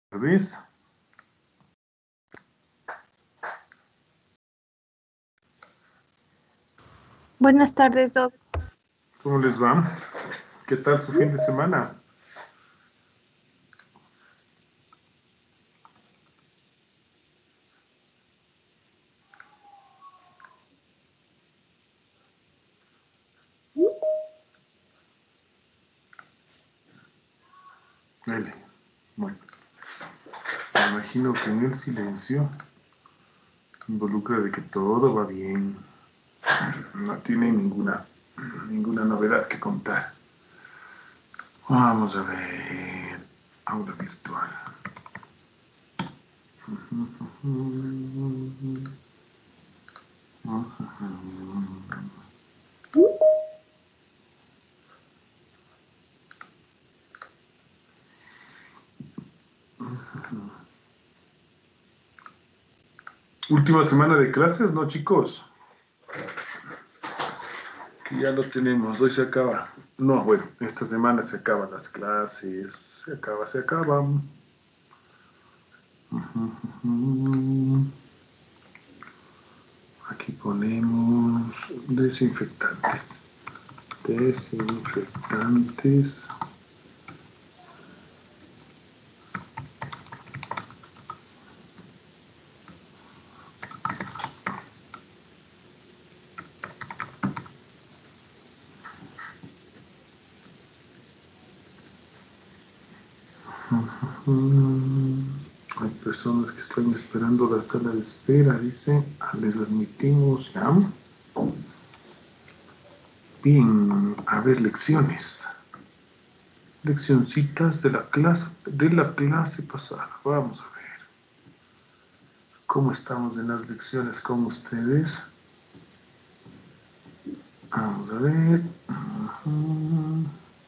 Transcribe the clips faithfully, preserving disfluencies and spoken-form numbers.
¿Ves? Buenas tardes, Doc. ¿Cómo les va? ¿Qué tal su fin de semana? L. Bueno, me imagino que en el silencio involucra de que todo va bien. No tiene ninguna, ninguna novedad que contar. Vamos a ver. Aula virtual. Última semana de clases, ¿no, chicos? Que ya lo tenemos, hoy se acaba. No, bueno, esta semana se acaban las clases. Se acaba, se acaban. Aquí ponemos desinfectantes. Desinfectantes. Hay personas que están esperando la sala de espera, dice. Les admitimos ya. Bien, a ver, lecciones. Leccioncitas de la clase, de la clase pasada. Vamos a ver. ¿Cómo estamos en las lecciones con ustedes? Vamos a ver. Uh-huh.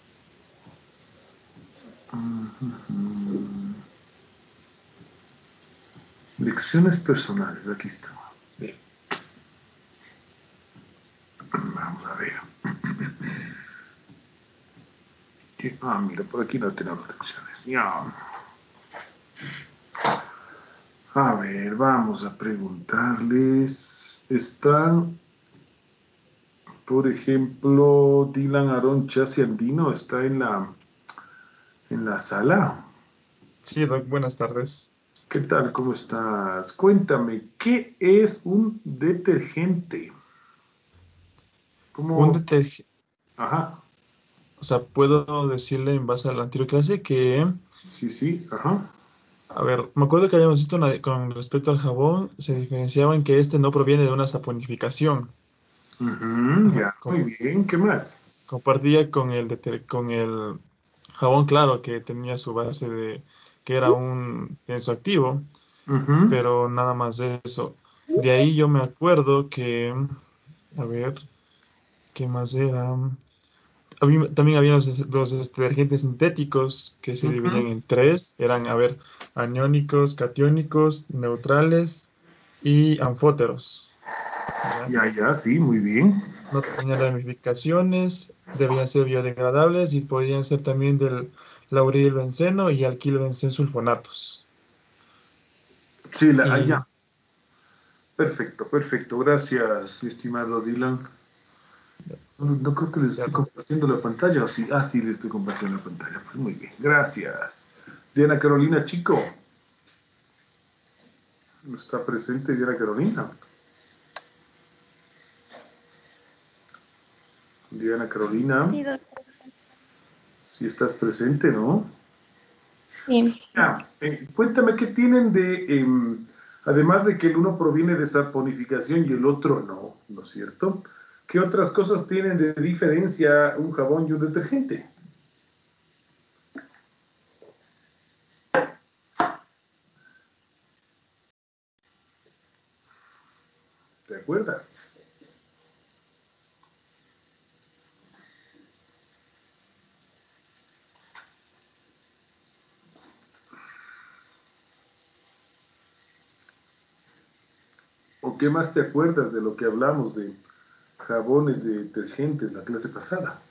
Uh-huh. Lecciones personales, aquí está. Bien. Vamos a ver. Ah, mira, por aquí no tenemos lecciones. Ya. A ver, vamos a preguntarles. Están, por ejemplo, Dylan Aarón Chasi Andino, está en la, en la sala. Sí, Doc, buenas tardes. ¿Qué tal? ¿Cómo estás? Cuéntame, ¿qué es un detergente? Un ¿Cómo? detergente, Ajá. o sea, puedo decirle en base a la anterior clase que, Sí, sí, ajá. a ver, me acuerdo que habíamos visto una- con respecto al jabón, se diferenciaba en que este no proviene de una saponificación. Ujú, Ajá, ya, muy com- bien. ¿Qué más? compartía con el, deter- con el jabón claro que tenía su base de, que era un tensoactivo, Ujú. pero nada más de eso. De ahí yo me acuerdo que, a ver, ¿qué más era? Habí- También había los, des- los detergentes sintéticos que se dividían Ujú. en tres. Eran, a ver, aniónicos, catiónicos, neutrales y anfóteros. ¿Ya? Ya, ya, sí, muy bien. No tenían ramificaciones, debían ser biodegradables y podían ser también del laurilbenceno y alquilbencensulfonatos. Sí, la, ah, Y ya. Perfecto, perfecto. Gracias, estimado Dylan. No, no creo que les ya, estoy compartiendo la pantalla, ¿o sí? Ah, sí, les estoy compartiendo la pantalla. Pues muy bien, gracias. Diana Carolina, chico. ¿Está presente Diana Carolina? Diana Carolina, Sí, Doc. si estás presente, ¿no? Bien. Ya, eh, cuéntame qué tienen de, em, además de que el uno proviene de saponificación y el otro no, ¿no es cierto? ¿Qué otras cosas tienen de diferencia un jabón y un detergente? ¿Te acuerdas? ¿O qué más te acuerdas de lo que hablamos de jabones, de detergentes la clase pasada?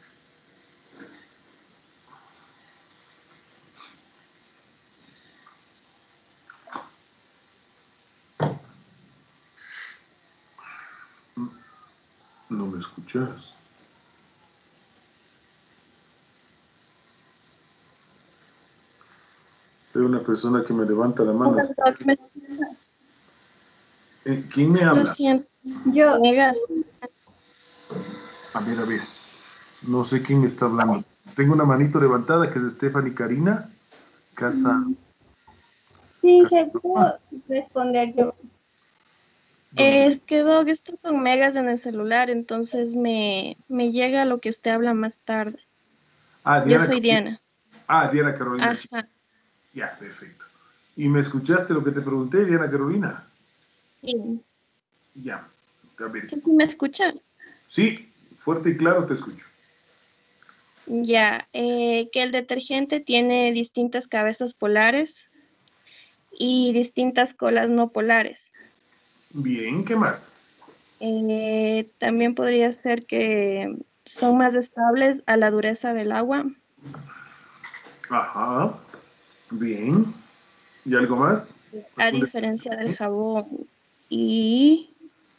No me escuchas. Veo una persona que me levanta la mano. Eh, ¿Quién me Lo habla? siento. Yo. Megas. A ver, a ver. No sé quién me está hablando. Tengo una manito levantada que es de Stephanie Karina. Casa. Sí, Casa que puedo responder yo. Es que Doc, estoy con Megas en el celular, entonces me, me llega lo que usted habla más tarde. Ah, Yo Diana soy Carolina. Diana. Ah, Diana Carolina. Ajá. Ya, perfecto. ¿Y me escuchaste lo que te pregunté, Diana Carolina? Sí. Ya. A ver. ¿Sí me escucha? Sí, fuerte y claro te escucho. Ya, eh, que el detergente tiene distintas cabezas polares y distintas colas no polares. Bien, ¿qué más? Eh, también podría ser que son más estables a la dureza del agua. Ajá. Bien. ¿Y algo más? A diferencia del jabón. Y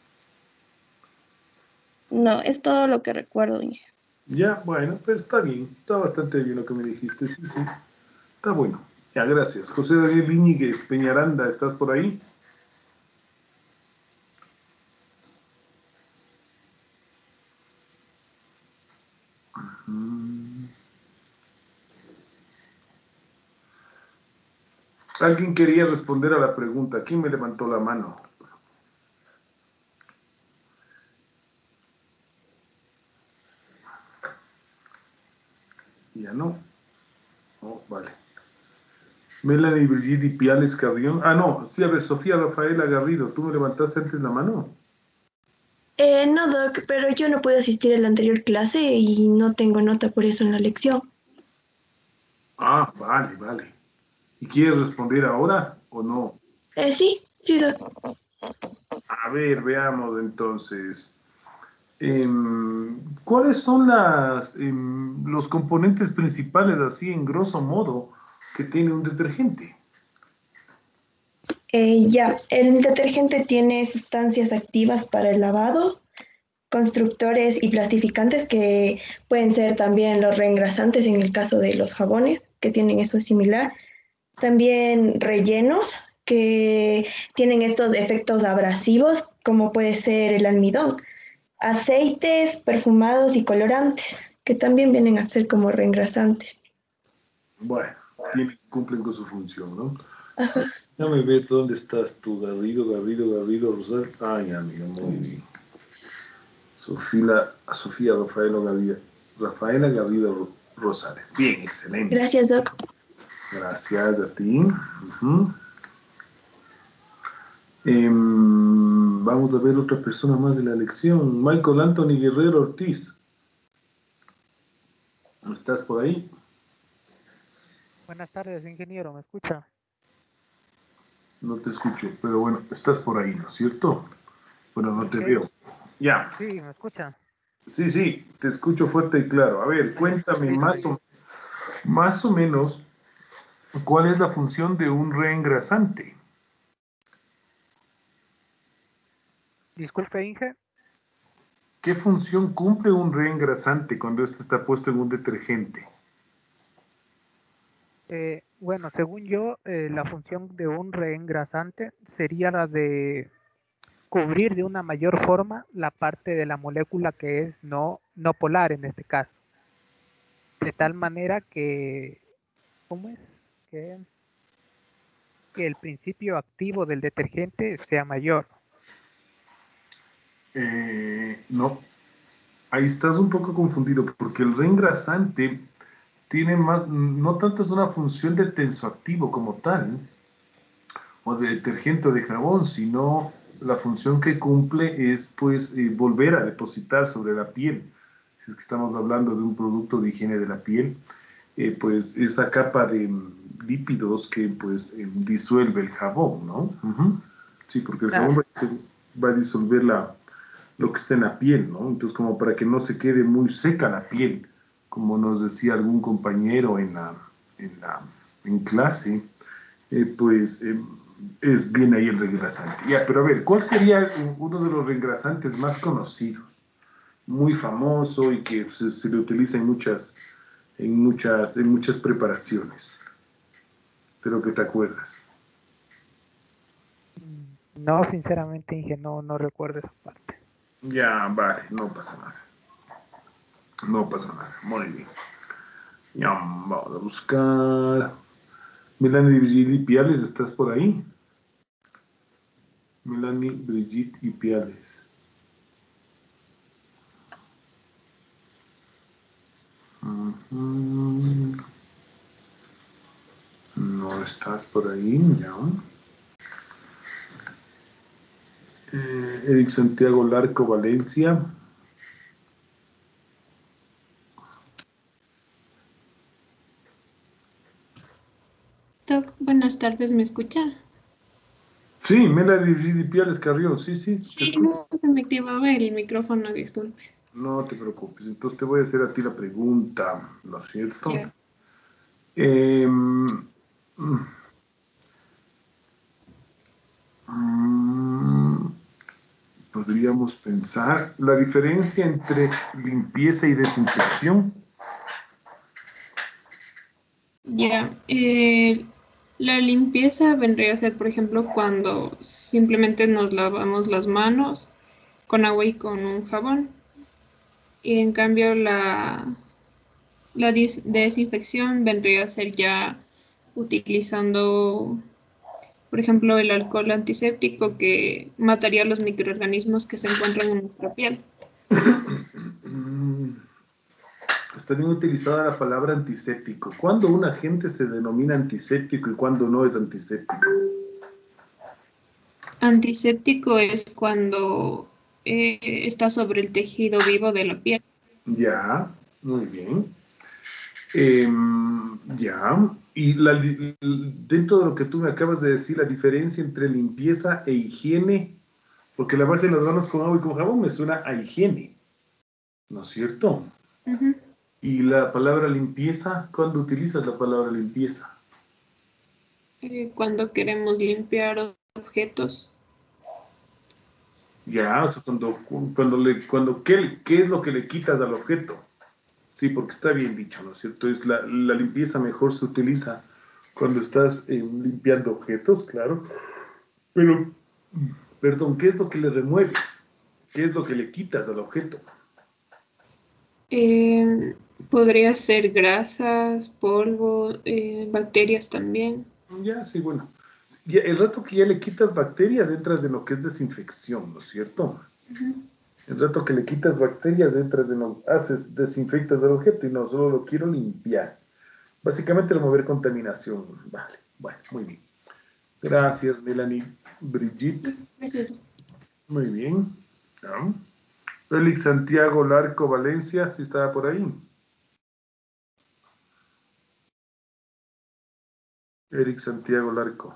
no, es todo lo que recuerdo, Inge. Ya, bueno, pues está bien. Está bastante bien lo que me dijiste. Sí, sí. Está bueno. Ya, gracias. José Daniel Íñiguez Peñaranda, ¿estás por ahí? Mm. Alguien quería responder a la pregunta. ¿Quién me levantó la mano? Ya no. Oh, vale. Melanie Brigitte Piales Carrión. Ah, no. Sí, a ver, Sofía Rafaela Garrido. ¿Tú me levantaste antes la mano? Eh, no, Doc, pero yo no pude asistir a la anterior clase y no tengo nota por eso en la lección. Ah, vale, vale. ¿Y quieres responder ahora o no? Eh, sí, sí, Doc. A ver, veamos entonces. Em, ¿cuáles son las, em, los componentes principales, así en grosso modo, que tiene un detergente? Eh, ya, el detergente tiene sustancias activas para el lavado, constructores y plastificantes que pueden ser también los reengrasantes en el caso de los jabones, que tienen eso similar. También rellenos que tienen estos efectos abrasivos, como puede ser el almidón. Aceites, perfumados y colorantes, que también vienen a ser como reengrasantes. Bueno, tienen- cumplen con su función, ¿no? Ajá. Déjame ver dónde estás tú, Garrido, Garrido, Garrido, Rosal. Ay, amigo, muy bien. Sofía, Sofía Rafaela Garrido, Rafaela Garrido Rosales. Bien, excelente. Gracias, Doc. Gracias a ti. Ujú. Em, vamos a ver otra persona más de la lección. Michael Anthony Guerrero Ortiz. ¿Estás por ahí? Buenas tardes, ingeniero, ¿me escucha? No te escucho, pero bueno, estás por ahí, ¿no es cierto? Bueno, no te Ok, veo. Ya. sí, ¿me escucha? Sí, sí, te escucho fuerte y claro. A ver, cuéntame Listo, más listo. o, más o menos cuál es la función de un reengrasante. Disculpe, Inge. ¿Qué función cumple un reengrasante cuando este está puesto en un detergente? Eh, bueno, según yo, eh, la función de un reengrasante sería la de cubrir de una mayor forma la parte de la molécula que es no, no polar en este caso. De tal manera que, ¿cómo es? Que, que el principio activo del detergente sea mayor. Eh, no, ahí estás un poco confundido porque el reengrasante tiene más, no tanto es una función de tensoactivo como tal, o de detergente o de jabón, sino la función que cumple es pues eh, volver a depositar sobre la piel. Si es que estamos hablando de un producto de higiene de la piel, eh, pues esa capa de mm, lípidos que pues eh, disuelve el jabón, ¿no? Ujú. Sí, porque el Ah, jabón va a, disol- va a disolver la, lo que está en la piel, ¿no? Entonces, como para que no se quede muy seca la piel, como nos decía algún compañero en la, en la en clase, eh, pues eh, es bien ahí el reengrasante. Ya, pero a ver, ¿cuál sería uno de los reengrasantes más conocidos? muy famoso y que se, se le utiliza en muchas, en, muchas, en muchas preparaciones. Pero que te acuerdas. No, sinceramente, Inge, no, no recuerdo esa parte. Ya, vale, no pasa nada. No pasa nada, muy bien. Ya, vamos a buscar. Melanie, Brigitte y Piales, ¿estás por ahí? Melanie, Brigitte y Piales. Uh-huh. No estás por ahí, ya. Eh, Eric Santiago Larco, Valencia. Doc, buenas tardes, ¿me escucha? Sí, Melanie, Brigitte y Piales Carrión, sí, sí. te Sí, escucho. no se me activaba el micrófono, disculpe. No te preocupes, entonces te voy a hacer a ti la pregunta, ¿no es cierto? Ya. Eh, mm, mm, podríamos pensar la diferencia entre limpieza y desinfección. Ya, eh, la limpieza vendría a ser, por ejemplo, cuando simplemente nos lavamos las manos con agua y con un jabón. Y en cambio, la, la dis- desinfección vendría a ser ya utilizando, por ejemplo, el alcohol antiséptico que mataría los microorganismos que se encuentran en nuestra piel. Mm, Está bien utilizada la palabra antiséptico. ¿Cuándo un agente se denomina antiséptico y cuándo no es antiséptico? Antiséptico es cuando eh, está sobre el tejido vivo de la piel. Ya, muy bien. Em, ya, y la li- dentro de lo que tú me acabas de decir, la diferencia entre limpieza e higiene, porque lavarse las manos con agua y con jabón me suena a higiene, ¿no es cierto? Ujú. Y la palabra limpieza, ¿cuándo utilizas la palabra limpieza? Eh, cuando queremos limpiar objetos. Ya, o sea, cuando, cuando le, cuando, ¿qué, qué es lo que le quitas al objeto? Sí, porque está bien dicho, ¿no es cierto? Es la, la limpieza mejor se utiliza cuando estás eh, limpiando objetos, claro. Pero, perdón, ¿qué es lo que le remueves? ¿Qué es lo que le quitas al objeto? Eh, podría ser grasas, polvo, eh, bacterias también. Ya, sí, bueno. Ya, el rato que ya le quitas bacterias, entras en lo que es desinfección, ¿no es cierto? Ujú. El rato que le quitas bacterias, entras en lo, haces, desinfectas el objeto y no, solo lo quiero limpiar. Básicamente remover contaminación. Vale, bueno, muy bien. Gracias, Melanie. Brigitte, Gracias. muy bien. Ya. Félix Santiago Larco Valencia, ¿sí estaba por ahí? Eric Santiago Larco.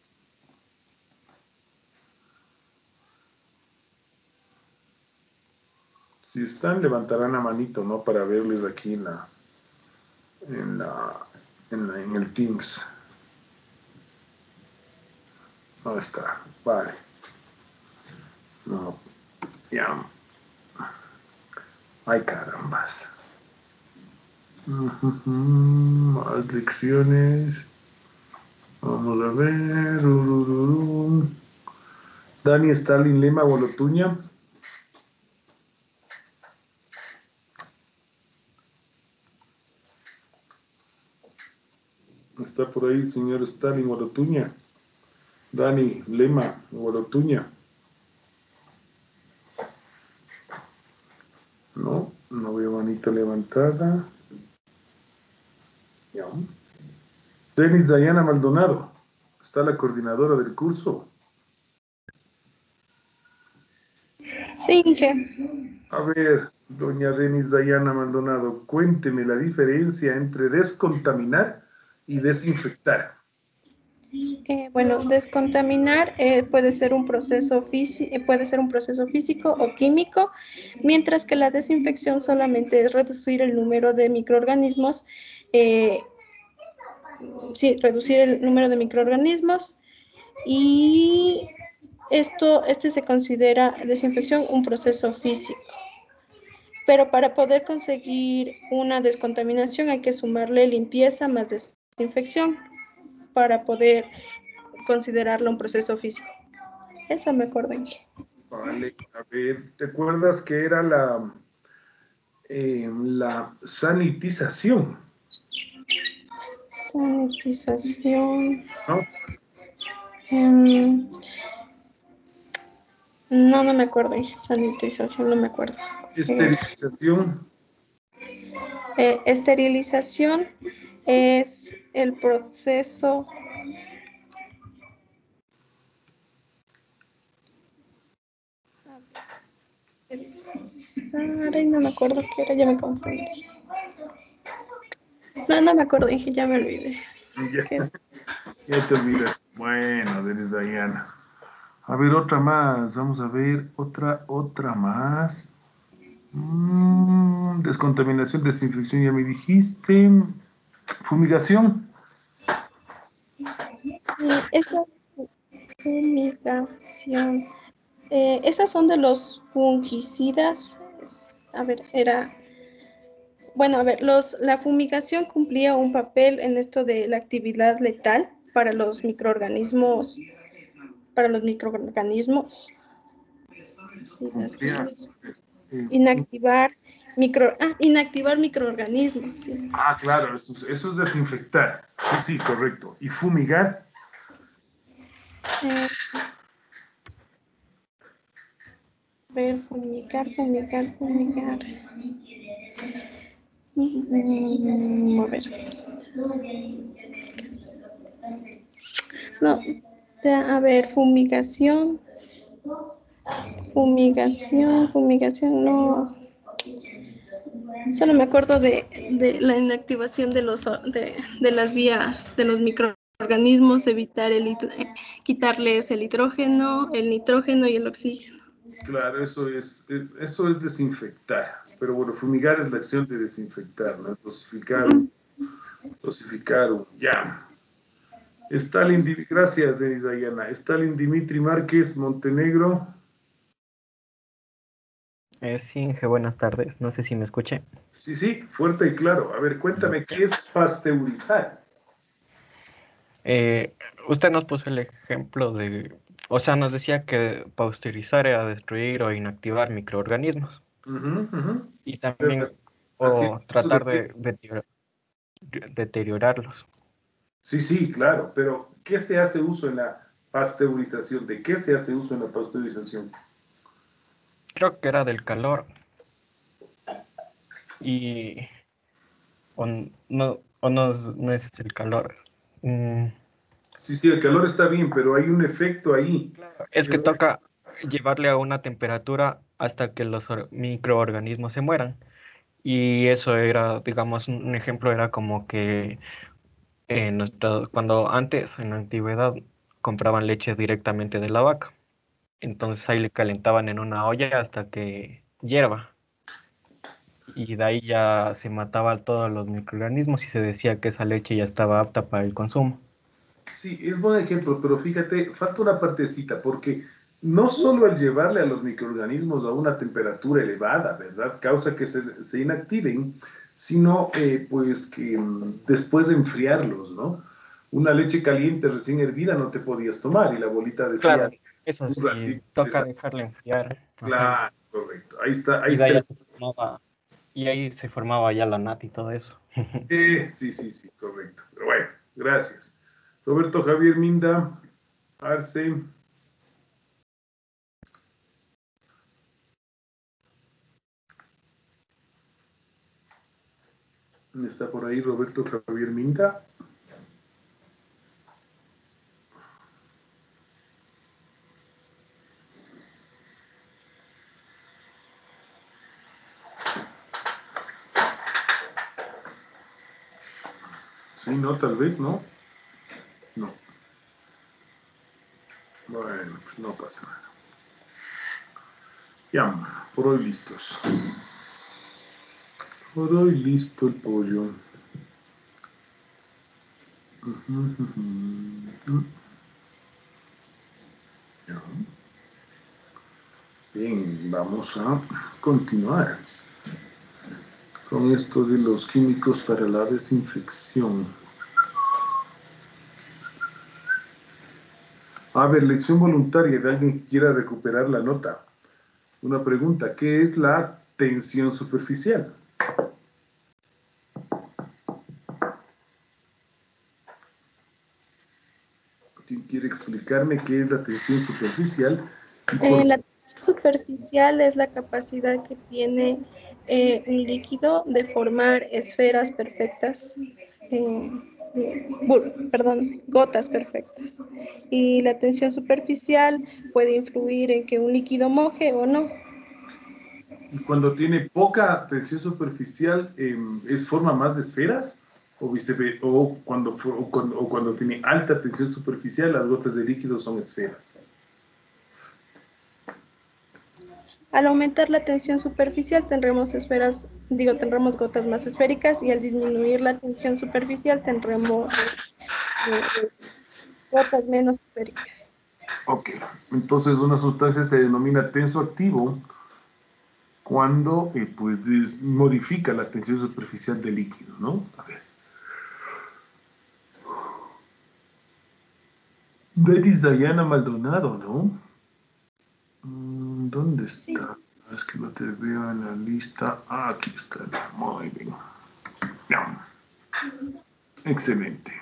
Si están, levantarán la manito, ¿no? Para verles aquí en la, en la, en la- en el Teams. No está, vale. No, ya. Ay, carambas. Ujujú, más lecciones. Vamos a ver. Urururu. Dani Stalin Lema Bolotuña. Está por ahí el señor Stalin Bolotuña. Dani Lema Bolotuña. No, no veo manita levantada. Ya. Denis Dayana Maldonado. Está la coordinadora del curso. Sí, Inge. A ver, doña Denis Dayana Maldonado, cuénteme la diferencia entre descontaminar y desinfectar. Eh, bueno, descontaminar eh, puede ser un proceso físico, puede ser un proceso físico o químico, mientras que la desinfección solamente es reducir el número de microorganismos, eh, sí, reducir el número de microorganismos y esto, este se considera desinfección un proceso físico. pero para poder conseguir una descontaminación hay que sumarle limpieza más desinfección para poder considerarlo un proceso físico. Eso me acordé. Vale, a ver, ¿te acuerdas que era la, eh, la sanitización? Sanitización. ¿No? em, no, no me acuerdo. Sanitización, no me acuerdo. Eh, Esterilización. eh, esterilización es el proceso. Ay, no me acuerdo qué era, ya me confundí. No, no me acuerdo, dije, ya me olvidé. Ya, ¿Qué? ya te olvidas. Bueno, Denis Diana. A ver, otra más. Vamos a ver, otra, otra más. Mm, descontaminación, desinfección, ya me dijiste. Fumigación. Eh, esa fumigación. Eh, esas son de los fungicidas. Es- A ver, era. Bueno, a ver, los, la fumigación cumplía un papel en esto de la actividad letal para los microorganismos, para los microorganismos. Sí, las Cumplía, vidas. eh, Inactivar micro, ah, inactivar microorganismos. Sí. ah, claro, eso, es- eso es desinfectar. Sí, sí, correcto. ¿Y fumigar? Eh, ver, fumigar, fumigar, fumigar. Mm, a ver. No, ya, a ver, fumigación, fumigación, fumigación, no. Solo me acuerdo de, de la inactivación de, los, de, de las vías de los microorganismos, evitar el, eh, quitarles el hidrógeno, el nitrógeno y el oxígeno. Claro, eso es, eh, eso es desinfectar. Pero bueno, fumigar es la acción de desinfectar, ¿no? Es dosificar un, dosificar un, ya. Stalin, Di- gracias, Denis Diana. Stalin Dimitri Márquez, Montenegro. Eh, sí, Inge, buenas tardes. No sé si me escuché. Sí, sí, fuerte y claro. A ver, cuéntame, ¿qué es pasteurizar? Eh, usted nos puso el ejemplo de, o sea, nos decía que pasteurizar era destruir o inactivar microorganismos Ujú, ujú. y Pero, también ¿así o uso de tratar qué? de, deterior- deteriorarlos. Sí, sí, claro, pero ¿qué se hace uso en la pasteurización? ¿De qué se hace uso en la pasteurización? Creo que era del calor y o, n- no, o no, es- no es el calor. Mm, Sí, sí, el calor está bien, pero hay un efecto ahí. es que Es- toca llevarle a una temperatura hasta que los or- microorganismos se mueran. Y eso era, digamos, un un ejemplo era como que eh, nuestro- cuando antes, en la antigüedad, compraban leche directamente de la vaca. Entonces ahí le calentaban en una olla hasta que hierva. Y de ahí ya se mataba a todos los microorganismos y se decía que esa leche ya estaba apta para el consumo. Sí, es buen ejemplo, pero fíjate, falta una partecita, porque no solo el llevarle a los microorganismos a una temperatura elevada, ¿verdad? Causa que se, se inactiven, sino eh, pues que mm, después de enfriarlos, ¿no? Una leche caliente recién hervida no te podías tomar y la abuelita Claro, decía, eso un sí, ratito, toca esa- dejarle enfriar. Ajá. claro, correcto, ahí está, ahí Y de está ahí ya el... se formaba, y ahí se formaba ya la nata y todo eso. eh, sí, sí, sí, correcto. Pero bueno, gracias. Roberto Javier Minda, Arce. ¿Está por ahí Roberto Javier Minda? Sí, no, tal vez, ¿no? No. Bueno, pues no pasa nada. Ya, por hoy listos. Por hoy listo el pollo. Ujú, ujú, ujú. Ya. Bien, vamos a continuar. con esto de los químicos para la desinfección. A ver, lección voluntaria de alguien que quiera recuperar la nota. Una pregunta, ¿qué es la tensión superficial? ¿Quién quiere explicarme qué es la tensión superficial? Eh, la tensión superficial es la capacidad que tiene eh, un líquido de formar esferas perfectas, eh, eh, perdón, gotas perfectas. Y la tensión superficial puede influir en que un líquido moje o no. Y cuando tiene poca tensión superficial, eh, ¿es forma más de esferas? ¿O, viceversa, o, cuando, o, cuando, o cuando tiene alta tensión superficial, las gotas de líquido son esferas? Al aumentar la tensión superficial tendremos esferas, digo, tendremos gotas más esféricas, y al disminuir la tensión superficial tendremos eh, gotas menos esféricas. Ok, entonces una sustancia se denomina tensoactivo cuando eh, pues des, modifica la tensión superficial del líquido, ¿no? A ver. Denis Dayana Maldonado, ¿no? ¿Dónde está? Sí. Es que no te veo en la lista. Ah, aquí está. Muy bien. Ya. Excelente.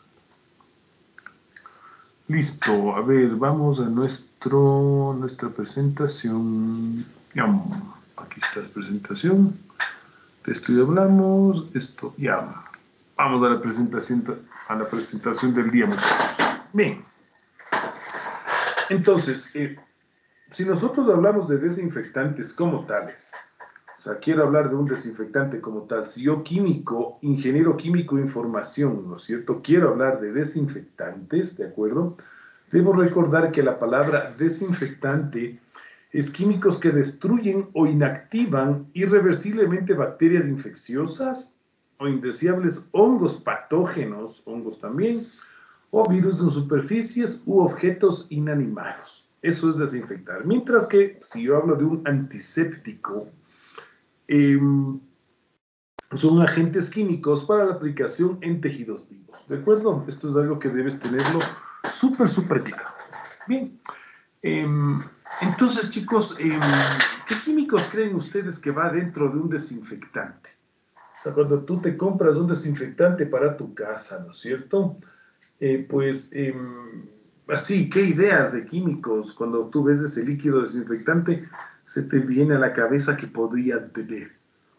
Listo. A ver, vamos a nuestro, nuestra presentación. Ya. Aquí está la presentación. De esto ya hablamos. Esto ya. Vamos a la presentación, a la presentación del día, muchachos. Bien. Entonces, eh, si nosotros hablamos de desinfectantes como tales, o sea, quiero hablar de un desinfectante como tal, si yo químico, ingeniero químico información, ¿no es cierto?, quiero hablar de desinfectantes, ¿de acuerdo? Debo recordar que la palabra desinfectante es químicos que destruyen o inactivan irreversiblemente bacterias infecciosas o indeseables hongos patógenos, hongos también, o virus en superficies u objetos inanimados. Eso es desinfectar. Mientras que, si yo hablo de un antiséptico, eh, son agentes químicos para la aplicación en tejidos vivos. ¿De acuerdo? Esto es algo que debes tenerlo súper, súper claro. Bien. Eh, entonces, chicos, eh, ¿qué químicos creen ustedes que va dentro de un desinfectante? O sea, cuando tú te compras un desinfectante para tu casa, ¿no es cierto?, Eh, pues, eh, así, ¿qué ideas de químicos cuando tú ves ese líquido desinfectante se te viene a la cabeza que podrían tener?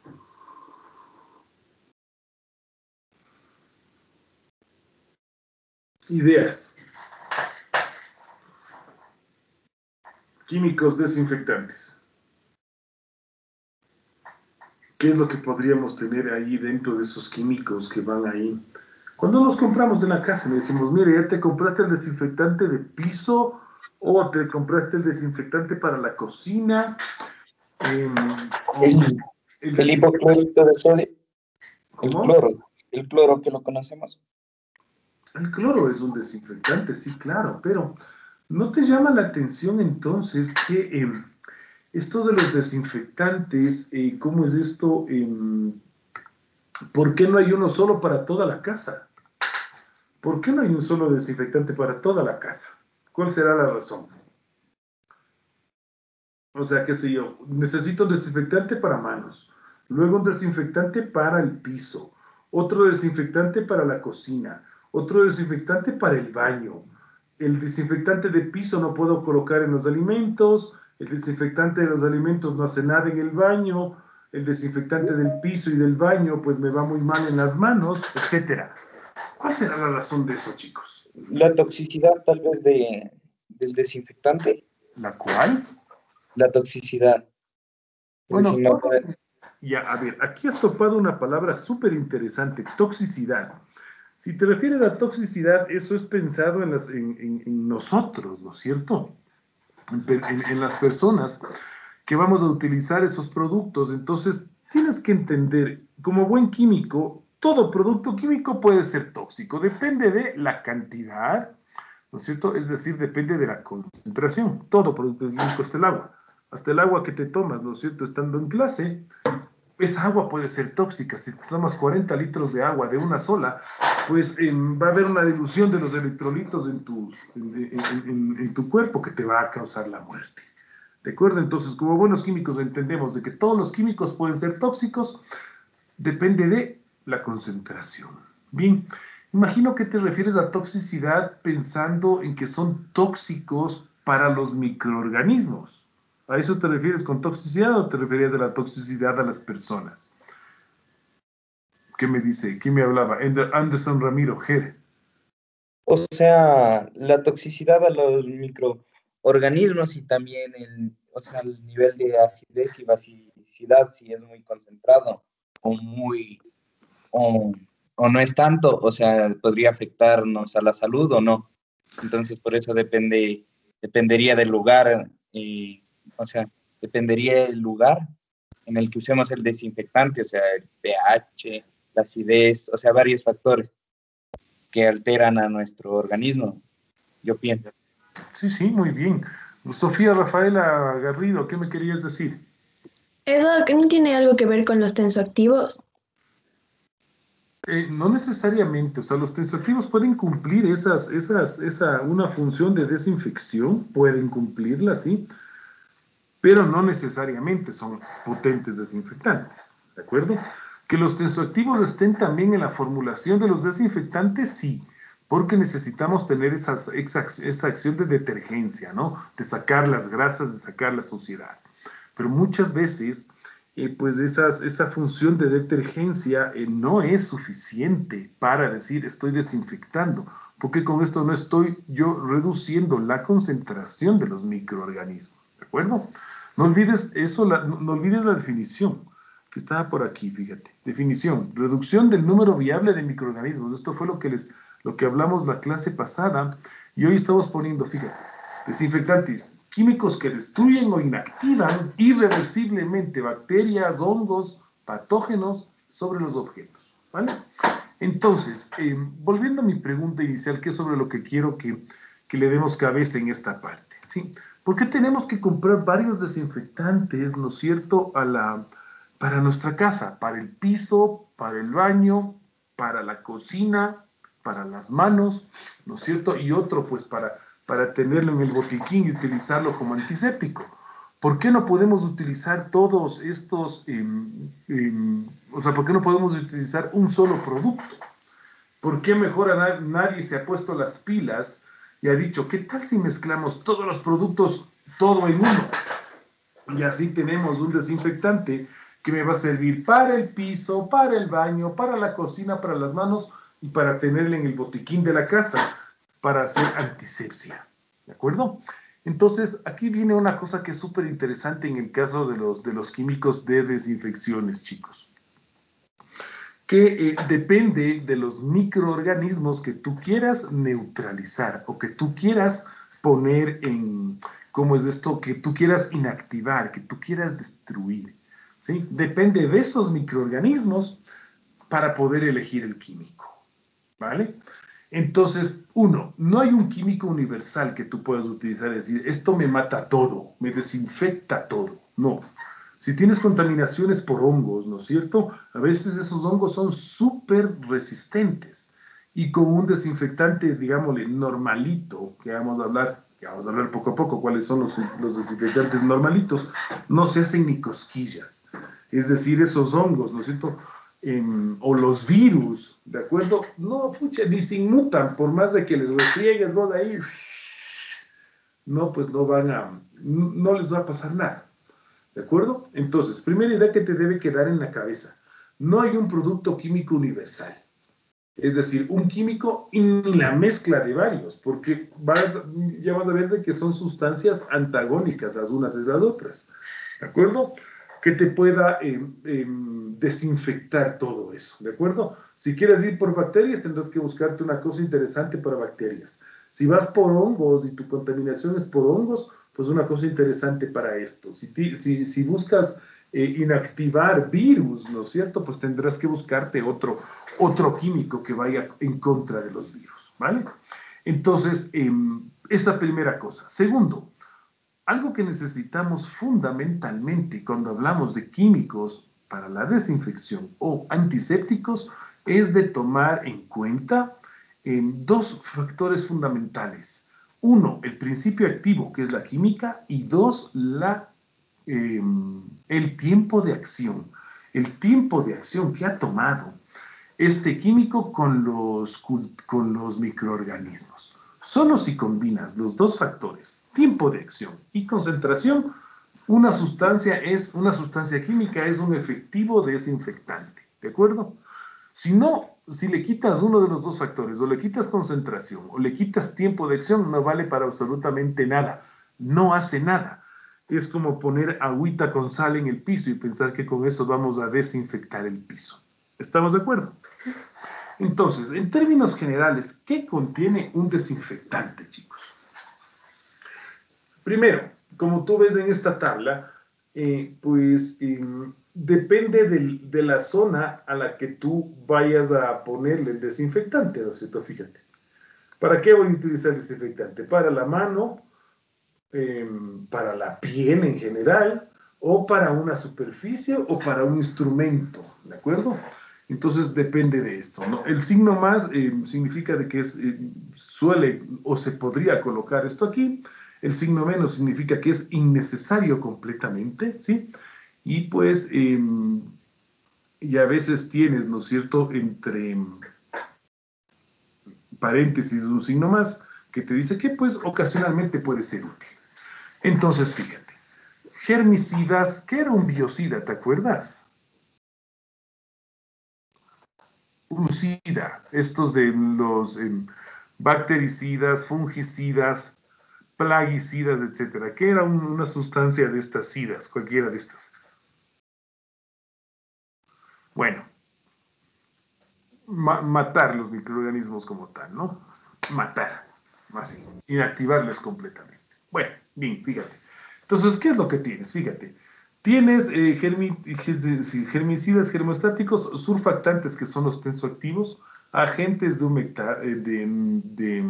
Ideas. Químicos desinfectantes. ¿Qué es lo que podríamos tener ahí dentro de esos químicos que van ahí? Cuando los compramos en la casa, le decimos, mire, ya te compraste el desinfectante de piso o te compraste el desinfectante para la cocina. Eh, el, el, el hipoclorito de sodio. ¿Cómo? El cloro, el cloro que lo conocemos. El cloro es un desinfectante, sí, claro, pero ¿no te llama la atención entonces que eh, esto de los desinfectantes, eh, cómo es esto? Eh, ¿Por qué no hay uno solo para toda la casa? ¿Por qué no hay un solo desinfectante para toda la casa? ¿Cuál será la razón? O sea, qué sé yo, necesito un desinfectante para manos, luego un desinfectante para el piso, otro desinfectante para la cocina, otro desinfectante para el baño. El desinfectante de piso no puedo colocar en los alimentos, el desinfectante de los alimentos no hace nada en el baño, el desinfectante del piso y del baño pues me va muy mal en las manos, etcétera. ¿Cuál será la razón de eso, chicos? La toxicidad tal vez de, del desinfectante. ¿La cual? La toxicidad. Bueno, decir, no puede... ya, a ver, aquí has topado una palabra súper interesante, toxicidad. Si te refieres a toxicidad, eso es pensado en, las, en, en, en nosotros, ¿no es cierto? En, en, en las personas que vamos a utilizar esos productos. Entonces, tienes que entender, como buen químico, todo producto químico puede ser tóxico, depende de la cantidad, ¿no es cierto? Es decir, depende de la concentración. Todo producto químico, hasta el agua, hasta el agua que te tomas, ¿no es cierto? Estando en clase, esa agua puede ser tóxica. Si tomas cuarenta litros de agua de una sola, pues eh, va a haber una dilución de los electrolitos en, tus, en, en, en, en tu cuerpo que te va a causar la muerte. ¿De acuerdo? Entonces, como buenos químicos entendemos de que todos los químicos pueden ser tóxicos, depende de la concentración. Bien, imagino que te refieres a toxicidad pensando en que son tóxicos para los microorganismos. ¿A eso te refieres con toxicidad o te referías de la toxicidad a las personas? ¿Qué me dice? ¿Quién me hablaba? Anderson Ramiro, Ger. O sea, la toxicidad a los microorganismos y también el, o sea, el nivel de acidez y basicidad, si es muy concentrado o muy, o, o no es tanto, o sea, podría afectarnos a la salud o no. Entonces, por eso depende, dependería del lugar, y, o sea, dependería del lugar en el que usemos el desinfectante, o sea, el pH, la acidez, o sea, varios factores que alteran a nuestro organismo, yo pienso. Sí, sí, muy bien. Sofía Rafaela Garrido, ¿qué me querías decir? ¿Eso no tiene algo que ver con los tensoactivos? Eh, no necesariamente, o sea, los tensoactivos pueden cumplir esas, esas, esa, una función de desinfección, pueden cumplirla, sí, pero no necesariamente son potentes desinfectantes, ¿de acuerdo? Que los tensoactivos estén también en la formulación de los desinfectantes, sí, porque necesitamos tener esas, esa, esa acción de detergencia, ¿no? De sacar las grasas, de sacar la suciedad. Pero muchas veces, eh, pues esas, esa función de detergencia eh, no es suficiente para decir estoy desinfectando, porque con esto no estoy yo reduciendo la concentración de los microorganismos, ¿de acuerdo? No olvides eso, la, no, no olvides la definición que estaba por aquí, fíjate. Definición, reducción del número viable de microorganismos. Esto fue lo que, les, lo que hablamos la clase pasada y hoy estamos poniendo, fíjate, desinfectantes, químicos que destruyen o inactivan irreversiblemente bacterias, hongos, patógenos sobre los objetos, ¿vale? Entonces, eh, volviendo a mi pregunta inicial, que es sobre lo que quiero que, que le demos cabeza en esta parte, ¿sí? ¿Por qué tenemos que comprar varios desinfectantes, ¿no es cierto?, a la, para nuestra casa, para el piso, para el baño, para la cocina, para las manos, ¿no es cierto? Y otro, pues, para, para tenerlo en el botiquín y utilizarlo como antiséptico. ¿Por qué no podemos utilizar todos estos, eh, eh, o sea, por qué no podemos utilizar un solo producto? ¿Por qué mejor a nadie se ha puesto las pilas y ha dicho, ¿qué tal si mezclamos todos los productos, todo en uno? Y así tenemos un desinfectante que me va a servir para el piso, para el baño, para la cocina, para las manos y para tenerle en el botiquín de la casa para hacer antisepsia. ¿De acuerdo? Entonces, aquí viene una cosa que es súper interesante en el caso de los, de los químicos de desinfecciones, chicos. Que eh, depende de los microorganismos que tú quieras neutralizar o que tú quieras poner en, ¿cómo es esto? Que tú quieras inactivar, que tú quieras destruir, ¿sí? Depende de esos microorganismos para poder elegir el químico, ¿vale? Entonces, uno, no hay un químico universal que tú puedas utilizar y decir, esto me mata todo, me desinfecta todo. No. Si tienes contaminaciones por hongos, ¿no es cierto? A veces esos hongos son súper resistentes y con un desinfectante, digámosle, normalito, que vamos a hablar, que vamos a hablar poco a poco cuáles son los, los desinfectantes normalitos, no se hacen ni cosquillas. Es decir, esos hongos, ¿no es cierto?, Eh, o los virus, ¿de acuerdo? No, pucha, ni se inmutan, por más de que les restriegues vos ahí, no, pues no van a, no les va a pasar nada, ¿de acuerdo? Entonces, primera idea que te debe quedar en la cabeza, no hay un producto químico universal, es decir, un químico en la mezcla de varios, porque vas, ya vas a ver de que son sustancias antagónicas las unas de las otras, ¿de acuerdo? Que te pueda eh, eh, desinfectar todo eso, ¿de acuerdo? Si quieres ir por bacterias, tendrás que buscarte una cosa interesante para bacterias. Si vas por hongos y tu contaminación es por hongos, pues una cosa interesante para esto. Si, si, si buscas eh, inactivar virus, ¿no es cierto? Pues tendrás que buscarte otro, otro químico que vaya en contra de los virus, ¿vale? Entonces, eh, esa primera cosa. Segundo, algo que necesitamos fundamentalmente cuando hablamos de químicos para la desinfección o antisépticos es de tomar en cuenta eh, dos factores fundamentales. Uno, el principio activo, que es la química, y dos, la, eh, el tiempo de acción. El tiempo de acción que ha tomado este químico con los, con los microorganismos. Solo si combinas los dos factores, tiempo de acción y concentración, una sustancia, es, una sustancia química es un efectivo desinfectante, ¿de acuerdo? Si no, si le quitas uno de los dos factores, o le quitas concentración, o le quitas tiempo de acción, no vale para absolutamente nada, no hace nada. Es como poner agüita con sal en el piso y pensar que con eso vamos a desinfectar el piso. ¿Estamos de acuerdo? Entonces, en términos generales, ¿qué contiene un desinfectante, chicos? Primero, como tú ves en esta tabla, eh, pues eh, depende del, de la zona a la que tú vayas a ponerle el desinfectante, ¿no es cierto? Fíjate. ¿Para qué voy a utilizar el desinfectante? Para la mano, eh, para la piel en general, o para una superficie, o para un instrumento, ¿de acuerdo? Entonces depende de esto, ¿no? El signo más eh, significa de que es, eh, suele o se podría colocar esto aquí. El signo menos significa que es innecesario completamente, ¿sí? Y pues, eh, y a veces tienes, ¿no es cierto?, entre paréntesis un signo más que te dice que pues ocasionalmente puede ser útil. Entonces, fíjate, germicidas, ¿qué era un biocida? ¿Te acuerdas? Ucida, estos de los eh, bactericidas, fungicidas, plaguicidas, etcétera. ¿Qué era un, una sustancia de estas cidas, cualquiera de estas? Bueno, ma matar los microorganismos como tal, ¿no? Matar, así, inactivarles completamente. Bueno, bien, fíjate. Entonces, ¿qué es lo que tienes? Fíjate. Tienes eh, germi germicidas germostáticos, surfactantes, que son los tensoactivos, agentes de, humecta de, de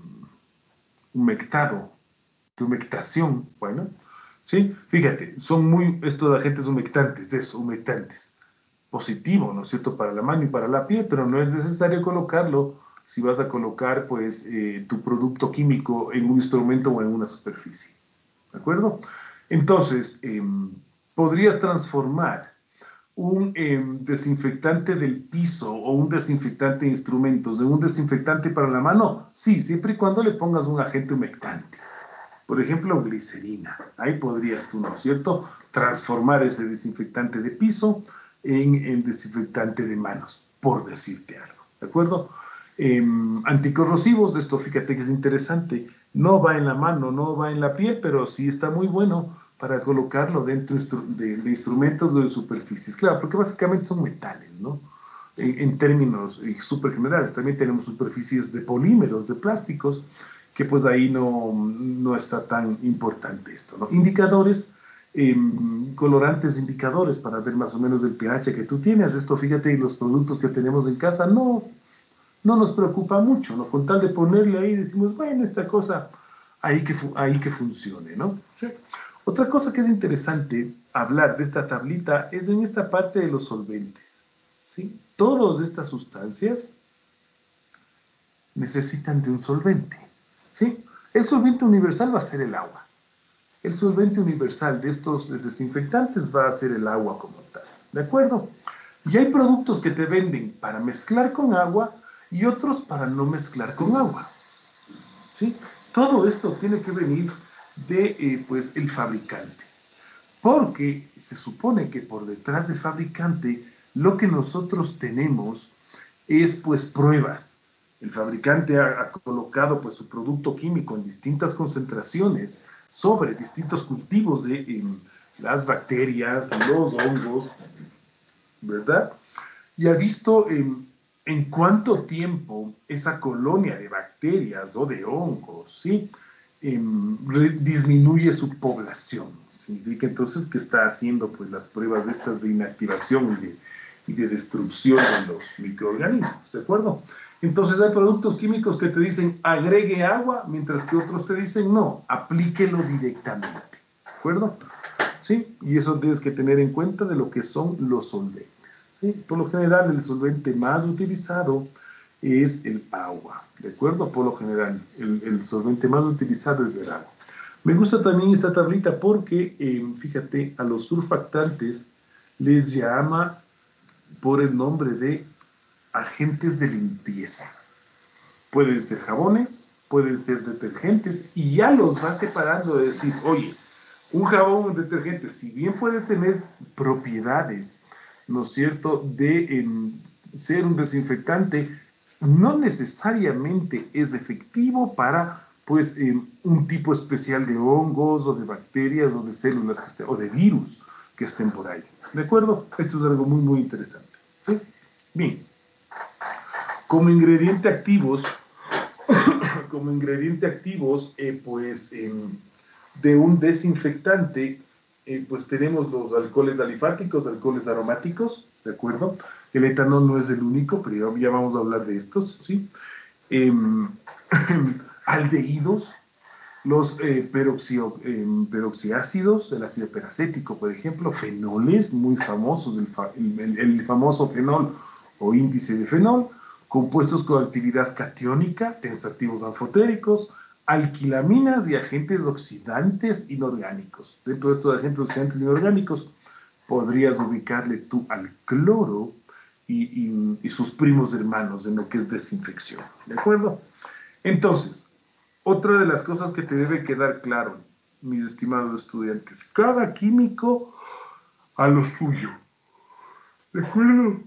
humectado, de humectación, bueno, ¿sí? Fíjate, son muy, estos agentes humectantes, eso, humectantes, positivo, ¿no es cierto?, para la mano y para la piel, pero no es necesario colocarlo si vas a colocar, pues, eh, tu producto químico en un instrumento o en una superficie, ¿de acuerdo? Entonces, eh, podrías transformar un eh, desinfectante del piso o un desinfectante de instrumentos de un desinfectante para la mano, sí, siempre y cuando le pongas un agente humectante. Por ejemplo, glicerina. Ahí podrías tú, ¿no es cierto?, transformar ese desinfectante de piso en el desinfectante de manos, por decirte algo, ¿de acuerdo? Eh, anticorrosivos, esto fíjate que es interesante, no va en la mano, no va en la piel, pero sí está muy bueno para colocarlo dentro de, de instrumentos o de superficies. Claro, porque básicamente son metales, ¿no? En, en términos eh, súper generales. También tenemos superficies de polímeros, de plásticos, que pues ahí no, no está tan importante esto, ¿no? Indicadores, eh, colorantes indicadores para ver más o menos el pH que tú tienes. Esto, fíjate, los productos que tenemos en casa no, no nos preocupa mucho, ¿no? Con tal de ponerle ahí, decimos, bueno, esta cosa, ahí que, ahí que funcione, ¿no? Sí. Otra cosa que es interesante hablar de esta tablita es en esta parte de los solventes, ¿sí? Todas estas sustancias necesitan de un solvente, ¿sí? El solvente universal va a ser el agua. El solvente universal de estos desinfectantes va a ser el agua como tal, ¿de acuerdo? Y hay productos que te venden para mezclar con agua y otros para no mezclar con agua, ¿sí? Todo esto tiene que venir de, eh, pues, el fabricante. Porque se supone que por detrás del fabricante lo que nosotros tenemos es, pues, pruebas. El fabricante ha, ha colocado, pues, su producto químico en distintas concentraciones sobre distintos cultivos de eh, las bacterias, los hongos, ¿verdad? Y ha visto eh, en cuánto tiempo esa colonia de bacterias o de hongos, ¿sí?, eh, disminuye su población. Significa entonces que está haciendo, pues, las pruebas estas de inactivación y de, y de destrucción de los microorganismos, ¿de acuerdo? Entonces hay productos químicos que te dicen agregue agua, mientras que otros te dicen no, aplíquelo directamente, ¿de acuerdo? ¿sí? Y eso tienes que tener en cuenta de lo que son los solventes, ¿sí? Por lo general, el solvente más utilizado es el agua, ¿de acuerdo? Por lo general, el, el solvente más utilizado es el agua. Me gusta también esta tablita porque, eh, fíjate, a los surfactantes les llama por el nombre de agentes de limpieza. Pueden ser jabones, pueden ser detergentes, y ya los va separando de decir, oye, un jabón, un detergente, si bien puede tener propiedades, ¿no es cierto?, de eh, ser un desinfectante, no necesariamente es efectivo para, pues, eh, un tipo especial de hongos, o de bacterias, o de células, que estén, o de virus que estén por ahí. ¿De acuerdo? Esto es algo muy, muy interesante, ¿sí? Bien. Como ingrediente activos, como ingrediente activos, eh, pues, eh, de un desinfectante, eh, pues tenemos los alcoholes alifáticos, alcoholes aromáticos, ¿de acuerdo? El etanol no es el único, pero ya vamos a hablar de estos, ¿sí? Eh, aldehídos, los eh, peroxio, eh, peroxiácidos, el ácido peracético, por ejemplo, fenoles muy famosos, el, fa el, el famoso fenol o índice de fenol, compuestos con actividad catiónica, tensoactivos anfotéricos, alquilaminas y agentes oxidantes inorgánicos. Dentro de estos agentes oxidantes inorgánicos podrías ubicarle tú al cloro y, y, y sus primos hermanos en lo que es desinfección, ¿de acuerdo? Entonces, otra de las cosas que te debe quedar claro, mis estimados estudiantes, cada químico a lo suyo, ¿de acuerdo?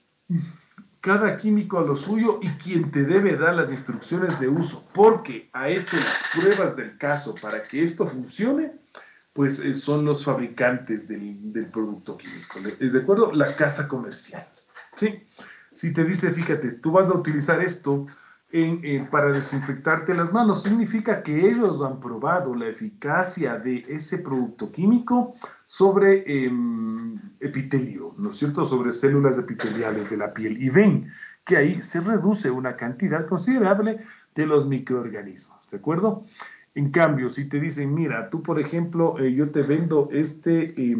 Cada químico a lo suyo, y quien te debe dar las instrucciones de uso, porque ha hecho las pruebas del caso para que esto funcione, pues eh, son los fabricantes del, del producto químico, ¿de acuerdo? La casa comercial, ¿sí? Si te dice, fíjate, tú vas a utilizar esto en, eh, para desinfectarte las manos, significa que ellos han probado la eficacia de ese producto químico sobre eh, epitelio, ¿no es cierto?, sobre células epiteliales de la piel, y ven que ahí se reduce una cantidad considerable de los microorganismos, ¿de acuerdo? En cambio, si te dicen, mira, tú, por ejemplo, eh, yo te vendo este eh,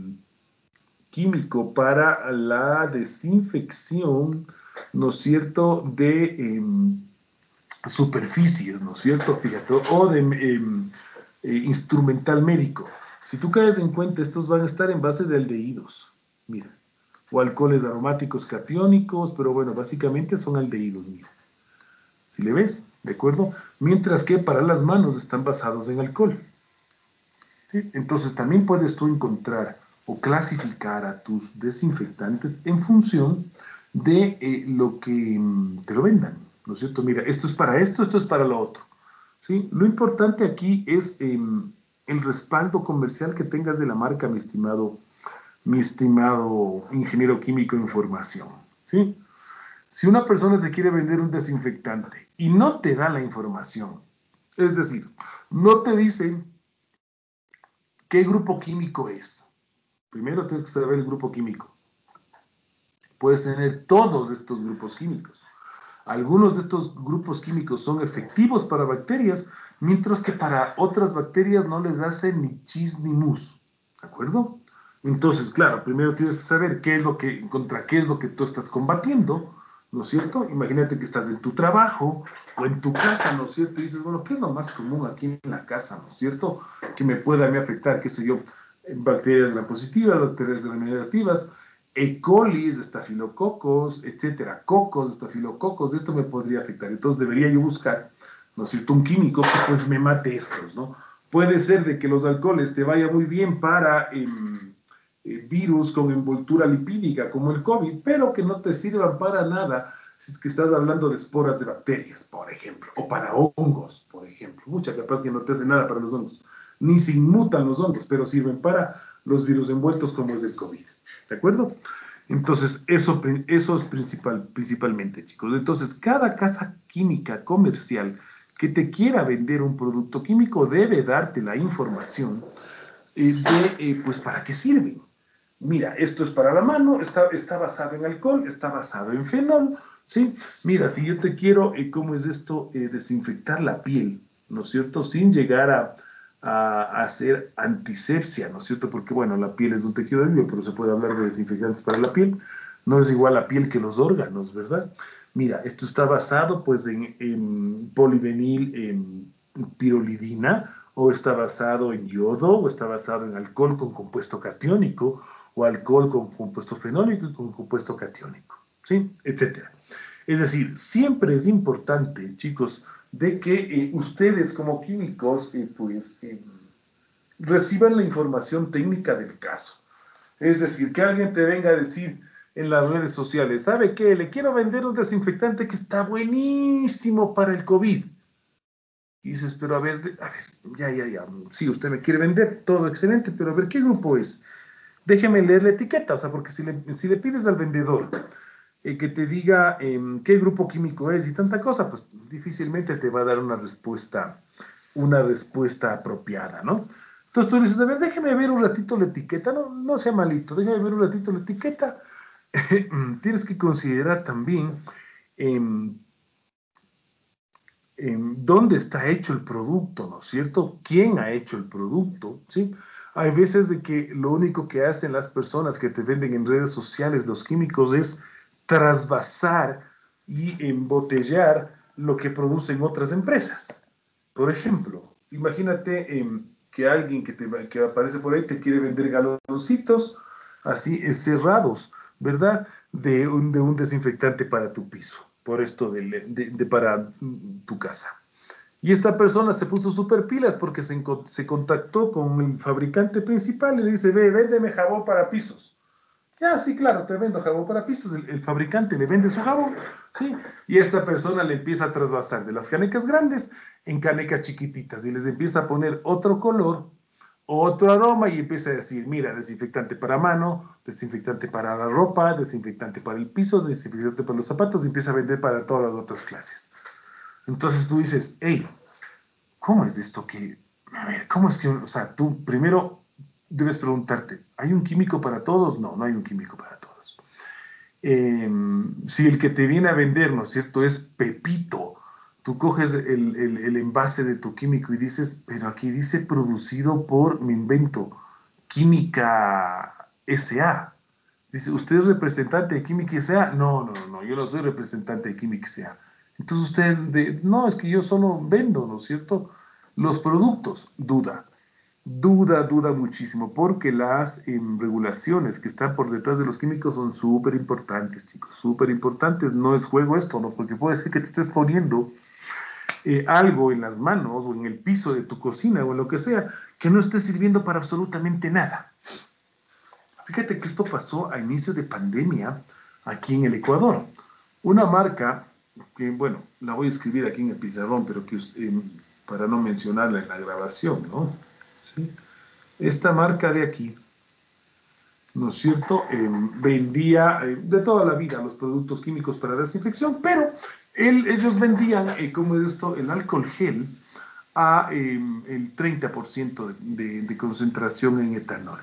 químico para la desinfección, ¿no es cierto?, de eh, superficies, ¿no es cierto?, fíjate, o de eh, eh, instrumental médico. Si tú caes en cuenta, estos van a estar en base de aldehídos, mira, o alcoholes aromáticos catiónicos, pero bueno, básicamente son aldehídos, mira. ¿Sí le ves? ¿De acuerdo? Mientras que para las manos están basados en alcohol. ¿Sí? Entonces también puedes tú encontrar o clasificar a tus desinfectantes en función de eh, lo que mm, te lo vendan, ¿no es cierto? Mira, esto es para esto, esto es para lo otro, ¿sí? Lo importante aquí es eh, el respaldo comercial que tengas de la marca, mi estimado, mi estimado ingeniero químico de información, ¿sí? Si una persona te quiere vender un desinfectante y no te da la información, es decir, no te dicen qué grupo químico es. Primero tienes que saber el grupo químico. Puedes tener todos estos grupos químicos. Algunos de estos grupos químicos son efectivos para bacterias, mientras que para otras bacterias no les hacen ni chis ni mus. ¿De acuerdo? Entonces, claro, primero tienes que saber qué es lo que, contra qué es lo que tú estás combatiendo, ¿no es cierto? Imagínate que estás en tu trabajo o en tu casa, ¿no es cierto? Y dices, bueno, ¿qué es lo más común aquí en la casa, ¿no es cierto? Que me pueda a mí afectar, qué sé yo, bacterias gram positivas, bacterias gram negativas, E. coli, estafilococos, etcétera, cocos, estafilococos, de esto me podría afectar. Entonces debería yo buscar, ¿no es cierto?, un químico que pues me mate estos, ¿no? Puede ser de que los alcoholes te vayan muy bien para eh, eh, virus con envoltura lipídica como el COVID, pero que no te sirvan para nada si es que estás hablando de esporas de bacterias, por ejemplo, o para hongos, por ejemplo. Mucha capaz que no te hace nada para los hongos, ni se inmutan los hongos, pero sirven para los virus envueltos como es el COVID. ¿De acuerdo? Entonces, eso, eso es principal, principalmente, chicos. Entonces, cada casa química comercial que te quiera vender un producto químico debe darte la información eh, de, eh, pues, para qué sirven. Mira, esto es para la mano, está, está basado en alcohol, está basado en fenol, ¿sí? Mira, si yo te quiero, eh, ¿cómo es esto? Eh, desinfectar la piel, ¿no es cierto? Sin llegar a, a hacer antisepsia, ¿no es cierto? Porque, bueno, la piel es un tejido vivo, pero se puede hablar de desinfectantes para la piel. No es igual la piel que los órganos, ¿verdad? Mira, esto está basado, pues, en, en polivinil, en pirolidina, o está basado en yodo, o está basado en alcohol con compuesto catiónico, o alcohol con compuesto fenólico y con compuesto catiónico, ¿sí? Etcétera. Es decir, siempre es importante, chicos, de que eh, ustedes como químicos, eh, pues, eh, reciban la información técnica del caso. Es decir, que alguien te venga a decir en las redes sociales, ¿sabe qué? Le quiero vender un desinfectante que está buenísimo para el COVID. Y dices, pero a ver, a ver, ya, ya, ya, sí, usted me quiere vender, todo excelente, pero a ver, ¿qué grupo es? Déjeme leer la etiqueta, o sea, porque si le, si le pides al vendedor eh, que te diga eh, qué grupo químico es y tanta cosa, pues difícilmente te va a dar una respuesta, una respuesta apropiada, ¿no? Entonces tú dices, a ver, déjeme ver un ratito la etiqueta, no, no sea malito, déjeme ver un ratito la etiqueta. Tienes que considerar también eh, eh, dónde está hecho el producto, ¿no es cierto? ¿Quién ha hecho el producto? ¿Sí? Hay veces de que lo único que hacen las personas que te venden en redes sociales, los químicos, es trasvasar y embotellar lo que producen otras empresas. Por ejemplo, imagínate eh, que alguien que, te, que aparece por ahí te quiere vender galoncitos así eh, cerrados, ¿verdad? De un, de un desinfectante para tu piso, por esto de, de, de para tu casa. Y esta persona se puso súper pilas porque se, se contactó con el fabricante principal y le dice, ve, véndeme jabón para pisos. Ya, sí, claro, te vendo jabón para pisos. El, el fabricante le vende su jabón, ¿sí? Y esta persona le empieza a trasvasar de las canecas grandes en canecas chiquititas y les empieza a poner otro color, otro aroma y empieza a decir, mira, desinfectante para mano, desinfectante para la ropa, desinfectante para el piso, desinfectante para los zapatos y empieza a vender para todas las otras clases. Entonces tú dices, hey, ¿cómo es esto que, a ver, cómo es que, o sea, tú primero debes preguntarte, ¿hay un químico para todos? No, no hay un químico para todos. Eh, si el que te viene a vender, ¿no es cierto?, es Pepito, tú coges el, el, el envase de tu químico y dices, pero aquí dice producido por, me invento, Química S A. Dice, ¿usted es representante de Química S A? No, no, no, yo no soy representante de Química S A. Entonces usted, de, no, es que yo solo vendo, ¿no es cierto?, los productos. Duda, duda, duda muchísimo, porque las eh, regulaciones que están por detrás de los químicos son súper importantes, chicos, súper importantes. No es juego esto, ¿no? Porque puede ser que te estés poniendo eh, algo en las manos o en el piso de tu cocina o en lo que sea, que no esté sirviendo para absolutamente nada. Fíjate que esto pasó a inicio de pandemia aquí en el Ecuador. Una marca que, bueno, la voy a escribir aquí en el pizarrón, pero que eh, para no mencionarla en la grabación, ¿no? ¿Sí? Esta marca de aquí, ¿no es cierto?, eh, vendía eh, de toda la vida los productos químicos para desinfección, pero él, ellos vendían, eh, ¿cómo es esto?, el alcohol gel a eh, el treinta por ciento de, de, de concentración en etanol.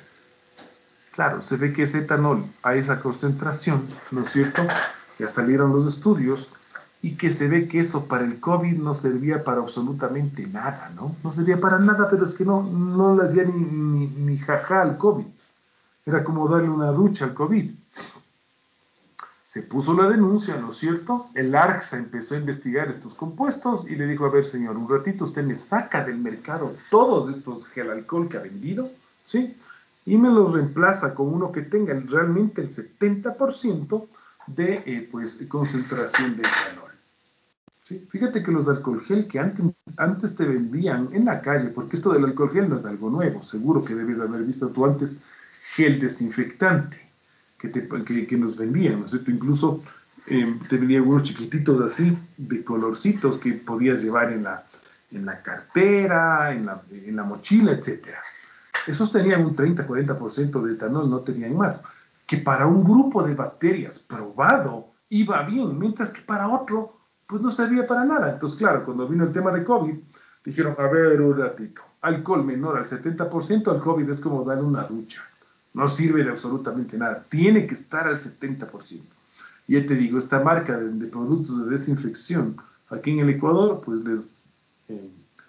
Claro, se ve que ese etanol a esa concentración, ¿no es cierto?, ya salieron los estudios, y que se ve que eso para el COVID no servía para absolutamente nada, ¿no? No servía para nada, pero es que no, no le hacía ni, ni, ni jaja al COVID. Era como darle una ducha al COVID. Se puso la denuncia, ¿no es cierto? El ARCSA empezó a investigar estos compuestos y le dijo, a ver, señor, un ratito usted me saca del mercado todos estos gel alcohol que ha vendido, ¿sí?, y me los reemplaza con uno que tenga realmente el setenta por ciento de eh, pues, concentración de etanol. ¿Sí? Fíjate que los alcohol gel que antes, antes te vendían en la calle, porque esto del alcohol gel no es algo nuevo, seguro que debes haber visto tú antes gel desinfectante que, te, que, que nos vendían, ¿no es cierto? Incluso eh, te vendían unos chiquititos así, de colorcitos que podías llevar en la, en la cartera, en la, en la mochila, etcétera. Esos tenían un treinta a cuarenta por ciento de etanol, no tenían más. Que para un grupo de bacterias probado iba bien, mientras que para otro, pues no servía para nada. Entonces, claro, cuando vino el tema de COVID, dijeron, a ver, un ratito, alcohol menor al setenta por ciento, al COVID es como darle una ducha. No sirve de absolutamente nada. Tiene que estar al setenta por ciento. Y ya te digo, esta marca de, de productos de desinfección aquí en el Ecuador, pues les... Eh,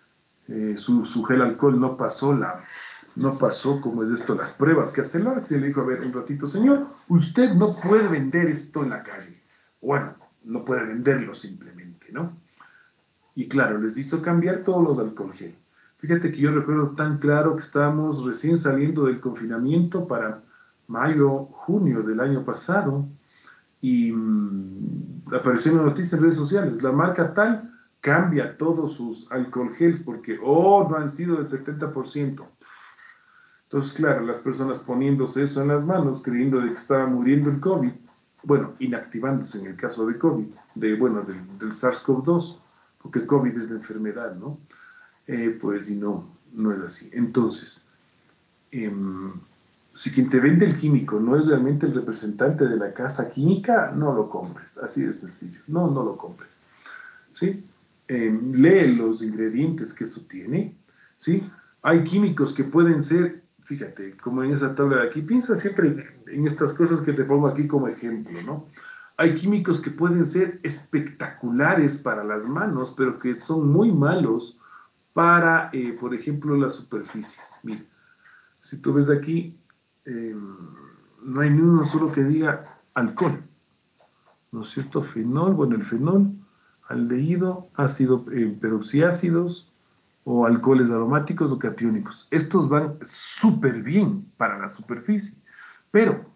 eh, su, su gel alcohol no pasó la, no pasó, como es esto, las pruebas que hace el Arx, y le dijo, a ver, un ratito, señor, usted no puede vender esto en la calle. Bueno, no puede venderlo simplemente, ¿no? Y claro, les hizo cambiar todos los alcohol gel. Fíjate que yo recuerdo tan claro que estábamos recién saliendo del confinamiento para mayo, junio del año pasado, y mmm, apareció una noticia en redes sociales, la marca tal cambia todos sus alcohol gels porque, oh, no han sido del setenta por ciento. Entonces, claro, las personas poniéndose eso en las manos, creyendo de que estaba muriendo el COVID, bueno, inactivándose en el caso de COVID, de, bueno, del, del SARS-CoV dos, porque el COVID es la enfermedad, ¿no? Eh, pues, y no, no es así. Entonces, eh, si quien te vende el químico no es realmente el representante de la casa química, no lo compres, así de sencillo, no, no lo compres, ¿sí? Eh, lee los ingredientes que eso tiene, ¿sí? Hay químicos que pueden ser, fíjate, como en esa tabla de aquí, piensa siempre en estas cosas que te pongo aquí como ejemplo, ¿no? Hay químicos que pueden ser espectaculares para las manos, pero que son muy malos para, eh, por ejemplo, las superficies. Mira, si tú ves aquí, eh, no hay ni uno solo que diga alcohol, ¿no es cierto? Fenol, bueno, el fenol, aldehído, ácido, eh, peroxiácidos, o alcoholes aromáticos o catiónicos. Estos van súper bien para la superficie, pero,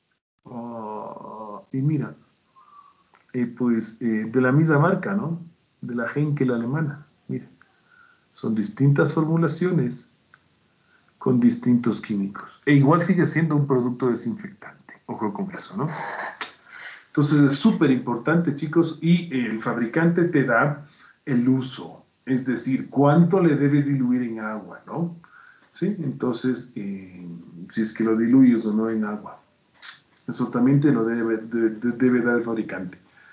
oh, y mira, eh, pues eh, de la misma marca, ¿no? De la Henkel alemana, mira, son distintas formulaciones con distintos químicos. E igual sigue siendo un producto desinfectante, ojo con eso, ¿no? Entonces es súper importante, chicos, y el fabricante te da el uso, es decir, cuánto le debes diluir en agua, ¿no? ¿Sí? Entonces, eh, si es que lo diluyes o no en agua. Eso también te lo debe, de, de, debe dar el fabricante.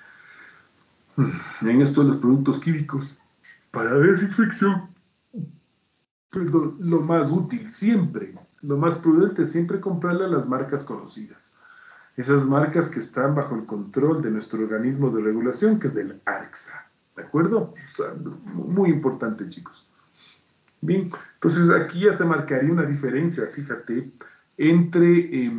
En esto de los productos químicos, para desinfección, perdón, lo más útil siempre, lo más prudente siempre comprarle a las marcas conocidas. Esas marcas que están bajo el control de nuestro organismo de regulación, que es del ARCSA, ¿de acuerdo? O sea, muy importante, chicos. Bien, entonces aquí ya se marcaría una diferencia, fíjate, entre eh,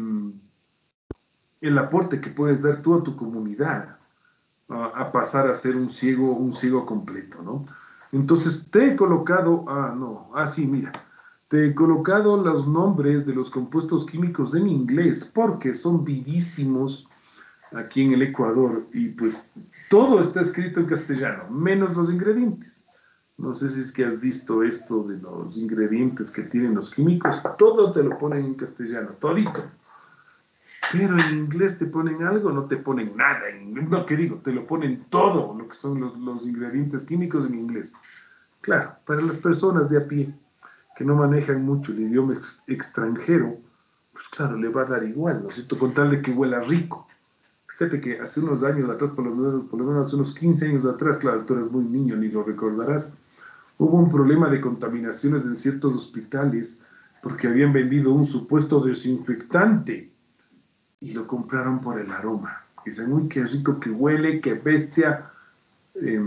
el aporte que puedes dar tú a tu comunidad uh, a pasar a ser un ciego, un ciego completo, ¿no? Entonces te he colocado, ah, no, ah, sí, mira, te he colocado los nombres de los compuestos químicos en inglés porque son vivísimos aquí en el Ecuador y pues todo está escrito en castellano, menos los ingredientes. No sé si es que has visto esto de los ingredientes que tienen los químicos, todo te lo ponen en castellano, todito. Pero en inglés te ponen algo, no te ponen nada. En inglés, no, ¿qué digo? Te lo ponen todo, lo que son los, los ingredientes químicos en inglés. Claro, para las personas de a pie que no manejan mucho el idioma ex extranjero, pues claro, le va a dar igual, ¿no es cierto? Con tal de que huela rico. Fíjate que hace unos años atrás, por lo menos, por lo menos hace unos quince años atrás, claro, tú eras muy niño, ni lo recordarás, hubo un problema de contaminaciones en ciertos hospitales porque habían vendido un supuesto desinfectante y lo compraron por el aroma. Dicen, uy, qué rico que huele, qué bestia, eh,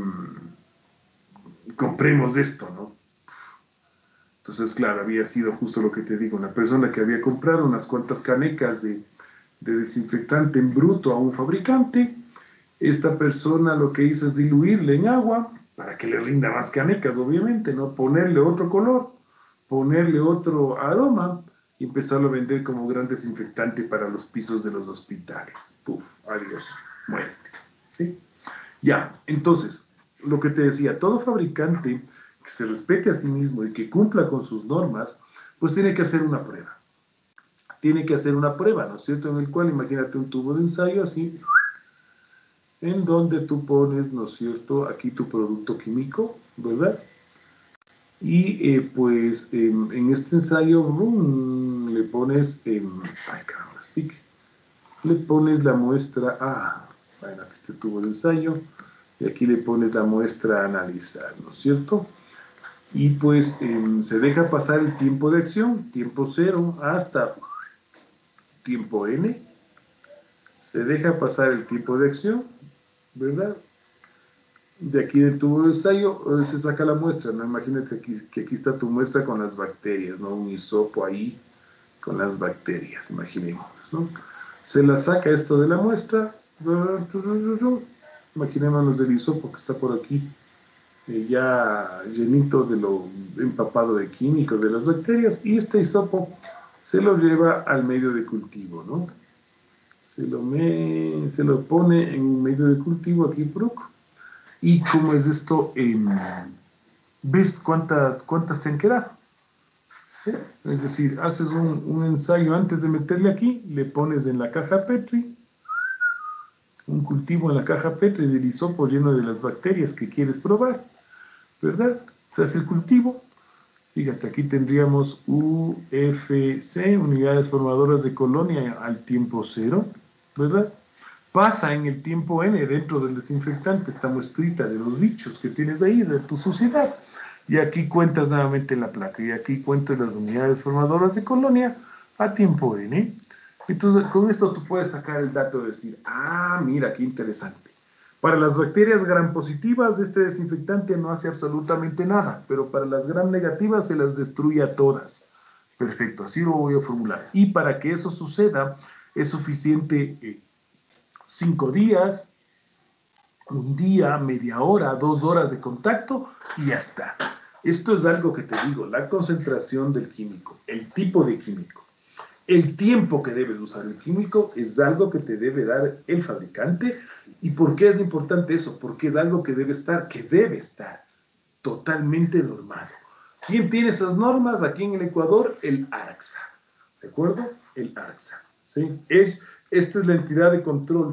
compremos esto, ¿no? Entonces, claro, había sido justo lo que te digo, una persona que había comprado unas cuantas canecas de, de desinfectante en bruto a un fabricante. Esta persona lo que hizo es diluirle en agua para que le rinda más canecas, obviamente, ¿no? Ponerle otro color, ponerle otro aroma y empezarlo a vender como gran desinfectante para los pisos de los hospitales. Puf, adiós, muerte. ¿Sí? Ya, entonces, lo que te decía, todo fabricante que se respete a sí mismo y que cumpla con sus normas, pues tiene que hacer una prueba. Tiene que hacer una prueba, ¿no es cierto? En el cual, imagínate un tubo de ensayo así, en donde tú pones, ¿no es cierto?, aquí tu producto químico, ¿verdad? Y eh, pues eh, en este ensayo boom, le pones, eh, ay caramba, speak, le pones la muestra A, bueno, este tubo de ensayo, y aquí le pones la muestra a analizar, ¿no es cierto? Y pues eh, se deja pasar el tiempo de acción, tiempo cero, hasta tiempo n, se deja pasar el tiempo de acción, ¿verdad? De aquí de tu ensayo se saca la muestra, ¿no? Imagínate aquí, que aquí está tu muestra con las bacterias, ¿no? Un hisopo ahí con las bacterias, imaginémonos, ¿no? Se la saca esto de la muestra, imaginémonos del hisopo que está por aquí, eh, ya llenito de lo empapado de químicos de las bacterias, y este hisopo se lo lleva al medio de cultivo, ¿no? Se lo, me, se lo pone en un medio de cultivo aquí, proco. ¿Y cómo es esto? Eh, ¿Ves cuántas, cuántas te han quedado? ¿Sí? Es decir, haces un, un ensayo antes de meterle aquí, le pones en la caja Petri, un cultivo en la caja Petri del hisopo lleno de las bacterias que quieres probar, ¿verdad? Se hace el cultivo. Fíjate, aquí tendríamos U F C, unidades formadoras de colonia al tiempo cero, ¿verdad? Pasa en el tiempo N dentro del desinfectante esta muestrita de los bichos que tienes ahí, de tu suciedad. Y aquí cuentas nuevamente la placa, y aquí cuentas las unidades formadoras de colonia a tiempo N. Entonces, con esto tú puedes sacar el dato de decir, ah, mira, qué interesante. Para las bacterias gram positivas, este desinfectante no hace absolutamente nada, pero para las gram negativas se las destruye a todas. Perfecto, así lo voy a formular. Y para que eso suceda, es suficiente eh, cinco días, un día, media hora, dos horas de contacto y ya está. Esto es algo que te digo, la concentración del químico, el tipo de químico, el tiempo que debes usar el químico es algo que te debe dar el fabricante. ¿Y por qué es importante eso? Porque es algo que debe estar, que debe estar totalmente normado. ¿Quién tiene esas normas aquí en el Ecuador? El ARCSA, ¿de acuerdo? El ARCSA, ¿sí? Es, esta es la entidad de control.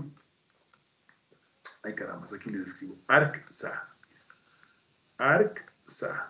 Ay, caramba, aquí les escribo. ARCSA. ARCSA.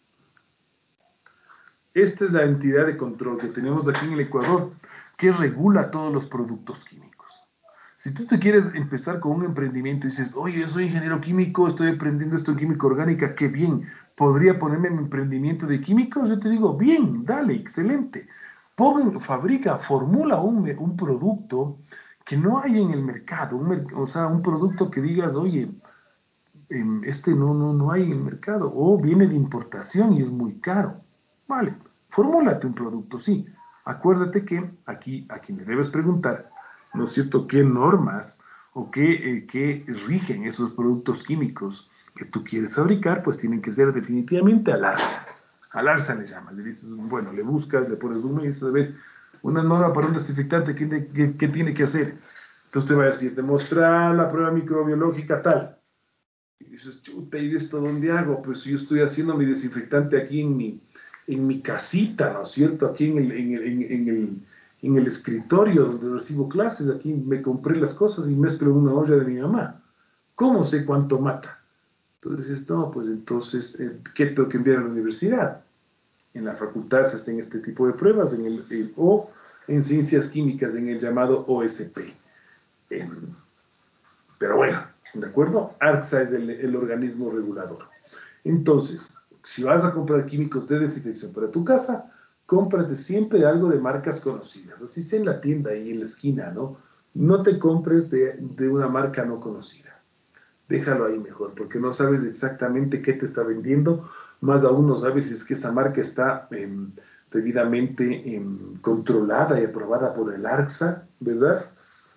Esta es la entidad de control que tenemos aquí en el Ecuador, que regula todos los productos químicos. Si tú te quieres empezar con un emprendimiento y dices, oye, yo soy ingeniero químico, estoy aprendiendo esto en química orgánica, qué bien, ¿podría ponerme en mi emprendimiento de químicos? Yo te digo, bien, dale, excelente. Pon, fabrica, formula un, un producto que no hay en el mercado, un, o sea, un producto que digas, oye, este no, no, no hay en el mercado, o viene de importación y es muy caro. Vale, formúlate un producto, sí. Acuérdate que aquí, aquí me debes preguntar, ¿no es cierto?, qué normas o qué, eh, qué rigen esos productos químicos que tú quieres fabricar, pues tienen que ser definitivamente al ARCSA. Al ARCSA le llamas, le dices, bueno, le buscas, le pones uno y dices, a ver, una norma para un desinfectante, ¿qué, qué, qué tiene que hacer? Entonces te va a decir, demostrar la prueba microbiológica tal. Y dices, chuta, ¿y esto dónde hago? Pues yo estoy haciendo mi desinfectante aquí en mi, en mi casita, ¿no es cierto? Aquí en el, en el, en, en el, en el escritorio donde recibo clases, aquí me compré las cosas y mezclo en una olla de mi mamá. ¿Cómo sé cuánto mata? Entonces dices, no, pues entonces, ¿qué tengo que enviar a la universidad? En la facultad se hacen este tipo de pruebas, en el, el, o en ciencias químicas, en el llamado O S P. Eh, pero bueno, ¿de acuerdo? ARCSA es el, el organismo regulador. Entonces, si vas a comprar químicos de desinfección para tu casa, cómprate siempre algo de marcas conocidas, así sea en la tienda y en la esquina, ¿no? No te compres de, de una marca no conocida. Déjalo ahí mejor, porque no sabes exactamente qué te está vendiendo, más aún no sabes si es que esa marca está eh, debidamente eh, controlada y aprobada por el ARCSA, ¿verdad?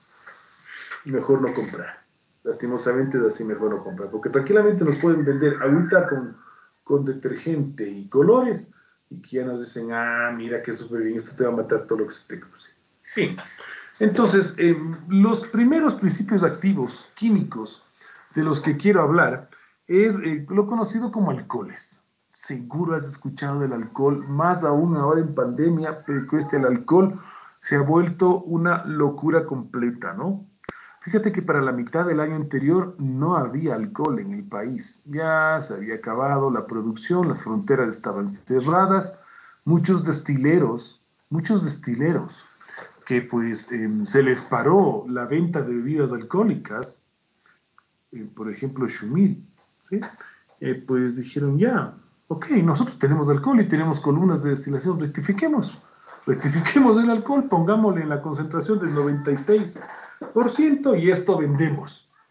Mejor no comprar. Lastimosamente es así, mejor no comprar, porque tranquilamente nos pueden vender agüita con, con detergente y colores, y que ya nos dicen, ah, mira que súper bien, esto te va a matar todo lo que se te cruce. Bien. Entonces, eh, los primeros principios activos químicos de los que quiero hablar es eh, lo conocido como alcoholes. Seguro has escuchado del alcohol, más aún ahora en pandemia, pero este el alcohol se ha vuelto una locura completa, ¿no? Fíjate que para la mitad del año anterior no había alcohol en el país. Ya se había acabado la producción, las fronteras estaban cerradas. Muchos destileros, muchos destileros que pues eh, se les paró la venta de bebidas alcohólicas, eh, por ejemplo Shumil, ¿sí? eh, pues dijeron ya, ok, nosotros tenemos alcohol y tenemos columnas de destilación, rectifiquemos, rectifiquemos el alcohol, pongámosle en la concentración del noventa y seis por ciento y esto vendemos.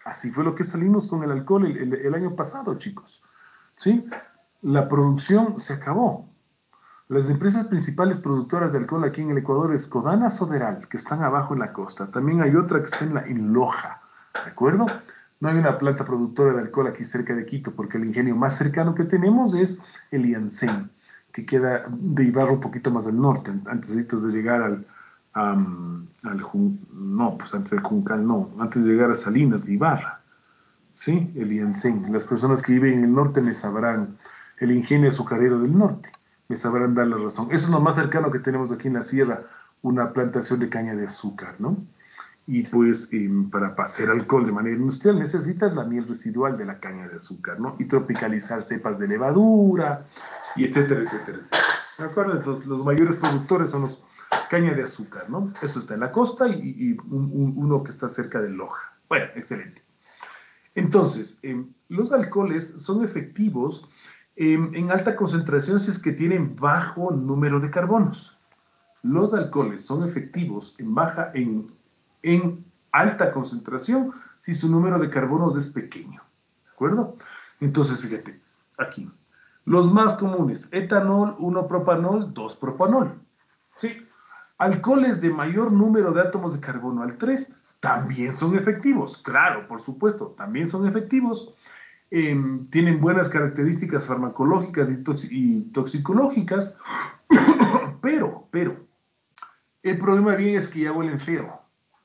Así fue lo que salimos con el alcohol el, el, el año pasado, chicos. ¿Sí? La producción se acabó. Las empresas principales productoras de alcohol aquí en el Ecuador es Codana Soderal, que están abajo en la costa. También hay otra que está en, la, en Loja, ¿de acuerdo? No hay una planta productora de alcohol aquí cerca de Quito, porque el ingenio más cercano que tenemos es el Iancén, que queda de Ibarra un poquito más al norte, antes de llegar al, um, al no, pues antes del Juncal, no, antes de llegar a Salinas de Ibarra, ¿sí? El Iancén. Las personas que viven en el norte me sabrán, el ingenio azucarero del norte, me sabrán dar la razón. Eso es lo más cercano que tenemos aquí en la sierra, una plantación de caña de azúcar, ¿no? Y pues eh, para hacer alcohol de manera industrial necesitas la miel residual de la caña de azúcar, ¿no? Y tropicalizar cepas de levadura, y etcétera, etcétera, etcétera. ¿De acuerdo? Entonces, los mayores productores son los caña de azúcar, ¿no? Eso está en la costa y, y un, un, uno que está cerca de Loja. Bueno, excelente. Entonces, eh, los alcoholes son efectivos eh, en alta concentración si es que tienen bajo número de carbonos. Los alcoholes son efectivos en baja, en en alta concentración si su número de carbonos es pequeño, ¿de acuerdo? Entonces, fíjate, aquí, los más comunes, etanol, uno propanol, dos propanol, ¿sí? Alcoholes de mayor número de átomos de carbono al tres también son efectivos, claro, por supuesto, también son efectivos, eh, tienen buenas características farmacológicas y, tox y toxicológicas, pero, pero, el problema bien es que ya huelen feo.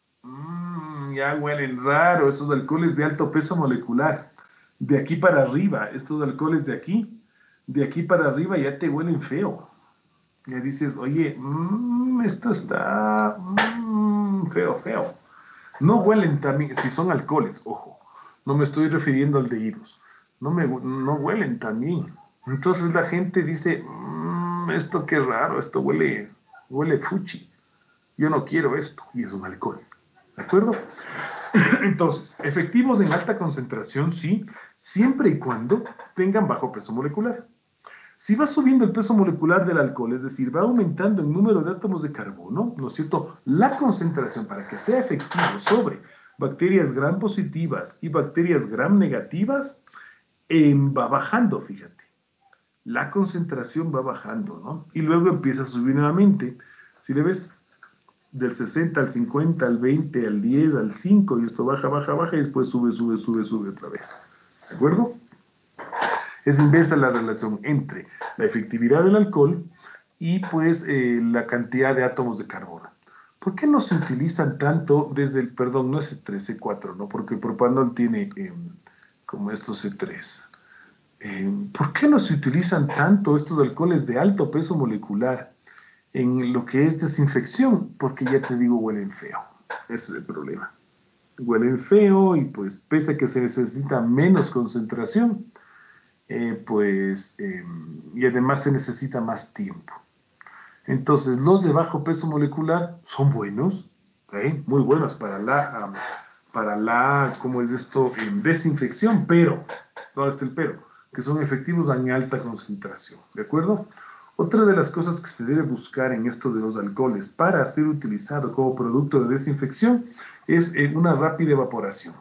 Mm, ya huelen raro, esos alcoholes de alto peso molecular. De aquí para arriba, estos alcoholes de aquí, de aquí para arriba ya te huelen feo. Ya dices, oye, mmm, esto está mmm, feo, feo. No huelen también, si son alcoholes, ojo, no me estoy refiriendo al de idos, no, me, no huelen también. Entonces la gente dice, mmm, esto qué raro, esto huele, huele fuchi. Yo no quiero esto, y es un alcohol. ¿De acuerdo? Entonces, efectivos en alta concentración, sí, siempre y cuando tengan bajo peso molecular. Si va subiendo el peso molecular del alcohol, es decir, va aumentando el número de átomos de carbono, ¿no es cierto? La concentración para que sea efectivo sobre bacterias gram positivas y bacterias gram negativas eh, va bajando, fíjate. La concentración va bajando, ¿no? Y luego empieza a subir nuevamente. Si le ves, del sesenta al cincuenta, al veinte, al diez, al cinco, y esto baja, baja, baja, y después sube, sube, sube, sube otra vez. ¿De acuerdo? Es inversa la relación entre la efectividad del alcohol y pues eh, la cantidad de átomos de carbono. ¿Por qué no se utilizan tanto desde el, perdón, no es C tres, C cuatro, ¿no? Porque el propanol tiene eh, como estos C tres. Eh, ¿Por qué no se utilizan tanto estos alcoholes de alto peso molecular en lo que es desinfección? Porque ya te digo, huelen feo. Ese es el problema. Huelen feo y pues pese a que se necesita menos concentración, eh, pues, eh, y además se necesita más tiempo. Entonces, los de bajo peso molecular son buenos, ¿okay? Muy buenos para la, um, para la, ¿cómo es esto? Eh, desinfección, pero, ¿dónde está el pero? Que son efectivos en alta concentración, ¿de acuerdo? Otra de las cosas que se debe buscar en esto de los alcoholes para ser utilizado como producto de desinfección es eh, una rápida evaporación.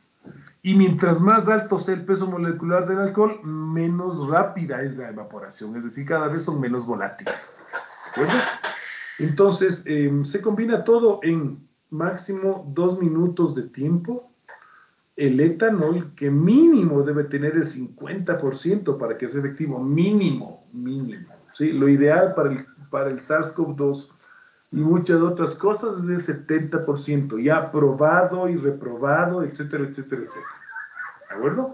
Y mientras más alto sea el peso molecular del alcohol, menos rápida es la evaporación, es decir, cada vez son menos volátiles. ¿De acuerdo? Entonces, eh, se combina todo en máximo dos minutos de tiempo. El etanol, que mínimo debe tener el cincuenta por ciento para que sea efectivo, mínimo, mínimo. ¿Sí? Lo ideal para el, para el SARS-CoV dos y muchas otras cosas es del setenta por ciento, ya probado y reprobado, etcétera, etcétera, etcétera. ¿De acuerdo?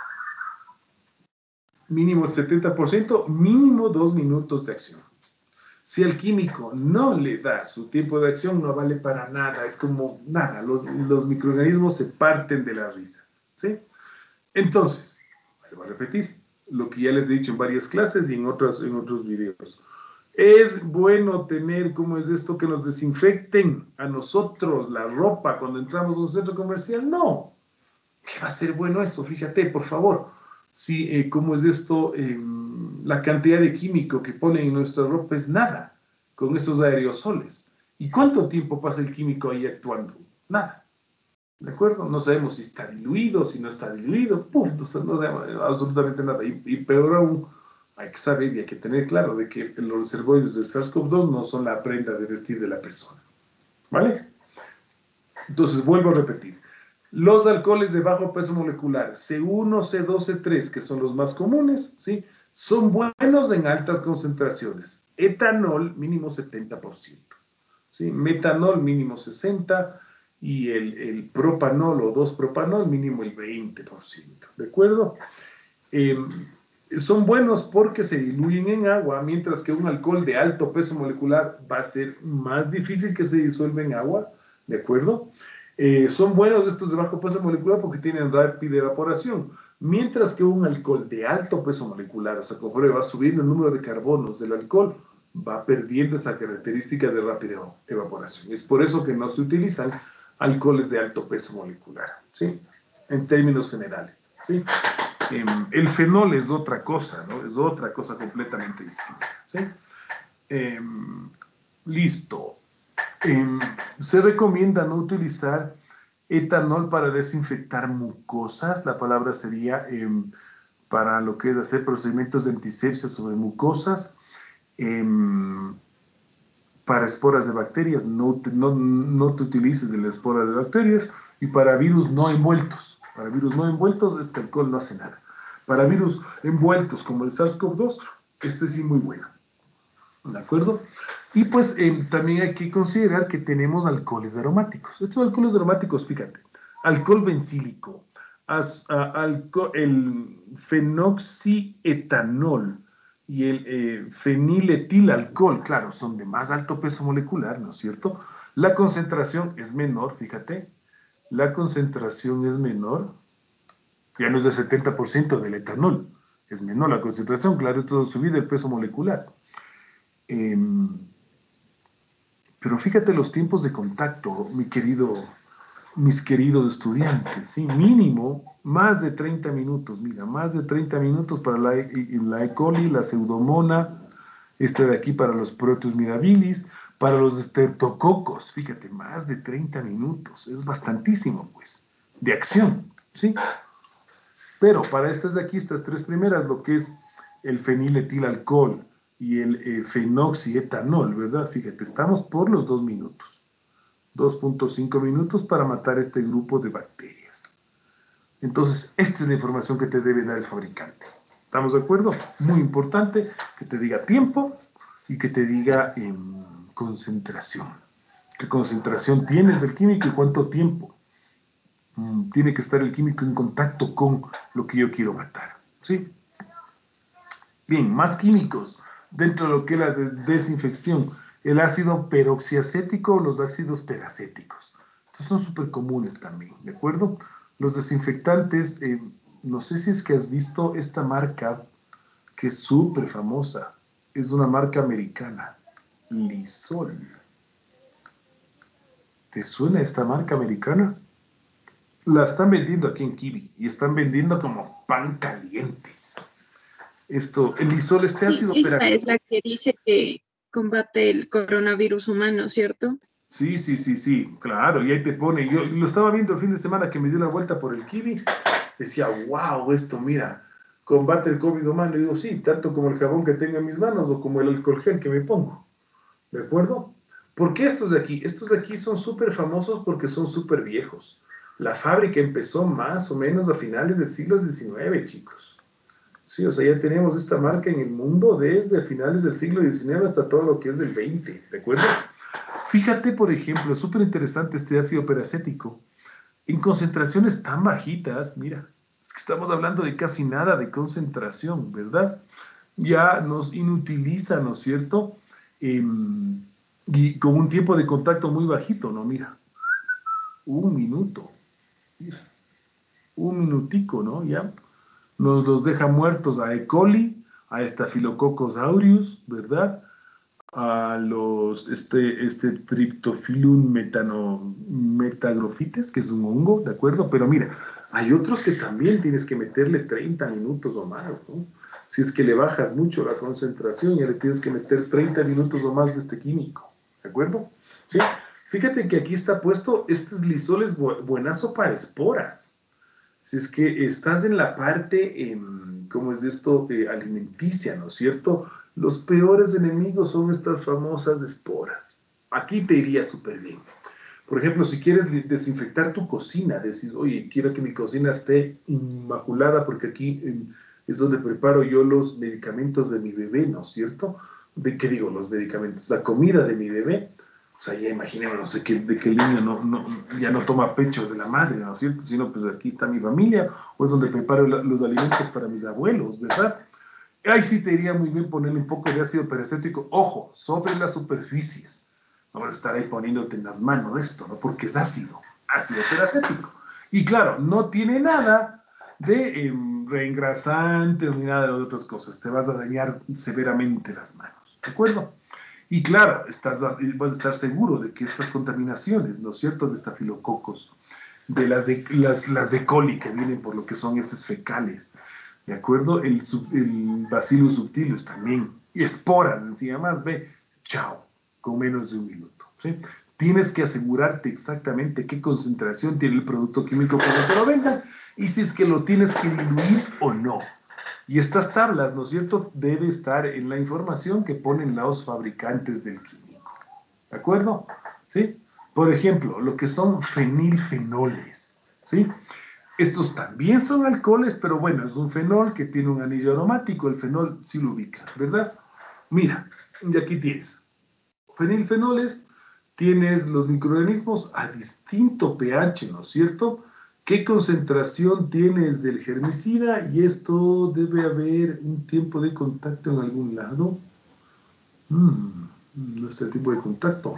Mínimo setenta por ciento, mínimo dos minutos de acción. Si el químico no le da su tiempo de acción, no vale para nada, es como nada, los, los microorganismos se parten de la risa, ¿sí? Entonces, voy a repetir lo que ya les he dicho en varias clases y en otros, en otros videos. ¿Es bueno tener, cómo es esto, que nos desinfecten a nosotros la ropa cuando entramos a un centro comercial? No. ¿Qué va a ser bueno eso? Fíjate, por favor. Sí, eh, ¿cómo es esto? Eh, la cantidad de químico que ponen en nuestra ropa es nada con esos aerosoles. ¿Y cuánto tiempo pasa el químico ahí actuando? Nada. ¿De acuerdo? No sabemos si está diluido, si no está diluido, punto, no sabemos absolutamente nada. Y, y peor aún, hay que saber y hay que tener claro de que los reservorios del SARS-CoV dos no son la prenda de vestir de la persona. ¿Vale? Entonces, vuelvo a repetir. Los alcoholes de bajo peso molecular, C uno, C dos, C tres, que son los más comunes, ¿sí? Son buenos en altas concentraciones. Etanol, mínimo setenta por ciento. ¿Sí? Metanol, mínimo sesenta por ciento. Y el, el propanol o dos propanol, mínimo el veinte por ciento. ¿De acuerdo? Eh, son buenos porque se diluyen en agua, mientras que un alcohol de alto peso molecular va a ser más difícil que se disuelva en agua. ¿De acuerdo? Eh, son buenos estos de bajo peso molecular porque tienen rápida evaporación, mientras que un alcohol de alto peso molecular, o sea, conforme va subiendo el número de carbonos del alcohol, va perdiendo esa característica de rápida evaporación. Es por eso que no se utilizan alcoholes de alto peso molecular, ¿sí? En términos generales, ¿sí? Eh, el fenol es otra cosa, ¿no? Es otra cosa completamente distinta, ¿sí? Eh, listo. Eh, se recomienda no utilizar etanol para desinfectar mucosas. La palabra sería eh, para lo que es hacer procedimientos de antisepsia sobre mucosas. Eh, para esporas de bacterias, no, no, no te utilices de la espora de bacterias. Y para virus no envueltos. Para virus no envueltos, este alcohol no hace nada. Para virus envueltos como el SARS-CoV dos, este sí muy bueno. ¿De acuerdo? Y pues eh, también hay que considerar que tenemos alcoholes aromáticos. Estos alcoholes aromáticos, fíjate, alcohol bencílico, as, a, alco, el fenoxietanol y el eh, feniletilalcohol, claro, son de más alto peso molecular, ¿no es cierto? La concentración es menor, fíjate, la concentración es menor, ya no es del setenta por ciento del etanol, es menor la concentración, claro, esto subir el peso molecular. Eh, pero fíjate los tiempos de contacto, mi querido, mis queridos estudiantes, ¿sí? Mínimo más de treinta minutos, mira, más de treinta minutos para la, la E. coli, la pseudomona, este de aquí para los proteus mirabilis, para los estreptococos, fíjate, más de treinta minutos, es bastantísimo, pues, de acción, ¿sí? Pero para estas de aquí, estas tres primeras, lo que es el feniletilalcohol y el eh, fenoxietanol, ¿verdad? Fíjate, estamos por los dos minutos. dos punto cinco minutos para matar este grupo de bacterias. Entonces, esta es la información que te debe dar el fabricante. ¿Estamos de acuerdo? Muy importante que te diga tiempo y que te diga eh, concentración. ¿Qué concentración tienes del químico y cuánto tiempo? Mm, tiene que estar el químico en contacto con lo que yo quiero matar. ¿Sí? Bien, más químicos dentro de lo que es la desinfección. El ácido peroxiacético o los ácidos peracéticos. Estos son súper comunes también, ¿de acuerdo? Los desinfectantes, eh, no sé si es que has visto esta marca que es súper famosa. Es una marca americana, Lysol. ¿Te suena esta marca americana? La están vendiendo aquí en Kiwi y están vendiendo como pan caliente. Esto, el Lysol, este Sí, ácido esta peracético. es la que dice que combate el coronavirus humano, ¿cierto? Sí, sí, sí, sí, claro, y ahí te pone, yo lo estaba viendo el fin de semana que me dio la vuelta por el Kiwi, decía, wow, esto, mira, combate el COVID humano, y digo, sí, tanto como el jabón que tengo en mis manos o como el alcohol gel que me pongo, ¿de acuerdo? ¿Por qué estos de aquí? Estos de aquí son súper famosos porque son súper viejos. La fábrica empezó más o menos a finales del siglo diecinueve, chicos. Sí, o sea, ya tenemos esta marca en el mundo desde finales del siglo diecinueve hasta todo lo que es del veinte, ¿de acuerdo? Fíjate, por ejemplo, es súper interesante este ácido peracético. En concentraciones tan bajitas, mira, es que estamos hablando de casi nada de concentración, ¿verdad? Ya nos inutiliza, ¿no es cierto? Eh, y con un tiempo de contacto muy bajito, ¿no? Mira, un minuto, mira, un minutico, ¿no? Ya nos los deja muertos a E. coli, a Staphylococcus aureus, ¿verdad? A los, este, este Triptophyllum metano, metagrofites, que es un hongo, ¿de acuerdo? Pero mira, hay otros que también tienes que meterle treinta minutos o más, ¿no? Si es que le bajas mucho la concentración, ya le tienes que meter treinta minutos o más de este químico, ¿de acuerdo? ¿Sí? Fíjate que aquí está puesto, este lisol es bu buenazo para esporas. Si es que estás en la parte, eh, ¿cómo es esto? Eh, alimenticia, ¿no es cierto? Los peores enemigos son estas famosas esporas. Aquí te iría súper bien. Por ejemplo, si quieres desinfectar tu cocina, decís, oye, quiero que mi cocina esté inmaculada porque aquí eh, es donde preparo yo los medicamentos de mi bebé, ¿no es cierto? ¿De qué digo los medicamentos? La comida de mi bebé. O sea, ya imaginémonos no sé que, de que el niño no, no, ya no toma pecho de la madre, ¿no es cierto? Sino, pues aquí está mi familia, o es donde preparo la, los alimentos para mis abuelos, ¿verdad? Ahí sí te iría muy bien ponerle un poco de ácido peracético, ojo, sobre las superficies. No vas a estar ahí poniéndote en las manos esto, ¿no? Porque es ácido, ácido peracético. Y claro, no tiene nada de eh, reengrasantes ni nada de otras cosas. Te vas a dañar severamente las manos, ¿de acuerdo? Y claro, estás, vas a estar seguro de que estas contaminaciones, ¿no es cierto?, de estafilococos, de las de, las, las de coli que vienen por lo que son heces fecales, ¿de acuerdo? El, sub, el bacillus subtilis también, esporas, encima más, ve, chao, con menos de un minuto, ¿sí? Tienes que asegurarte exactamente qué concentración tiene el producto químico cuando te lo vendan y si es que lo tienes que diluir o no. Y estas tablas, ¿no es cierto?, debe estar en la información que ponen los fabricantes del químico. ¿De acuerdo? ¿Sí? Por ejemplo, lo que son fenilfenoles, ¿sí? Estos también son alcoholes, pero bueno, es un fenol que tiene un anillo aromático. El fenol sí lo ubicas, ¿verdad? Mira, y aquí tienes. Fenilfenoles, tienes los microorganismos a distinto pH, ¿no es cierto?, ¿qué concentración tienes del germicida? Y esto debe haber un tiempo de contacto en algún lado. Mm, no está el tipo de contacto.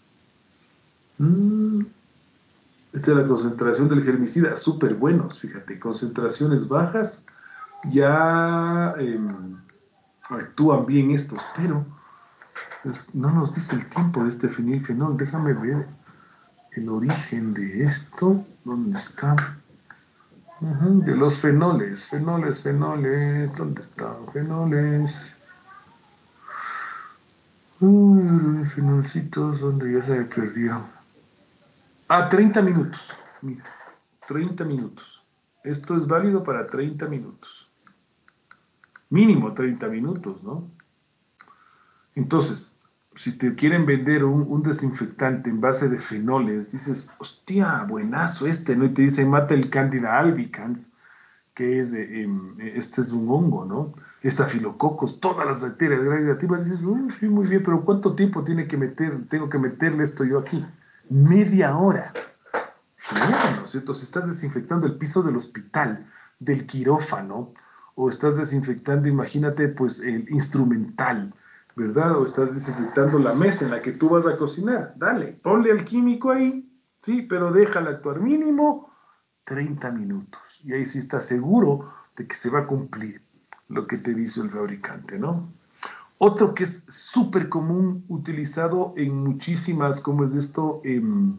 Mm, esta es la concentración del germicida. Súper buenos, fíjate. Concentraciones bajas ya eh, actúan bien estos, pero no nos dice el tiempo de este fenilfenol. Déjame ver el origen de esto. ¿Dónde está? Uh-huh, de los fenoles, fenoles, fenoles, ¿dónde están? Fenoles. Uy, fenolcitos, ¿dónde ya se me perdió? Ah, treinta minutos, mira, treinta minutos. Esto es válido para treinta minutos. Mínimo treinta minutos, ¿no? Entonces, si te quieren vender un, un desinfectante en base de fenoles, dices, hostia, buenazo este, ¿no? Y te dicen, mata el Candida albicans, que es, eh, este es un hongo, ¿no? Estafilococos, todas las bacterias negativas, dices, uy, sí, muy bien, pero ¿cuánto tiempo tiene que meter, tengo que meterle esto yo aquí? Media hora. Genial, ¿no es cierto? Si estás desinfectando el piso del hospital, del quirófano, o estás desinfectando, imagínate, pues, el instrumental, ¿verdad? O estás desinfectando la mesa en la que tú vas a cocinar, dale, ponle al químico ahí, sí, pero déjala actuar mínimo treinta minutos. Y ahí sí estás seguro de que se va a cumplir lo que te dice el fabricante, ¿no? Otro que es súper común, utilizado en muchísimas, ¿cómo es esto? En,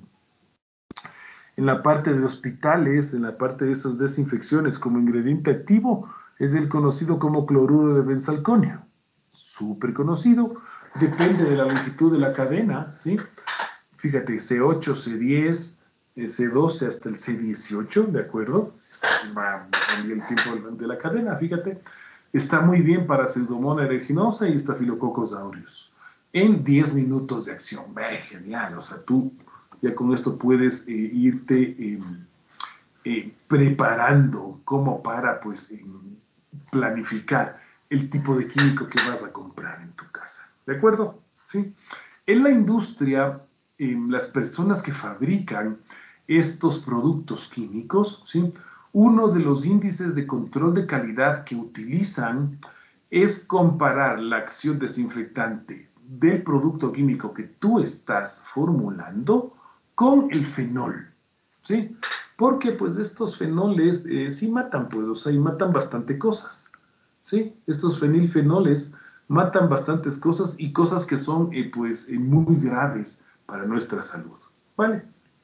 en la parte de hospitales, en la parte de esas desinfecciones como ingrediente activo, es el conocido como cloruro de benzalconio. Súper conocido, depende de la longitud de la cadena, ¿sí? Fíjate, C ocho, C diez, C doce hasta el C dieciocho, ¿de acuerdo? Va el tiempo de la cadena, fíjate. Está muy bien para Pseudomonas aeruginosa y Staphylococcus aureus. En diez minutos de acción. ¡Ve, genial! O sea, tú ya con esto puedes eh, irte eh, eh, preparando como para, pues, eh, planificar el tipo de químico que vas a comprar en tu casa. ¿De acuerdo? ¿Sí? En la industria, eh, las personas que fabrican estos productos químicos, ¿sí?, uno de los índices de control de calidad que utilizan es comparar la acción desinfectante del producto químico que tú estás formulando con el fenol, ¿sí? Porque pues estos fenoles eh, sí matan, pues, o sea, y matan bastante cosas, ¿sí? Estos fenilfenoles matan bastantes cosas y cosas que son, eh, pues, eh, muy graves para nuestra salud, ¿vale?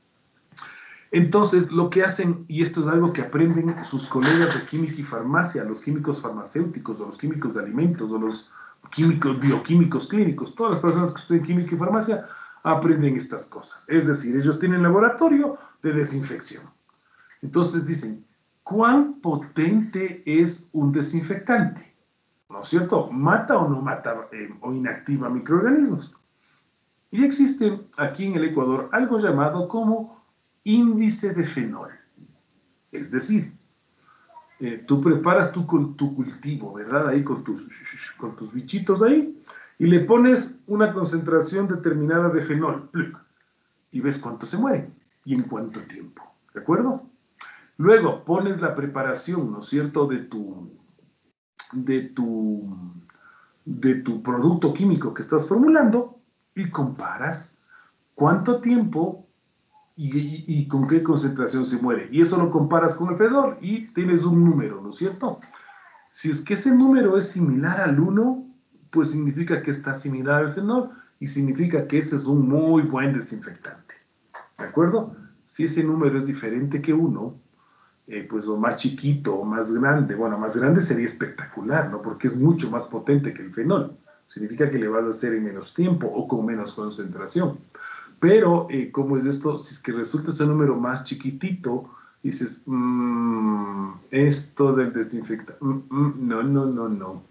Entonces, lo que hacen, y esto es algo que aprenden sus colegas de química y farmacia, los químicos farmacéuticos, o los químicos de alimentos, o los químicos, bioquímicos clínicos, todas las personas que estudian química y farmacia, aprenden estas cosas. Es decir, ellos tienen laboratorio de desinfección. Entonces dicen, ¿cuán potente es un desinfectante? ¿No es cierto? ¿Mata o no mata eh, o inactiva microorganismos? Y existe aquí en el Ecuador algo llamado como índice de fenol. Es decir, eh, tú preparas tu, tu cultivo, ¿verdad? Ahí con tus, con tus bichitos ahí, y le pones una concentración determinada de fenol, ¡pluc! Y ves cuánto se muere y en cuánto tiempo, ¿de acuerdo? Luego pones la preparación, ¿no es cierto?, de tu, de tu, de tu producto químico que estás formulando y comparas cuánto tiempo y, y, y con qué concentración se muere. Y eso lo comparas con el fenol y tienes un número, ¿no es cierto? Si es que ese número es similar al uno, pues significa que está similar al fenol y significa que ese es un muy buen desinfectante. ¿De acuerdo? Si ese número es diferente que uno, eh, pues o más chiquito o más grande, bueno, más grande sería espectacular, ¿no? Porque es mucho más potente que el fenol. Significa que le vas a hacer en menos tiempo o con menos concentración. Pero, eh, ¿cómo es esto? Si es que resulta ese número más chiquitito, dices, mmm, esto del desinfectante, mm, mm, no, no, no, no.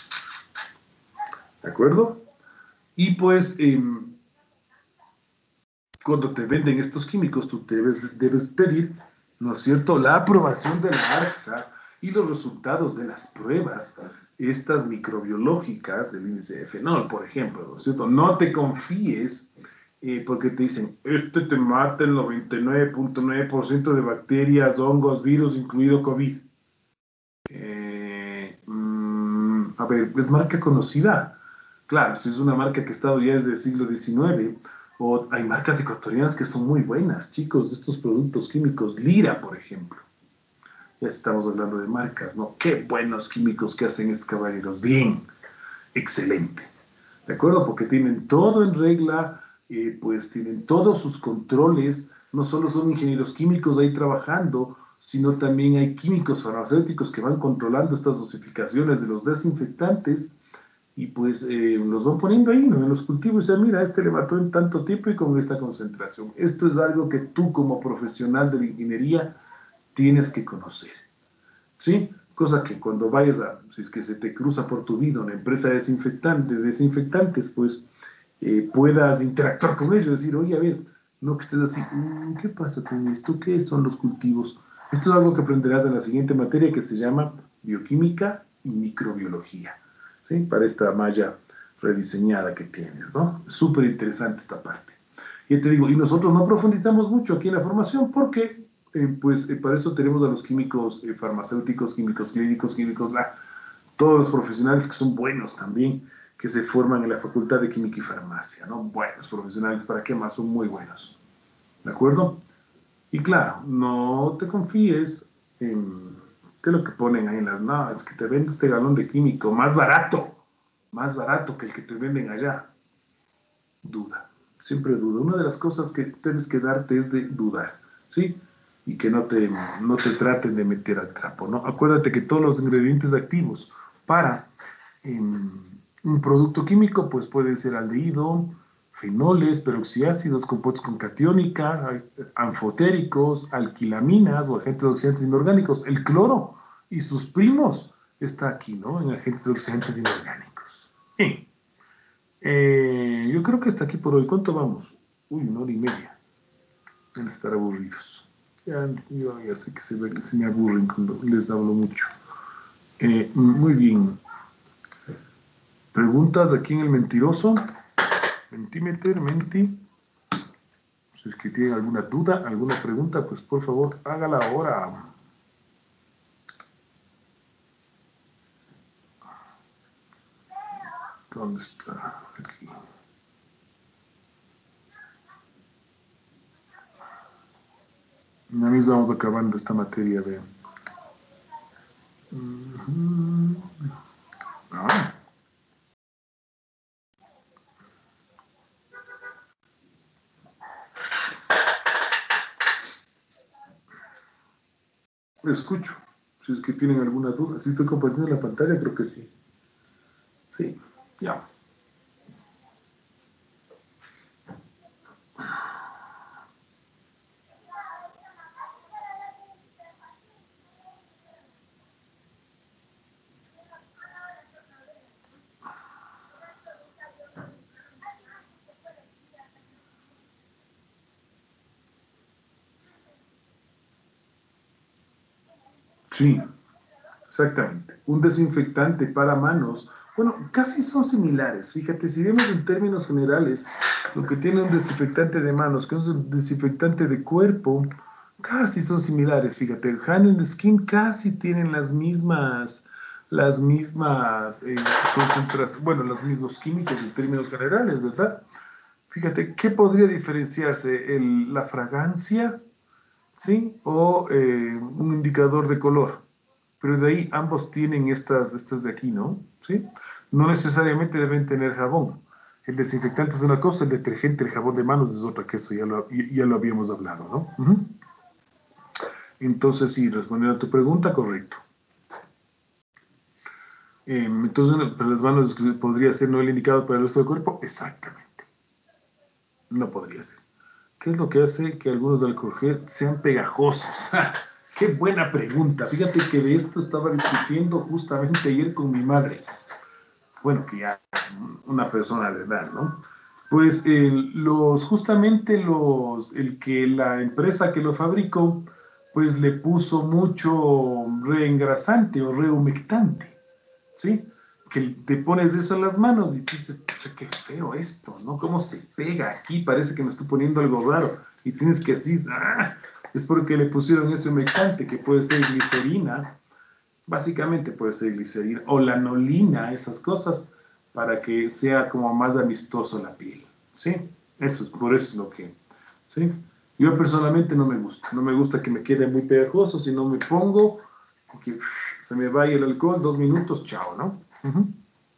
¿De acuerdo? Y pues, eh, cuando te venden estos químicos, tú debes, debes pedir, ¿no es cierto?, la aprobación de la ARCSA y los resultados de las pruebas, estas microbiológicas del índice de fenol, por ejemplo, ¿no es cierto? No te confíes eh, porque te dicen, este te mata el noventa y nueve punto nueve por ciento de bacterias, hongos, virus, incluido COVID. Eh, mm, a ver, es marca conocida. Claro, si es una marca que ha estado ya desde el siglo diecinueve, o hay marcas ecuatorianas que son muy buenas, chicos, de estos productos químicos. Lira, por ejemplo. Ya estamos hablando de marcas, ¿no? Qué buenos químicos que hacen estos caballeros. Bien, excelente. ¿De acuerdo? Porque tienen todo en regla, eh, pues tienen todos sus controles. No solo son ingenieros químicos ahí trabajando, sino también hay químicos farmacéuticos que van controlando estas dosificaciones de los desinfectantes y pues eh, los van poniendo ahí, ¿no?, en los cultivos. Y dicen, mira, este le mató en tanto tiempo y con esta concentración. Esto es algo que tú como profesional de la ingeniería tienes que conocer, ¿sí? Cosa que cuando vayas a, si es que se te cruza por tu vida una empresa de, desinfectante, de desinfectantes, pues eh, puedas interactuar con ellos, decir, oye, a ver, no que estés así, ¿qué pasa con esto? ¿Qué son los cultivos? Esto es algo que aprenderás en la siguiente materia que se llama bioquímica y microbiología, ¿sí? Para esta malla rediseñada que tienes, ¿no? Súper interesante esta parte. Y te digo, y nosotros no profundizamos mucho aquí en la formación porque, eh, pues, eh, para eso tenemos a los químicos eh, farmacéuticos, químicos clínicos, químicos, ah, todos los profesionales que son buenos también, que se forman en la Facultad de Química y Farmacia, ¿no? Buenos profesionales, ¿para qué más? Son muy buenos, ¿de acuerdo? Y claro, no te confíes en de lo que ponen ahí en las, no, es que te vende este galón de químico más barato, más barato que el que te venden allá. Duda, siempre duda. Una de las cosas que tienes que darte es de dudar, ¿sí? Y que no te, no te traten de meter al trapo, ¿no? Acuérdate que todos los ingredientes activos para eh, un producto químico, pues puede ser aldehído, fenoles, peroxiácidos, compuestos con catiónica, anfotéricos, alquilaminas o agentes oxidantes inorgánicos. El cloro y sus primos está aquí, ¿no? En agentes oxidantes inorgánicos. Sí. Eh, yo creo que hasta aquí por hoy. ¿Cuánto vamos? Uy, una hora y media. Deben estar aburridos. Ya, yo ya sé que se, ve, que se me aburren cuando les hablo mucho. Eh, muy bien. ¿Preguntas aquí en el mentiroso? Mentimeter, menti. Si es que tienen alguna duda, alguna pregunta, pues por favor, hágala ahora. ¿Dónde está? Aquí. Ya mismo vamos acabando esta materia, vean. Uh-huh. Ah. Escucho. Si es que tienen alguna duda. Si estoy compartiendo la pantalla, creo que sí. Sí, ya. Sí, exactamente. Un desinfectante para manos, bueno, casi son similares. Fíjate, si vemos en términos generales, lo que tiene un desinfectante de manos, que es un desinfectante de cuerpo, casi son similares. Fíjate, el hand and skin casi tienen las mismas, las mismas eh, concentraciones, bueno, los mismos químicos en términos generales, ¿verdad? Fíjate, ¿qué podría diferenciarse? El- la fragancia, ¿sí? O eh, un indicador de color. Pero de ahí ambos tienen estas, estas de aquí, ¿no? ¿Sí? No necesariamente deben tener jabón. El desinfectante es una cosa, el detergente, el jabón de manos es otra, que eso ya lo, ya lo habíamos hablado, ¿no? Ujú. Entonces, sí, respondiendo a tu pregunta, correcto. Eh, entonces, para las manos podría ser no el indicado para el resto del cuerpo, exactamente. No podría ser. ¿Qué es lo que hace que algunos alcohol gel sean pegajosos? ¡Ja! ¡Qué buena pregunta! Fíjate que de esto estaba discutiendo justamente ayer con mi madre. Bueno, que ya una persona de edad, ¿no? Pues eh, los, justamente los, el que la empresa que lo fabricó, pues le puso mucho reengrasante o rehumectante, ¿sí? Que te pones eso en las manos y dices, pucha, qué feo esto, ¿no? ¿Cómo se pega aquí? Parece que me estoy poniendo algo raro. Y tienes que decir, ¡ah! Es porque le pusieron ese humectante que puede ser glicerina, básicamente puede ser glicerina, o lanolina, esas cosas, para que sea como más amistoso la piel, ¿sí? Eso es, por eso es lo que, ¿sí? Yo personalmente no me gusta, no me gusta que me quede muy pegajoso, si no me pongo, que se me vaya el alcohol, dos minutos, chao, ¿no? Ujú.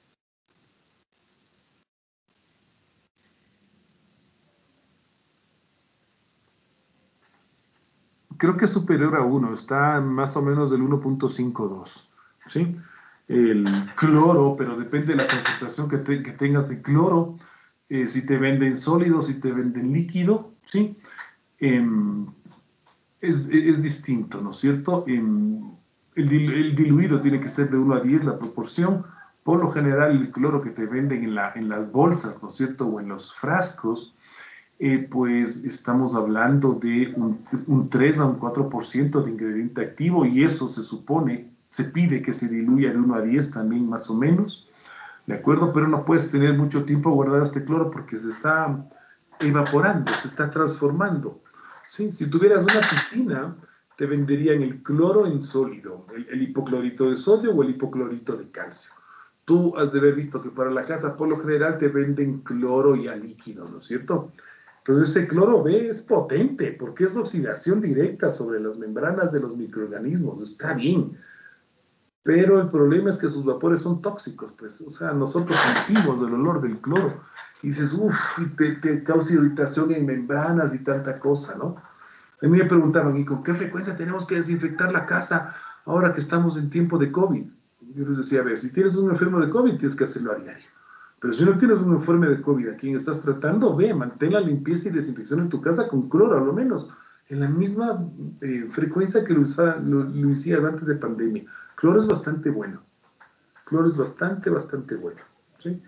Creo que es superior a uno, está más o menos del uno punto cincuenta y dos, ¿sí? El cloro, pero depende de la concentración que, te- que tengas de cloro, eh, si te venden sólido, si te venden líquido, ¿sí? Em, es, es distinto, ¿no es cierto? Em, el, dil- el diluido tiene que ser de uno a diez la proporción. Por lo general, el cloro que te venden en, la, en las bolsas, ¿no es cierto? O en los frascos, eh, pues estamos hablando de un, un tres a un cuatro por ciento de ingrediente activo y eso se supone, se pide que se diluya de uno a diez también más o menos, ¿de acuerdo? Pero no puedes tener mucho tiempo guardado este cloro porque se está evaporando, se está transformando, ¿sí? Si tuvieras una piscina, te venderían el cloro en sólido, el, el hipoclorito de sodio o el hipoclorito de calcio. Tú has de haber visto que para la casa, por lo general, te venden cloro ya líquido, ¿no es cierto? Entonces ese cloro B es potente porque es oxidación directa sobre las membranas de los microorganismos, está bien, pero el problema es que sus vapores son tóxicos, pues, o sea, nosotros sentimos el olor del cloro y dices, uff, y te, te causa irritación en membranas y tanta cosa, ¿no? A mí me preguntaban, ¿y con qué frecuencia tenemos que desinfectar la casa ahora que estamos en tiempo de COVID? Yo les decía, a ver, si tienes un enfermo de COVID, tienes que hacerlo a diario. Pero si no tienes un enfermo de COVID a quien estás tratando, ve, mantén la limpieza y desinfección en tu casa con cloro, a lo menos, en la misma eh, frecuencia que lo, usa, lo, lo hacías antes de pandemia. Cloro es bastante bueno. Cloro es bastante, bastante bueno. ¿Sí?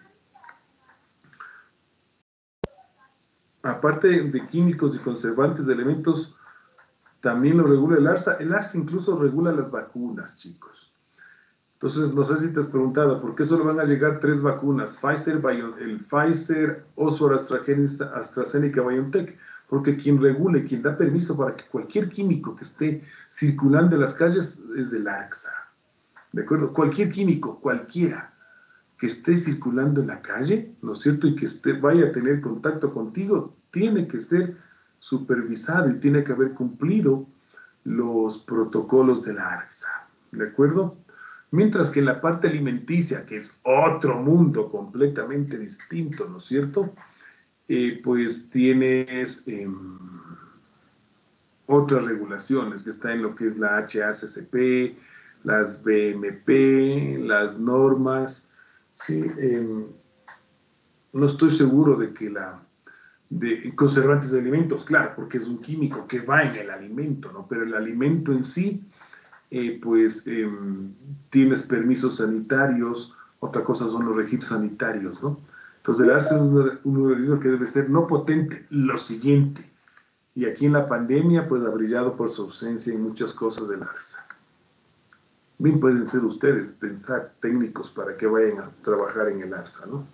Aparte de químicos y conservantes de elementos, también lo regula el ARSA. El ARSA incluso regula las vacunas, chicos. Entonces, no sé si te has preguntado, ¿por qué solo van a llegar tres vacunas? Pfizer, Bio, el Pfizer, Oxford, AstraZeneca, AstraZeneca, BioNTech. Porque quien regule, quien da permiso para que cualquier químico que esté circulando en las calles es el ARSA. ¿De acuerdo? Cualquier químico, cualquiera que esté circulando en la calle, ¿no es cierto? Y que esté, vaya a tener contacto contigo, tiene que ser supervisado y tiene que haber cumplido los protocolos de la ARSA. ¿De acuerdo? Mientras que en la parte alimenticia, que es otro mundo completamente distinto, ¿no es cierto? Eh, pues tienes eh, otras regulaciones que están en lo que es la H A C C P, las B M P, las normas, ¿sí? Eh, no estoy seguro de que la de conservantes de alimentos, claro, porque es un químico que va en el alimento, ¿no? Pero el alimento en sí, eh, pues eh, tienes permisos sanitarios, otra cosa son los registros sanitarios, ¿no? Entonces, el ARSA es un, un organismo que debe ser no potente, lo siguiente. Y aquí en la pandemia, pues ha brillado por su ausencia en muchas cosas del ARSA. Bien pueden ser ustedes pensar técnicos para que vayan a trabajar en el ARSA, ¿no?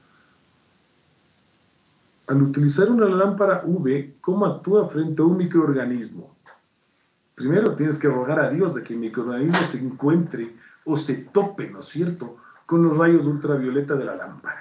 Al utilizar una lámpara U V, ¿cómo actúa frente a un microorganismo? Primero tienes que rogar a Dios de que el microorganismo se encuentre o se tope, ¿no es cierto?, con los rayos ultravioleta de la lámpara.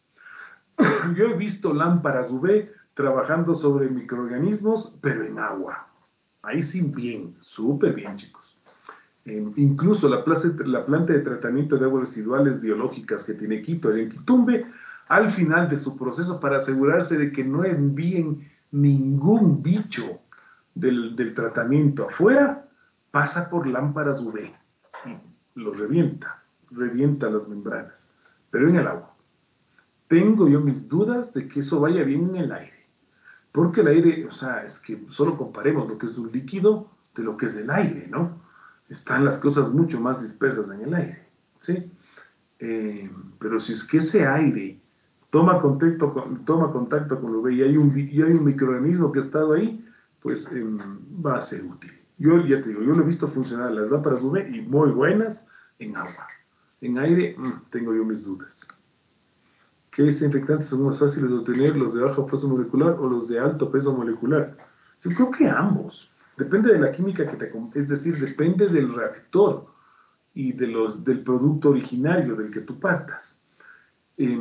Yo he visto lámparas U V trabajando sobre microorganismos, pero en agua. Ahí sí bien, súper bien, chicos. Eh, incluso la, plaza, la planta de tratamiento de aguas residuales biológicas que tiene Quito, allá en Quitumbe, al final de su proceso, para asegurarse de que no envíen ningún bicho del, del tratamiento afuera, pasa por lámparas U V y lo revienta, revienta las membranas, pero en el agua. Tengo yo mis dudas de que eso vaya bien en el aire, porque el aire, o sea, es que solo comparemos lo que es un líquido de lo que es el aire, ¿no? Están las cosas mucho más dispersas en el aire, ¿sí? Eh, pero si es que ese aire toma contacto con, toma contacto con lo que y hay un, y hay un microorganismo que ha estado ahí, pues eh, va a ser útil. Yo ya te digo, yo lo he visto funcionar las lámparas U V y muy buenas en agua. En aire, mmm, tengo yo mis dudas. ¿Qué desinfectantes son más fáciles de obtener, los de bajo peso molecular o los de alto peso molecular? Yo creo que ambos. Depende de la química que te... Es decir, depende del reactor y de los, del producto originario del que tú partas. Eh,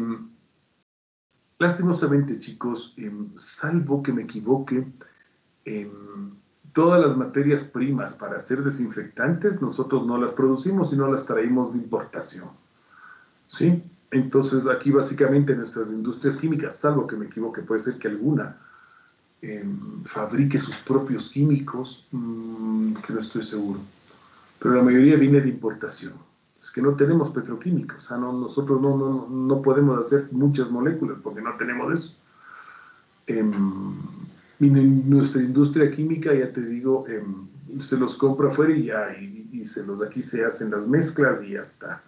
lastimosamente, chicos, eh, salvo que me equivoque, eh, todas las materias primas para hacer desinfectantes nosotros no las producimos, sino las traemos de importación. ¿Sí? Entonces, aquí básicamente nuestras industrias químicas, salvo que me equivoque, puede ser que alguna eh, fabrique sus propios químicos, mmm, que no estoy seguro. Pero la mayoría viene de importación. Es que no tenemos petroquímicos, o sea, no, nosotros no, no, no podemos hacer muchas moléculas porque no tenemos eso. Eh, y nuestra industria química, ya te digo, eh, se los compra afuera y ya, y, y se los, aquí se hacen las mezclas y ya está.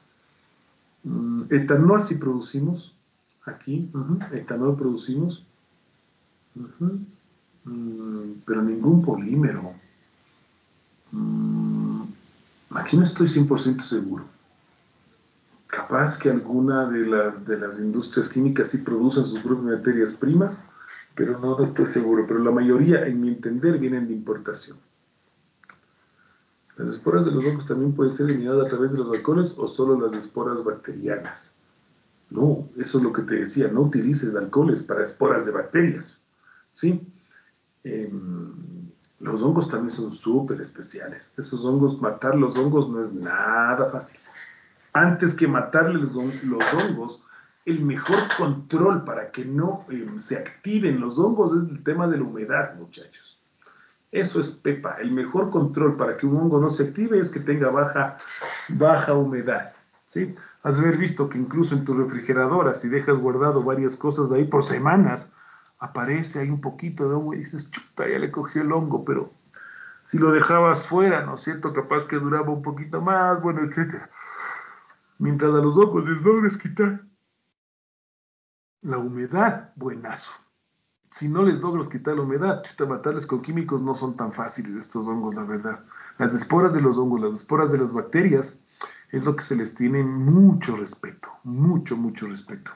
Mm, etanol sí producimos, aquí, uh-huh, etanol producimos, uh-huh, mm, pero ningún polímero. Mm, aquí no estoy cien por ciento seguro. Capaz que alguna de las, de las industrias químicas sí producen sus propias materias primas, pero no, no estoy seguro. Pero la mayoría, en mi entender, vienen de importación. Las esporas de los hongos también pueden ser eliminadas a través de los alcoholes o solo las esporas bacterianas. No, eso es lo que te decía, no utilices alcoholes para esporas de bacterias, ¿sí? Eh, los hongos también son súper especiales. Esos hongos, matar los hongos no es nada fácil. Antes que matarle los, los hongos, el mejor control para que no eh, se activen los hongos es el tema de la humedad, muchachos. Eso es pepa. El mejor control para que un hongo no se active es que tenga baja, baja humedad, ¿sí? Has de haber visto que incluso en tu refrigeradora, si dejas guardado varias cosas ahí por semanas, aparece ahí un poquito de hongo y dices, chuta, ya le cogió el hongo, pero si lo dejabas fuera, ¿no es cierto? Capaz que duraba un poquito más, bueno, etcétera. Mientras a los hongos les logres quitar la humedad, buenazo. Si no les logras quitar la humedad, chuta, matarles con químicos no son tan fáciles estos hongos, la verdad. Las esporas de los hongos, las esporas de las bacterias, es lo que se les tiene mucho respeto, mucho, mucho respeto.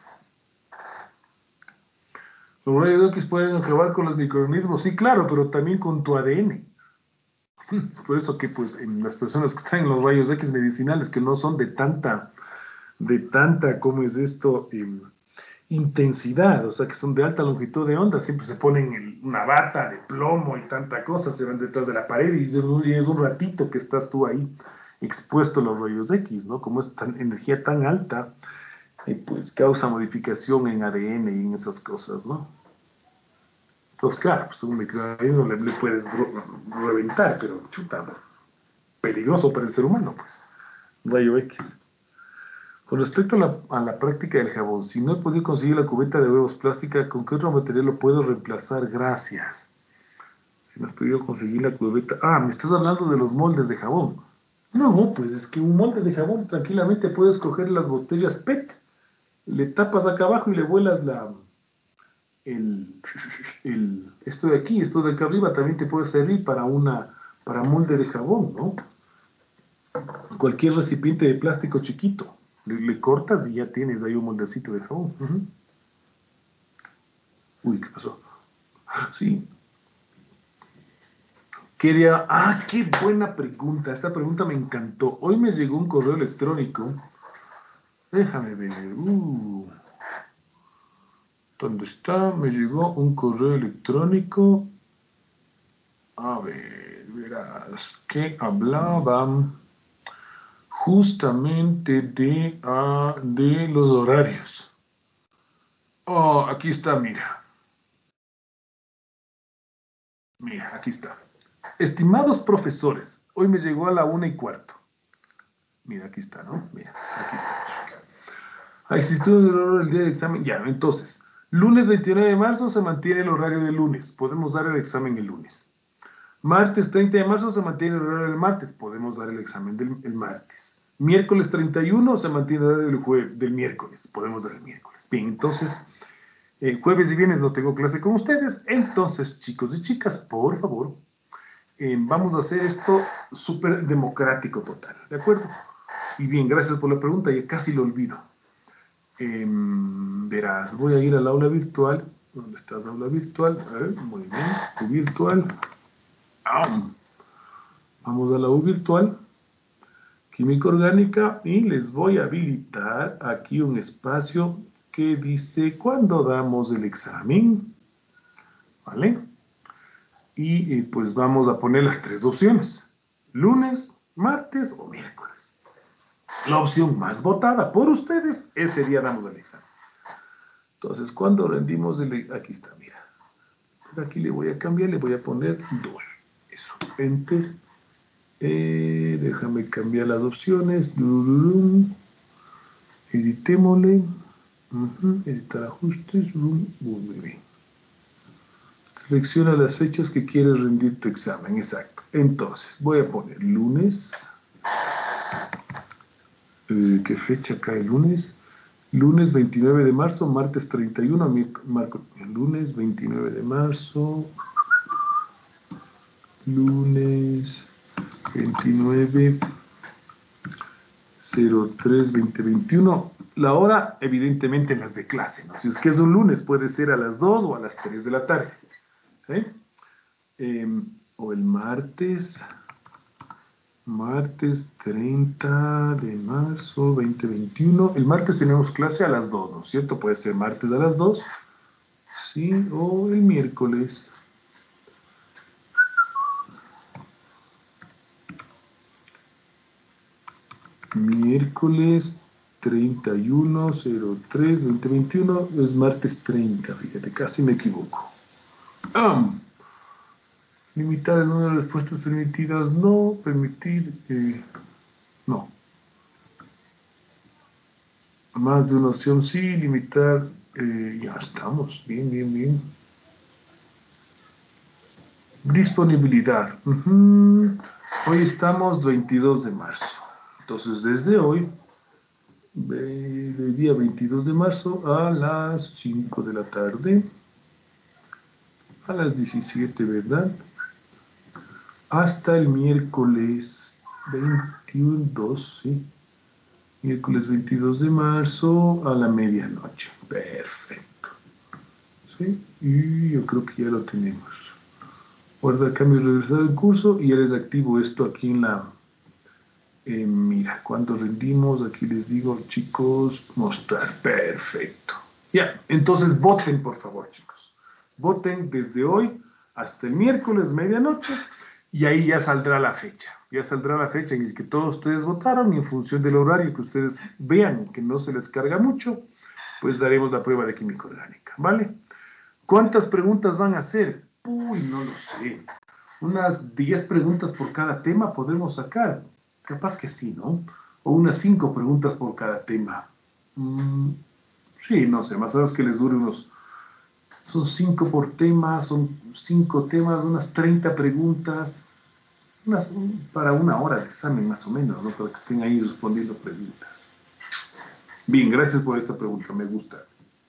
Los rayos X pueden acabar con los microorganismos, sí, claro, pero también con tu A D N. Es por eso que, pues, en las personas que están en los rayos X medicinales, que no son de tanta, de tanta, ¿cómo es esto? Eh, intensidad, o sea, que son de alta longitud de onda, siempre se ponen en una bata de plomo y tanta cosa, se van detrás de la pared y es un ratito que estás tú ahí expuesto a los rayos X, ¿no? Como es tan, energía tan alta, eh, pues causa modificación en A D N y en esas cosas, ¿no? Entonces, claro, pues un microorganismo le, le puedes reventar, pero chuta, peligroso para el ser humano, pues, rayo X. Con respecto a la, a la práctica del jabón, si no he podido conseguir la cubeta de huevos plástica, ¿con qué otro material lo puedo reemplazar? Gracias. Si no has podido conseguir la cubeta... Ah, me estás hablando de los moldes de jabón. No, pues es que un molde de jabón tranquilamente puedes coger las botellas P E T, le tapas acá abajo y le vuelas la... El, el, esto de aquí, esto de acá arriba también te puede servir para una... para molde de jabón, ¿no? cualquier recipiente de plástico chiquito. Le, le cortas y ya tienes ahí un moldecito de jabón. Uh-huh. Uy, ¿qué pasó? Sí. Quería... Ah, qué buena pregunta. Esta pregunta me encantó. Hoy me llegó un correo electrónico. Déjame ver. Uh. ¿Dónde está? Me llegó un correo electrónico. A ver, verás que hablaban justamente de, uh, de los horarios. Oh, aquí está, mira. Mira, aquí está. Estimados profesores, hoy me llegó a la una y cuarto. Mira, aquí está, ¿no? Mira, aquí está. Ha existido un error el día del examen. Ya, entonces, lunes veintinueve de marzo se mantiene el horario del lunes. Podemos dar el examen el lunes. Martes treinta de marzo se mantiene el horario del martes. Podemos dar el examen del el martes. Miércoles treinta y uno se mantiene el horario del, jue- del miércoles. Podemos dar el miércoles. Bien, entonces, eh, jueves y viernes no tengo clase con ustedes. Entonces, chicos y chicas, por favor, eh, vamos a hacer esto súper democrático total. ¿De acuerdo? Y bien, gracias por la pregunta. Ya casi lo olvido. Eh, verás, voy a ir al aula virtual. ¿Dónde está el aula virtual? A ver, muy bien. Tu virtual. ¡Am! Vamos a la U virtual, química orgánica, y les voy a habilitar aquí un espacio que dice ¿cuándo damos el examen? ¿Vale? Y eh, pues vamos a poner las tres opciones, lunes, martes o miércoles. La opción más votada por ustedes, ese día damos el examen. Entonces, ¿cuándo rendimos el... Aquí está, mira. Aquí le voy a cambiar, le voy a poner dos. Eso, enter. Eh, déjame cambiar las opciones. Editémosle. Uh-huh. Editar ajustes. Muy bien. Selecciona las fechas que quieres rendir tu examen. Exacto. Entonces, voy a poner lunes. Eh, ¿Qué fecha cae el lunes? Lunes veintinueve de marzo, martes treinta y uno. Marco, lunes veintinueve de marzo. Lunes veintinueve cero tres veinte veintiuno. La hora, evidentemente, en las de clase, ¿no? Si es que es un lunes, puede ser a las dos o a las tres de la tarde. ¿Sí? Eh, o el martes, martes treinta de marzo veinte veintiuno. El martes tenemos clase a las dos, ¿no es cierto? Puede ser martes a las dos, sí, o el miércoles. Miércoles treinta y uno cero tres veinte veintiuno, es martes treinta, fíjate, casi me equivoco. Um, limitar el número de respuestas permitidas, no, permitir, eh, no. Más de una opción, sí, limitar, eh, ya estamos, bien, bien, bien. Disponibilidad, uh-huh. Hoy estamos veintidós de marzo, entonces desde hoy, del día veintidós de marzo a las cinco de la tarde, a las diecisiete, ¿verdad? Hasta el miércoles veintidós, ¿sí? Miércoles veintidós de marzo a la medianoche. Perfecto. ¿Sí? Y yo creo que ya lo tenemos. Guarda cambio y regresar al curso y ya les activo esto aquí en la... Eh, mira, cuando rendimos, aquí les digo, chicos, mostrar. Perfecto. Ya, entonces voten, por favor, chicos. Voten desde hoy hasta el miércoles medianoche y ahí ya saldrá la fecha. Ya saldrá la fecha en la que todos ustedes votaron y en función del horario que ustedes vean que no se les carga mucho, pues daremos la prueba de química orgánica, ¿vale? ¿Cuántas preguntas van a hacer? Uy, no lo sé. Unas diez preguntas por cada tema podremos sacar. Capaz que sí, ¿no? O unas cinco preguntas por cada tema. Mm, sí, no sé, más o menos que les dure unos... Son cinco por tema, son cinco temas, unas treinta preguntas, unas, para una hora de examen más o menos, ¿no? Para que estén ahí respondiendo preguntas. Bien, gracias por esta pregunta, me gusta.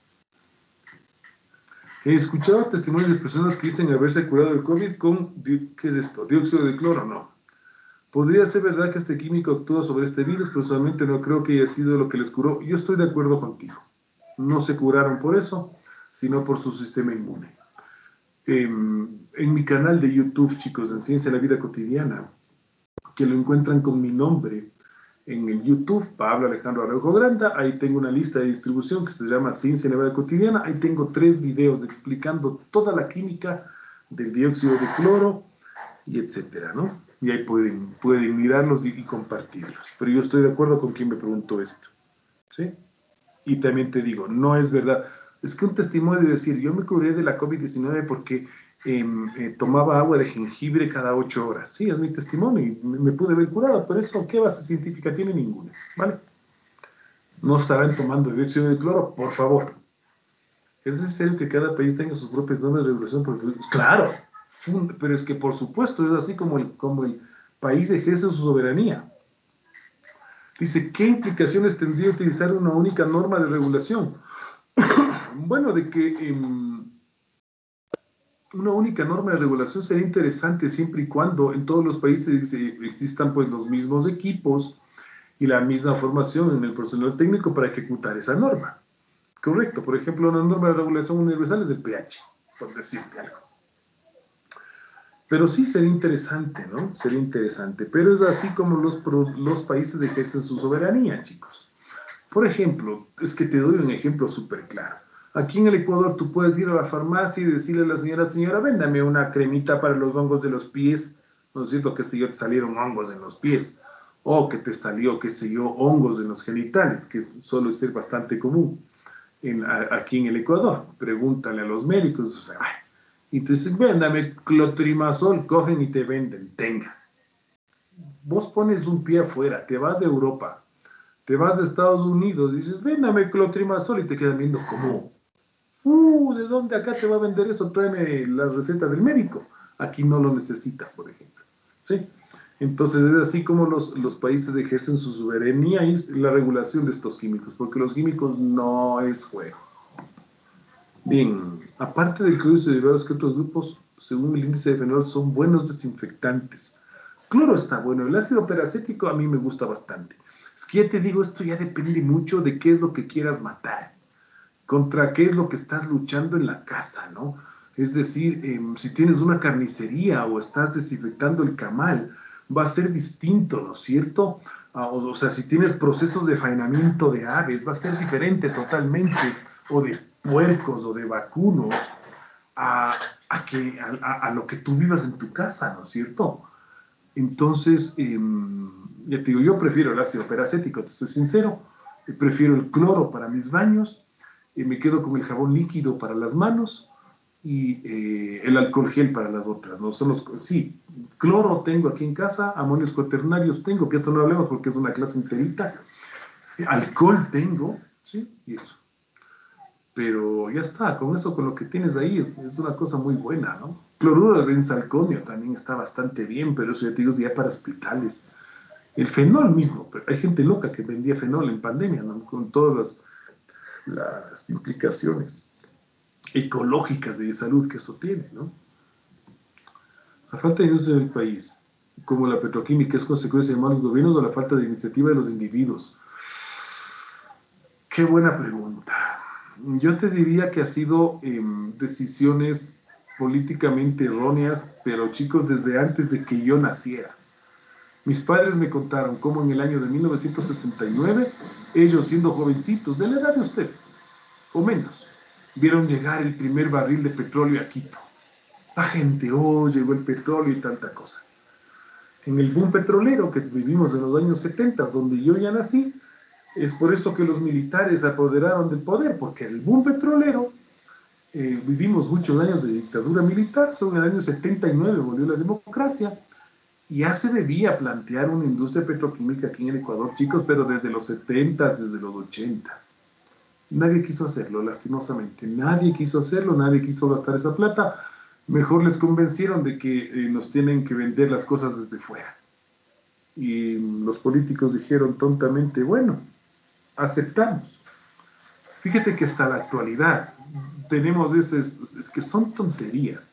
He escuchado testimonios de personas que dicen haberse curado del COVID con, ¿qué es esto? ¿Dióxido de cloro? No. Podría ser verdad que este químico actúa sobre este virus, pero personalmente no creo que haya sido lo que les curó. Yo estoy de acuerdo contigo. No se curaron por eso, sino por su sistema inmune. Eh, en mi canal de YouTube, chicos, en Ciencia de la Vida Cotidiana, que lo encuentran con mi nombre en el YouTube, Pablo Alejandro Araujo Granda, ahí tengo una lista de distribución que se llama Ciencia de la Vida Cotidiana, ahí tengo tres videos explicando toda la química del dióxido de cloro y etcétera, ¿no? Y ahí pueden, pueden mirarlos y, y compartirlos. Pero yo estoy de acuerdo con quien me preguntó esto, ¿sí? Y también te digo, no es verdad. Es que un testimonio de decir, yo me curé de la COVID diecinueve porque eh, eh, tomaba agua de jengibre cada ocho horas. Sí, es mi testimonio y me, me pude haber curado, pero eso, ¿qué base científica tiene? Ninguna, ¿vale? No estarán tomando dióxido de cloro, por favor. ¿Es necesario que cada país tenga sus propias normas de regulación? Porque, claro, pero es que por supuesto es así como el, como el país ejerce su soberanía. Dice, ¿qué implicaciones tendría utilizar una única norma de regulación? Bueno, de que eh, una única norma de regulación sería interesante siempre y cuando en todos los países existan pues los mismos equipos y la misma formación en el personal técnico para ejecutar esa norma. Correcto, por ejemplo, una norma de regulación universal es el pH, por decirte algo. Pero sí sería interesante, ¿no? Sería interesante, pero es así como los, los países ejercen su soberanía, chicos. Por ejemplo, es que te doy un ejemplo súper claro. Aquí en el Ecuador tú puedes ir a la farmacia y decirle a la señora, señora, véndame una cremita para los hongos de los pies, ¿no es cierto? Que sé yo, te salieron hongos en los pies, o que te salió, qué sé yo, hongos en los genitales, que suele ser bastante común en, a, aquí en el Ecuador. Pregúntale a los médicos, o sea, ay, y te dicen, véndame clotrimazol, cogen y te venden, tenga. Vos pones un pie afuera, te vas de Europa, te vas de Estados Unidos, dices, véndame clotrimazol, y te quedan viendo, ¿cómo? Uh, ¿de dónde acá te va a vender eso? Tráeme la receta del médico. Aquí no lo necesitas, por ejemplo. ¿Sí? Entonces es así como los, los países ejercen su soberanía y la regulación de estos químicos, porque los químicos no es juego. Bien, aparte del cloro y sus derivados, que otros grupos, según el índice de fenol, son buenos desinfectantes. Cloro está bueno, el ácido peracético a mí me gusta bastante. Es que ya te digo, esto ya depende mucho de qué es lo que quieras matar, contra qué es lo que estás luchando en la casa, ¿no? Es decir, eh, si tienes una carnicería o estás desinfectando el camal, va a ser distinto, ¿no es cierto? Ah, o, o sea, si tienes procesos de faenamiento de aves, va a ser diferente totalmente, o de puercos o de vacunos, a, a, que, a, a lo que tú vivas en tu casa, ¿no es cierto? Entonces, eh, ya te digo, yo prefiero el ácido peracético, te soy sincero, prefiero el cloro para mis baños, y me quedo con el jabón líquido para las manos y eh, el alcohol gel para las otras, ¿no? Son los, sí, cloro tengo aquí en casa, amonios cuaternarios tengo, que esto no hablemos porque es una clase enterita, alcohol tengo, ¿sí? Y eso. Pero ya está, con eso, con lo que tienes ahí, es, es una cosa muy buena, ¿no? Cloruro de benzalconio también está bastante bien, pero eso ya te digo, ya para hospitales. El fenol mismo, pero hay gente loca que vendía fenol en pandemia, ¿no? Con todas las las implicaciones ecológicas de salud que eso tiene, ¿no? La falta de industria del país, como la petroquímica, es consecuencia de malos gobiernos o la falta de iniciativa de los individuos. Qué buena pregunta. Yo te diría que ha sido eh, decisiones políticamente erróneas, pero chicos, desde antes de que yo naciera. Mis padres me contaron cómo en el año de mil novecientos sesenta y nueve, ellos siendo jovencitos, de la edad de ustedes, o menos, vieron llegar el primer barril de petróleo a Quito. La gente, oh, llegó el petróleo y tanta cosa. En el boom petrolero que vivimos en los años setenta, donde yo ya nací, es por eso que los militares se apoderaron del poder, porque el boom petrolero, eh, vivimos muchos años de dictadura militar, sobre el año setenta y nueve volvió la democracia, y ya se debía plantear una industria petroquímica aquí en el Ecuador, chicos, pero desde los setentas, desde los ochentas. Nadie quiso hacerlo, lastimosamente. Nadie quiso hacerlo, nadie quiso gastar esa plata. Mejor les convencieron de que eh, nos tienen que vender las cosas desde fuera. Y los políticos dijeron tontamente, bueno, aceptamos. Fíjate que hasta la actualidad tenemos esas, es que son tonterías.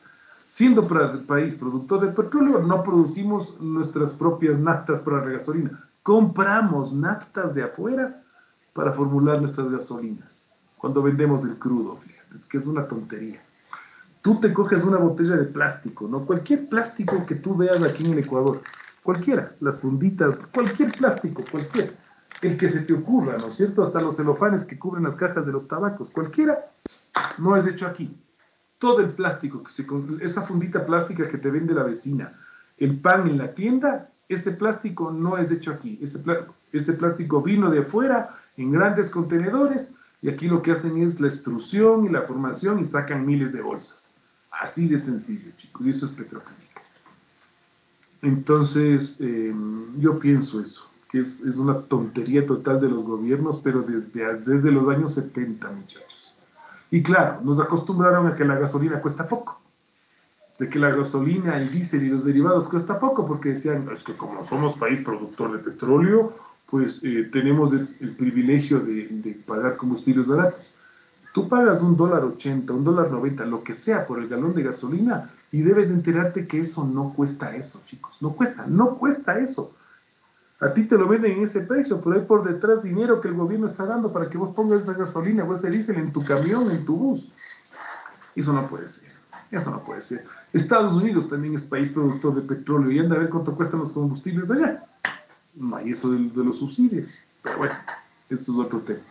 Siendo pra- país productor de petróleo, no producimos nuestras propias naftas para la gasolina. Compramos naftas de afuera para formular nuestras gasolinas. Cuando vendemos el crudo, fíjate, es que es una tontería. Tú te coges una botella de plástico, ¿no? Cualquier plástico que tú veas aquí en el Ecuador, cualquiera, las funditas, cualquier plástico, cualquier, el que se te ocurra, ¿no es cierto? Hasta los celofanes que cubren las cajas de los tabacos, cualquiera, no es hecho aquí. Todo el plástico, que se, esa fundita plástica que te vende la vecina, el pan en la tienda, ese plástico no es hecho aquí. Ese, ese plástico vino de afuera en grandes contenedores y aquí lo que hacen es la extrusión y la formación y sacan miles de bolsas. Así de sencillo, chicos, y eso es petroquímica. Entonces, eh, yo pienso eso, que es, es una tontería total de los gobiernos, pero desde, desde los años setenta, muchachos. Y claro, nos acostumbraron a que la gasolina cuesta poco, de que la gasolina, el diésel y los derivados cuesta poco, porque decían, es que como somos país productor de petróleo, pues eh, tenemos de, el privilegio de, de pagar combustibles baratos. Tú pagas un dólar ochenta, un dólar noventa, lo que sea por el galón de gasolina, y debes de enterarte que eso no cuesta eso, chicos. No cuesta, no cuesta eso. A ti te lo venden en ese precio, pero hay por detrás dinero que el gobierno está dando para que vos pongas esa gasolina o ese diésel en tu camión, en tu bus. Eso no puede ser. Eso no puede ser. Estados Unidos también es país productor de petróleo y anda a ver cuánto cuestan los combustibles de allá. No hay eso de, de los subsidios. Pero bueno, eso es otro tema.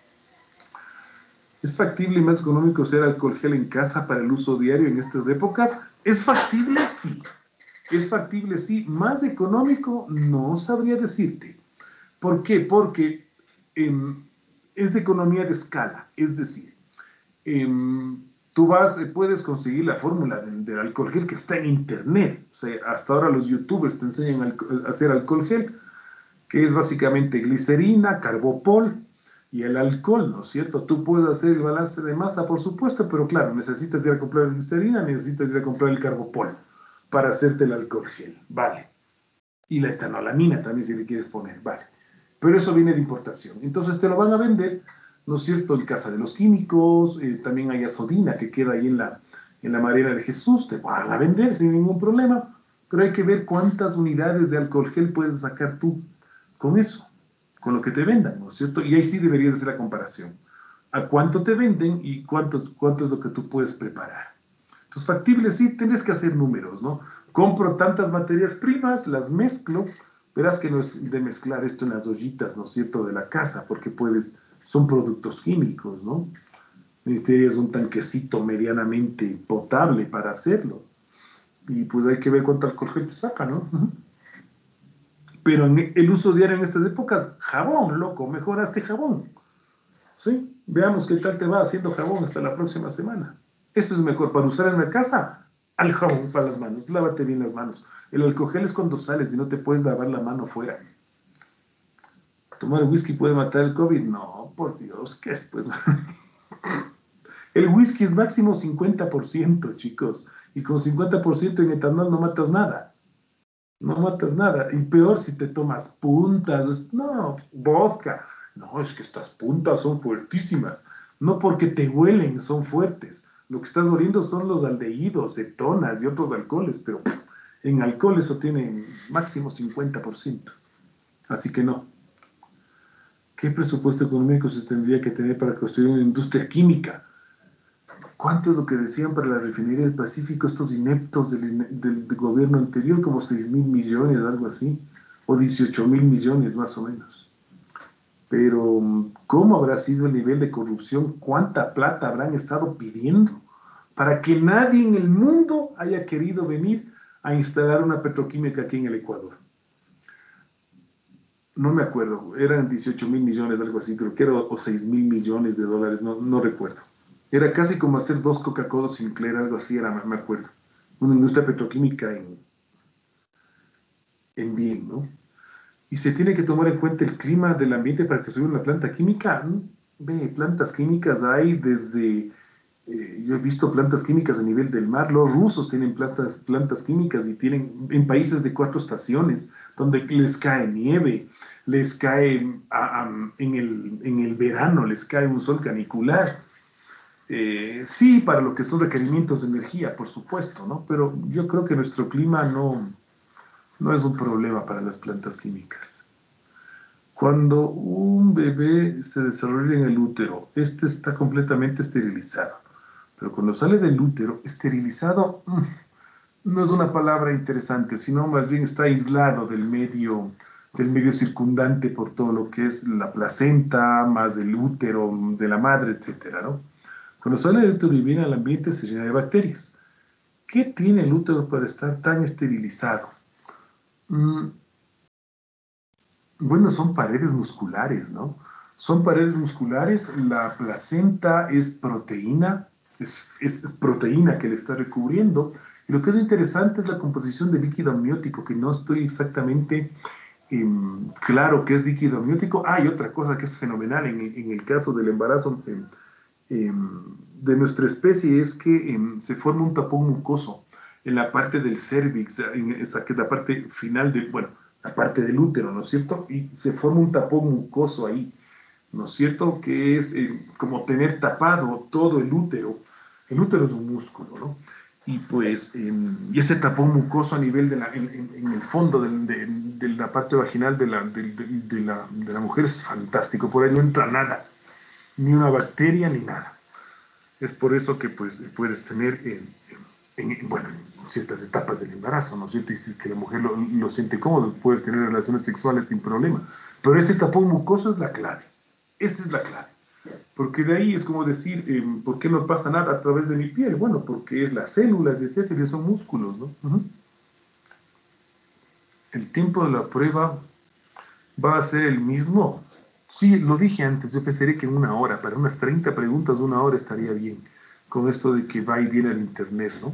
¿Es factible y más económico hacer alcohol gel en casa para el uso diario en estas épocas? ¿Es factible? Sí. ¿Es factible? Sí. ¿Más económico? No sabría decirte. ¿Por qué? Porque eh, es de economía de escala. Es decir, eh, tú vas, eh, puedes conseguir la fórmula del, del alcohol gel que está en internet. O sea, hasta ahora los youtubers te enseñan a hacer alcohol gel, que es básicamente glicerina, carbopol y el alcohol, ¿no es cierto? Tú puedes hacer el balance de masa, por supuesto, pero claro, necesitas ir a comprar glicerina, necesitas ir a comprar el carbopol para hacerte el alcohol gel, vale. Y la etanolamina también si le quieres poner, vale. Pero eso viene de importación. Entonces te lo van a vender, ¿no es cierto? En Casa de los Químicos, eh, también hay azodina que queda ahí en la, en la Marina de Jesús, te van a vender sin ningún problema, pero hay que ver cuántas unidades de alcohol gel puedes sacar tú con eso, con lo que te vendan, ¿no es cierto? Y ahí sí deberías hacer la comparación. ¿A cuánto te venden y cuánto, cuánto es lo que tú puedes preparar? Entonces, factible sí, tienes que hacer números, ¿no? Compro tantas materias primas, las mezclo, verás que no es de mezclar esto en las ollitas, ¿no es cierto?, de la casa, porque puedes, son productos químicos, ¿no? Necesitarías un tanquecito medianamente potable para hacerlo. Y pues hay que ver cuánto alcohol gel te saca, ¿no? Uh-huh. Pero en el uso diario en estas épocas, jabón, loco, mejoraste jabón. ¿Sí? Veamos qué tal te va haciendo jabón hasta la próxima semana. Esto es mejor para usar en la casa, al jabón para las manos. Lávate bien las manos. El alcohol gel es cuando sales y no te puedes lavar la mano fuera. ¿Tomar whisky puede matar el COVID? No, por Dios, ¿qué es? Pues el whisky es máximo cincuenta por ciento, chicos. Y con cincuenta por ciento en etanol no matas nada. No matas nada. Y peor si te tomas puntas. No, vodka. No, es que estas puntas son fuertísimas. No porque te huelen, son fuertes. Lo que estás oliendo son los aldehídos, cetonas y otros alcoholes, pero en alcohol eso tiene máximo cincuenta por ciento. Así que no. ¿Qué presupuesto económico se tendría que tener para construir una industria química? ¿Cuánto es lo que decían para la refinería del Pacífico estos ineptos del, del, del gobierno anterior? Como seis mil millones, algo así. O dieciocho mil millones, más o menos. Pero, ¿cómo habrá sido el nivel de corrupción? ¿Cuánta plata habrán estado pidiendo para que nadie en el mundo haya querido venir a instalar una petroquímica aquí en el Ecuador? No me acuerdo, eran dieciocho mil millones, algo así, creo que era, o seis mil millones de dólares, no, no recuerdo. Era casi como hacer dos Coca-Cola Sinclair, algo así, era, me acuerdo. Una industria petroquímica en, en bien, ¿no? Y se tiene que tomar en cuenta el clima del ambiente para construir una planta química. Ve, plantas químicas hay desde... Eh, yo he visto plantas químicas a nivel del mar. Los rusos tienen plantas, plantas químicas y tienen en países de cuatro estaciones, donde les cae nieve, les cae a, a, en, el, en el verano, les cae un sol canicular. Eh, sí, para lo que son requerimientos de energía, por supuesto, ¿no? Pero yo creo que nuestro clima no, no es un problema para las plantas químicas. Cuando un bebé se desarrolla en el útero, este está completamente esterilizado. Pero cuando sale del útero, esterilizado mmm, no es una palabra interesante, sino más bien está aislado del medio, del medio circundante por todo lo que es la placenta, más el útero de la madre, etcétera, ¿no? Cuando sale del útero y viene al ambiente se llena de bacterias. ¿Qué tiene el útero para estar tan esterilizado? Mm, bueno, son paredes musculares, ¿no? Son paredes musculares, la placenta es proteína, es, es, es proteína que le está recubriendo. Y lo que es interesante es la composición de líquido amniótico, que no estoy exactamente eh, claro qué es líquido amniótico. Ah, y otra cosa que es fenomenal en, en el caso del embarazo eh, eh, de nuestra especie es que eh, se forma un tapón mucoso en la parte del cervix, en esa que es la parte final del, bueno, la parte del útero, ¿no es cierto? Y se forma un tapón mucoso ahí, ¿no es cierto? Que es eh, como tener tapado todo el útero. El útero es un músculo, ¿no? Y pues, eh, y ese tapón mucoso a nivel de la, en, en, en el fondo de, de, de la parte vaginal de la, de, de, de, la, de la mujer es fantástico. Por ahí no entra nada, ni una bacteria, ni nada. Es por eso que pues puedes tener, eh, en, en, bueno, en ciertas etapas del embarazo, ¿no es cierto? Y si es que la mujer lo, lo siente cómodo, puedes tener relaciones sexuales sin problema. Pero ese tapón mucoso es la clave. Esa es la clave. Porque de ahí es como decir, eh, ¿por qué no pasa nada a través de mi piel? Bueno, porque es las células, etcétera, son músculos, ¿no? Uh-huh. El tiempo de la prueba va a ser el mismo. Sí, lo dije antes, yo pensaría que en una hora, para unas treinta preguntas, una hora estaría bien, con esto de que va y viene el internet, ¿no?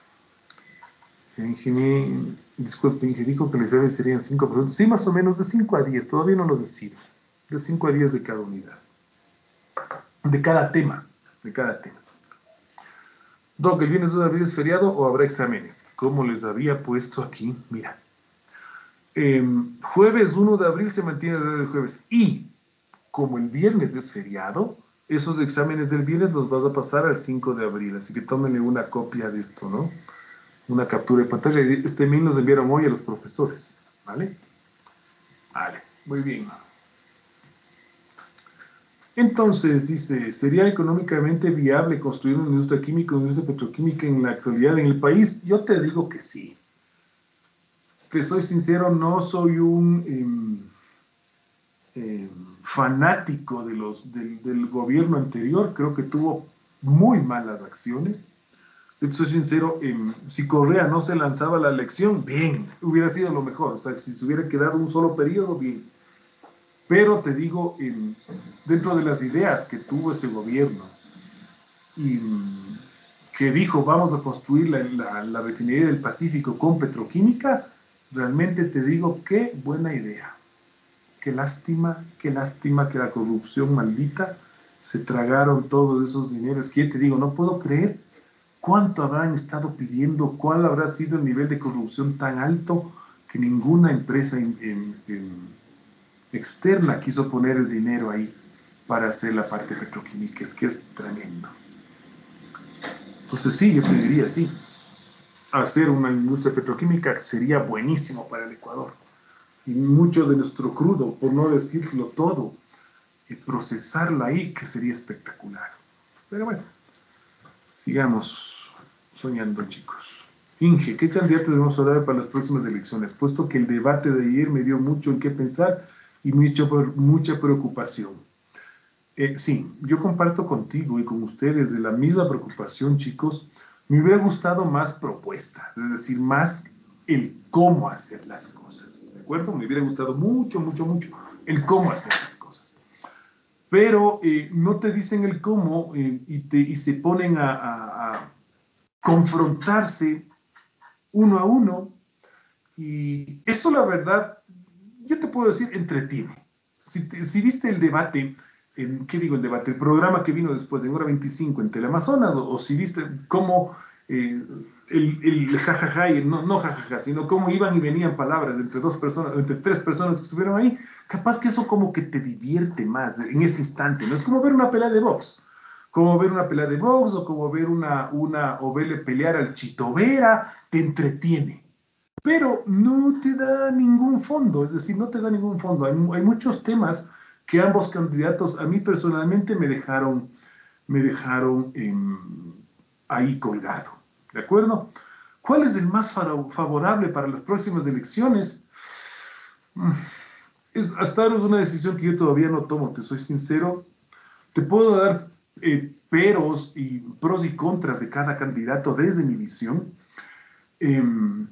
Ingeniero, disculpe, Inge, dijo que el examen serían cinco preguntas. Sí, más o menos de cinco a diez, todavía no lo decido. De cinco a diez de cada unidad. De cada tema, de cada tema. Doc, ¿el viernes de abril es feriado o habrá exámenes? Como les había puesto aquí, mira. Eh, jueves uno de abril se mantiene el horario del jueves. Y como el viernes es feriado, esos exámenes del viernes los vas a pasar al cinco de abril. Así que tómenle una copia de esto, ¿no? Una captura de pantalla. Este mail nos enviaron hoy a los profesores, ¿vale? Vale, muy bien. Entonces, dice, ¿sería económicamente viable construir una industria química, una industria petroquímica en la actualidad en el país? Yo te digo que sí. Te soy sincero, no soy un eh, eh, fanático de los, del, del gobierno anterior. Creo que tuvo muy malas acciones. Yo te soy sincero, eh, si Correa no se lanzaba a la elección, bien, hubiera sido lo mejor. O sea, si se hubiera quedado un solo periodo, bien. Pero te digo, eh, dentro de las ideas que tuvo ese gobierno, y que dijo, vamos a construir la, la, la refinería del Pacífico con petroquímica, realmente te digo, qué buena idea. Qué lástima, qué lástima que la corrupción maldita se tragaron todos esos dineros. Que te digo, no puedo creer cuánto habrán estado pidiendo, cuál habrá sido el nivel de corrupción tan alto que ninguna empresa en, en, en externa quiso poner el dinero ahí para hacer la parte petroquímica. Es que es tremendo. Entonces sí, yo te diría, sí, hacer una industria petroquímica sería buenísimo para el Ecuador. Y mucho de nuestro crudo, por no decirlo todo, y procesarlo ahí, que sería espectacular. Pero bueno, sigamos soñando, chicos. Inge, ¿qué candidatos debemos hablar para las próximas elecciones? Puesto que el debate de ayer me dio mucho en qué pensar y mucha, mucha preocupación. Eh, sí, yo comparto contigo y con ustedes de la misma preocupación, chicos. Me hubiera gustado más propuestas, es decir, más el cómo hacer las cosas, ¿de acuerdo? Me hubiera gustado mucho, mucho, mucho el cómo hacer las cosas. Pero eh, no te dicen el cómo eh, y, te, y se ponen a, a, a confrontarse uno a uno, y eso, la verdad, yo te puedo decir, entretiene. Si, te, si viste el debate, en, ¿qué digo el debate? El programa que vino después, en hora veinticinco, en Teleamazonas, o, o si viste cómo eh, el, el jajaja, y no, no jajaja, sino cómo iban y venían palabras entre dos personas, entre tres personas que estuvieron ahí, capaz que eso como que te divierte más en ese instante, ¿no? Es como ver una pelea de box. Como ver una pelea de box o como ver una, una o verle pelear al Chito Vera, te entretiene. Pero no te da ningún fondo, es decir, no te da ningún fondo. Hay, hay muchos temas que ambos candidatos a mí personalmente me dejaron, me dejaron eh, ahí colgado, ¿de acuerdo? ¿Cuál es el más favorable para las próximas elecciones? Es, hasta ahora es una decisión que yo todavía no tomo, te soy sincero. Te puedo dar eh, peros y pros y contras de cada candidato desde mi visión. Eh,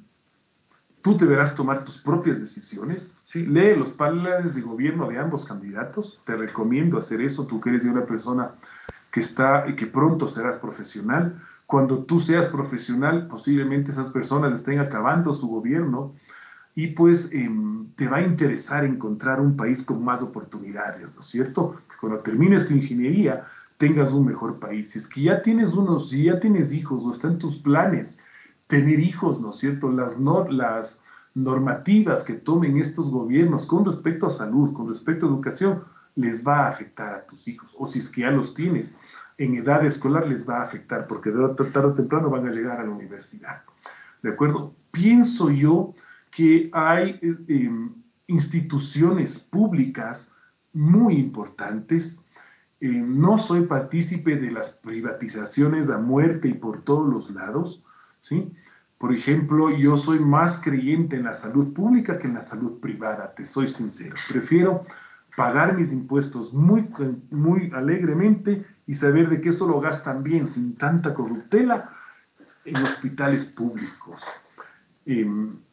tú deberás tomar tus propias decisiones, ¿sí? Lee los planes de gobierno de ambos candidatos. Te recomiendo hacer eso, tú que eres una persona que está y que pronto serás profesional. Cuando tú seas profesional, posiblemente esas personas estén acabando su gobierno y pues eh, te va a interesar encontrar un país con más oportunidades, ¿no es cierto? Que cuando termines tu ingeniería tengas un mejor país. Si es que ya tienes unos, si ya tienes hijos o están tus planes tener hijos, ¿no es cierto? Las, no, las normativas que tomen estos gobiernos con respecto a salud, con respecto a educación, les va a afectar a tus hijos. O si es que ya los tienes en edad escolar, les va a afectar, porque tarde o temprano van a llegar a la universidad. ¿De acuerdo? Pienso yo que hay eh, eh, instituciones públicas muy importantes. Eh, no soy partícipe de las privatizaciones a muerte y por todos los lados, ¿sí? Por ejemplo, yo soy más creyente en la salud pública que en la salud privada, te soy sincero. Prefiero pagar mis impuestos muy, muy alegremente y saber de que eso lo gastan bien, sin tanta corruptela, en hospitales públicos. Eh,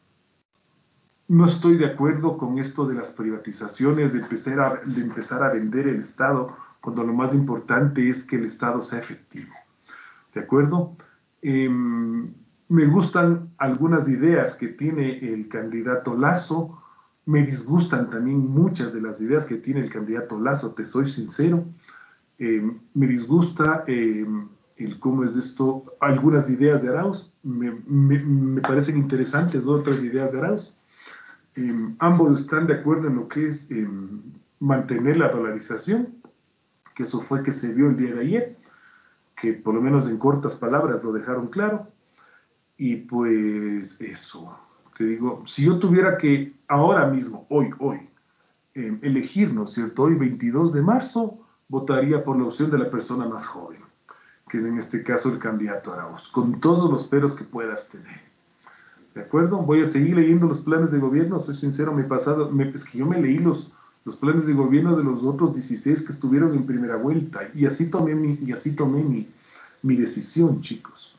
no estoy de acuerdo con esto de las privatizaciones, de empezar a, de empezar a vender el Estado, cuando lo más importante es que el Estado sea efectivo. ¿De acuerdo? Eh, me gustan algunas ideas que tiene el candidato Lasso, me disgustan también muchas de las ideas que tiene el candidato Lasso, te soy sincero. Eh, me disgusta eh, el cómo es esto, algunas ideas de Arauz, me, me, me parecen interesantes otras ideas de Arauz. Eh, ambos están de acuerdo en lo que es eh, mantener la dolarización, que eso fue que se vio el día de ayer, que por lo menos en cortas palabras lo dejaron claro. Y pues eso, te digo, si yo tuviera que ahora mismo, hoy, hoy, eh, elegir, ¿no es cierto? Hoy, veintidós de marzo, votaría por la opción de la persona más joven, que es en este caso el candidato Arauz, con todos los peros que puedas tener. ¿De acuerdo? Voy a seguir leyendo los planes de gobierno, soy sincero, me he pasado, me, es que yo me leí los, los planes de gobierno de los otros dieciséis que estuvieron en primera vuelta, y así tomé mi, y así tomé mi, mi decisión, chicos.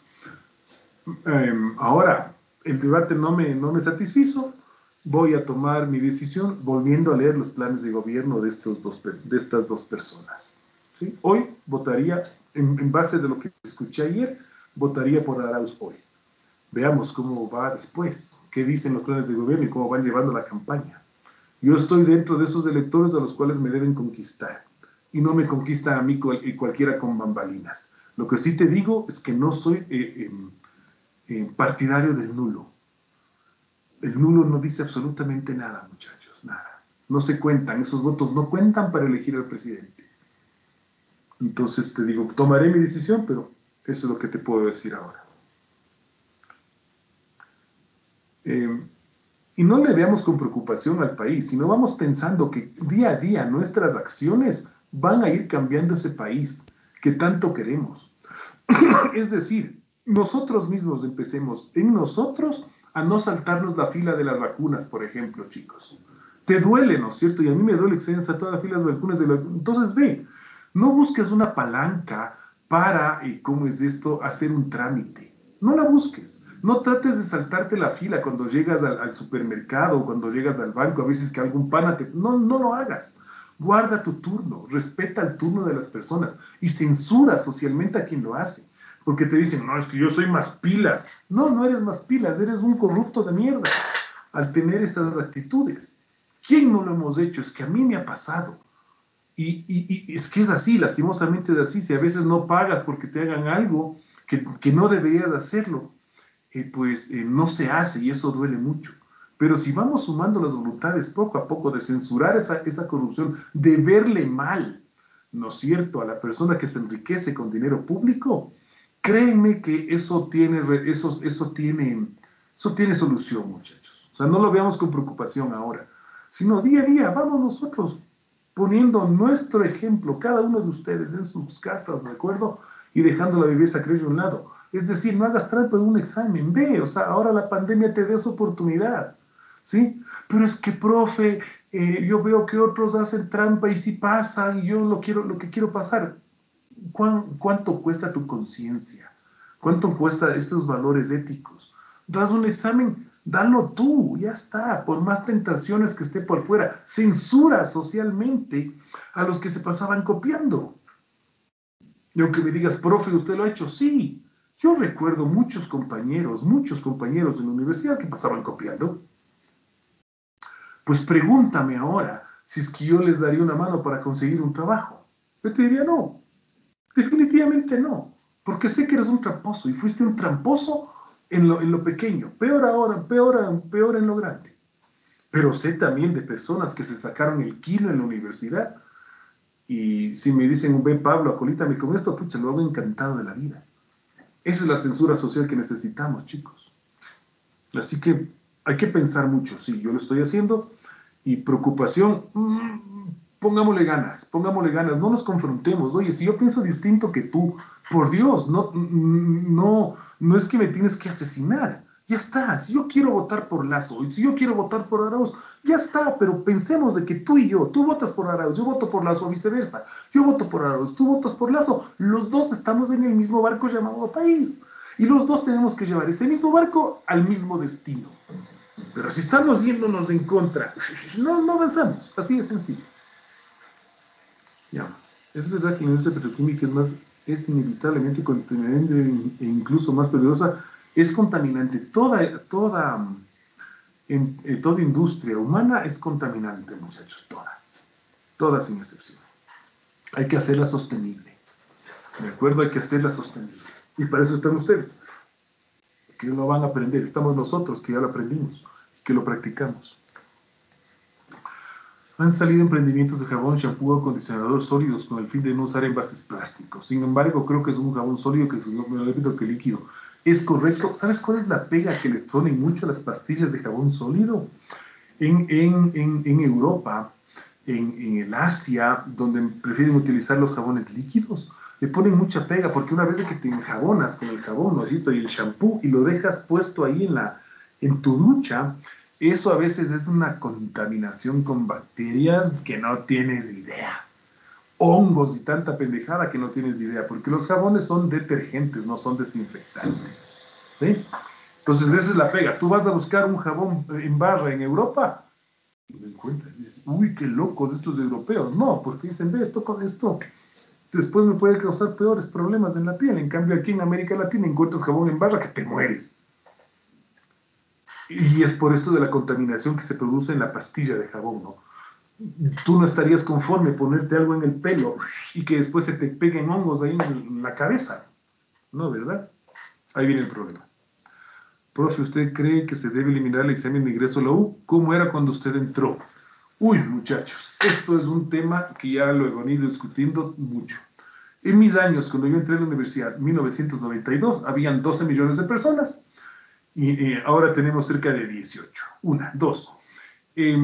Eh, ahora, el debate no me, no me satisfizo, voy a tomar mi decisión volviendo a leer los planes de gobierno de, estos dos, de estas dos personas. ¿Sí? Hoy votaría, en, en base de lo que escuché ayer, votaría por Arauz hoy. Veamos cómo va después, qué dicen los planes de gobierno y cómo van llevando la campaña. Yo estoy dentro de esos electores a los cuales me deben conquistar, y no me conquista a mí cual, cualquiera con bambalinas. Lo que sí te digo es que no soy eh, eh, eh, partidario del nulo. El nulo no dice absolutamente nada, muchachos, nada. No se cuentan, esos votos no cuentan para elegir al presidente. Entonces te digo, tomaré mi decisión, pero eso es lo que te puedo decir ahora. Eh, y no le veamos con preocupación al país, sino vamos pensando que día a día nuestras acciones van a ir cambiando ese país que tanto queremos. Es decir, nosotros mismos empecemos en nosotros a no saltarnos la fila de las vacunas, por ejemplo, chicos. Te duele, ¿no es cierto? Y a mí me duele que se hayan saltado la fila de las vacunas. De la... Entonces, ve, no busques una palanca para, eh, ¿cómo es esto?, hacer un trámite. No la busques. No trates de saltarte la fila cuando llegas al, al supermercado, cuando llegas al banco, a veces que algún pana te... No, no lo hagas. Guarda tu turno, respeta el turno de las personas y censura socialmente a quien lo hace. Porque te dicen, no, es que yo soy más pilas. No, no eres más pilas, eres un corrupto de mierda al tener esas actitudes. ¿Quién no lo hemos hecho? Es que a mí me ha pasado. Y, y, y es que es así, lastimosamente es así. Si a veces no pagas porque te hagan algo que, que no deberías hacerlo, eh, pues eh, no se hace y eso duele mucho. Pero si vamos sumando las voluntades poco a poco de censurar esa, esa corrupción, de verle mal, ¿no es cierto?, a la persona que se enriquece con dinero público, créanme que eso tiene, eso, eso tiene, eso tiene solución, muchachos. O sea, no lo veamos con preocupación ahora, sino día a día vamos nosotros poniendo nuestro ejemplo, cada uno de ustedes en sus casas, ¿de acuerdo? Y dejando la belleza creyó a un lado. Es decir, no hagas trampa en un examen, ve, o sea, ahora la pandemia te da esa oportunidad, ¿sí? Pero es que, profe, eh, yo veo que otros hacen trampa y si pasan, y yo lo, quiero, lo que quiero pasar. ¿Cuán, ¿Cuánto cuesta tu conciencia? ¿Cuánto cuesta estos valores éticos? Das un examen, dalo tú, ya está, por más tentaciones que esté por fuera. Censura socialmente a los que se pasaban copiando. Y aunque me digas, profe, ¿usted lo ha hecho? Sí. Yo recuerdo muchos compañeros, muchos compañeros de la universidad que pasaban copiando. Pues pregúntame ahora si es que yo les daría una mano para conseguir un trabajo. Yo te diría no. Definitivamente no. Porque sé que eres un tramposo y fuiste un tramposo en lo, en lo pequeño. Peor ahora, peor, peor en lo grande. Pero sé también de personas que se sacaron el kilo en la universidad. Y si me dicen, ve Pablo, acolítame con esto, pucha, lo hago encantado de la vida. Esa es la censura social que necesitamos, chicos. Así que hay que pensar mucho. Sí, yo lo estoy haciendo. Y preocupación, mmm, pongámosle ganas, pongámosle ganas. No nos confrontemos. Oye, si yo pienso distinto que tú, por Dios, no, no, no es que me tienes que asesinar. Ya está. Si yo quiero votar por Lazo y si yo quiero votar por Arauz, ya está. Pero pensemos de que tú y yo, tú votas por Arauz, yo voto por Lazo, o viceversa. Yo voto por Arauz, tú votas por Lazo. Los dos estamos en el mismo barco llamado país. Y los dos tenemos que llevar ese mismo barco al mismo destino. Pero si estamos yéndonos en contra, no, no avanzamos. Así de sencillo. Ya. Es verdad que la industria petroquímica es más, es inevitablemente contaminante e incluso más peligrosa. Es contaminante. Toda, toda, en, eh, toda industria humana es contaminante, muchachos. Toda. Toda sin excepción. Hay que hacerla sostenible. ¿De acuerdo? Hay que hacerla sostenible. Y para eso están ustedes. Que lo van a aprender. Estamos nosotros que ya lo aprendimos, que lo practicamos. Han salido emprendimientos de jabón, shampoo, acondicionadores sólidos con el fin de no usar envases plásticos. Sin embargo, creo que es un jabón sólido que es más rápido que líquido. ¿Es correcto? ¿Sabes cuál es la pega que le ponen mucho a las pastillas de jabón sólido? En, en, en, en Europa, en, en el Asia, donde prefieren utilizar los jabones líquidos, le ponen mucha pega, porque una vez que te enjabonas con el jabón, ¿no? Y el shampoo, y lo dejas puesto ahí en, la, en tu ducha, eso a veces es una contaminación con bacterias que no tienes idea. Hongos y tanta pendejada que no tienes idea, porque los jabones son detergentes, no son desinfectantes. ¿Sí? Entonces, esa es la pega. Tú vas a buscar un jabón en barra en Europa y lo encuentras. Y dices, uy, qué locos estos europeos. No, porque dicen, ve, esto con esto después me puede causar peores problemas en la piel. En cambio, aquí en América Latina encuentras jabón en barra que te mueres. Y es por esto de la contaminación que se produce en la pastilla de jabón, ¿no? Tú no estarías conforme ponerte algo en el pelo y que después se te peguen hongos ahí en la cabeza. No, ¿verdad? Ahí viene el problema. Profe, ¿usted cree que se debe eliminar el examen de ingreso a la U? ¿Cómo era cuando usted entró? Uy, muchachos, esto es un tema que ya lo he venido discutiendo mucho. En mis años, cuando yo entré a la universidad, en mil novecientos noventa y dos, habían doce millones de personas y eh, ahora tenemos cerca de dieciocho. Una, dos. Eh,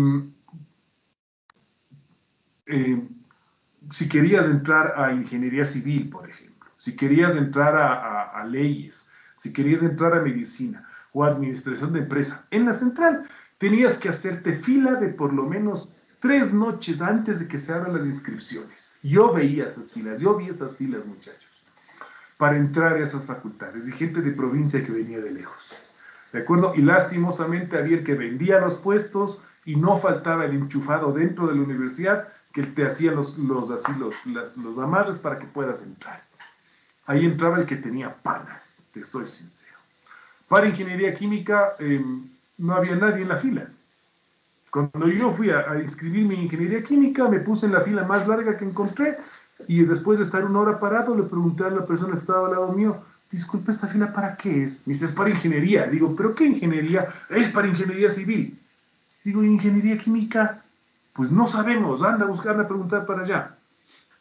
eh, si querías entrar a ingeniería civil, por ejemplo, si querías entrar a, a, a leyes, si querías entrar a medicina o a administración de empresa, en la central tenías que hacerte fila de por lo menos tres noches antes de que se abran las inscripciones. Yo veía esas filas, yo vi esas filas, muchachos, para entrar a esas facultades, y gente de provincia que venía de lejos. ¿De acuerdo? Y lastimosamente había el que vendía los puestos y no faltaba el enchufado dentro de la universidad que te hacía los, los, así, los, las, los amarres para que puedas entrar. Ahí entraba el que tenía panas, te soy sincero. Para ingeniería química eh, no había nadie en la fila. Cuando yo fui a, a inscribirme en ingeniería química, me puse en la fila más larga que encontré y después de estar una hora parado, le pregunté a la persona que estaba al lado mío, disculpe, ¿esta fila para qué es? Me dice, es para ingeniería. Digo, ¿pero qué ingeniería? Es para ingeniería civil. Digo, ¿ingeniería química? Pues no sabemos, anda a buscar, anda a preguntar para allá.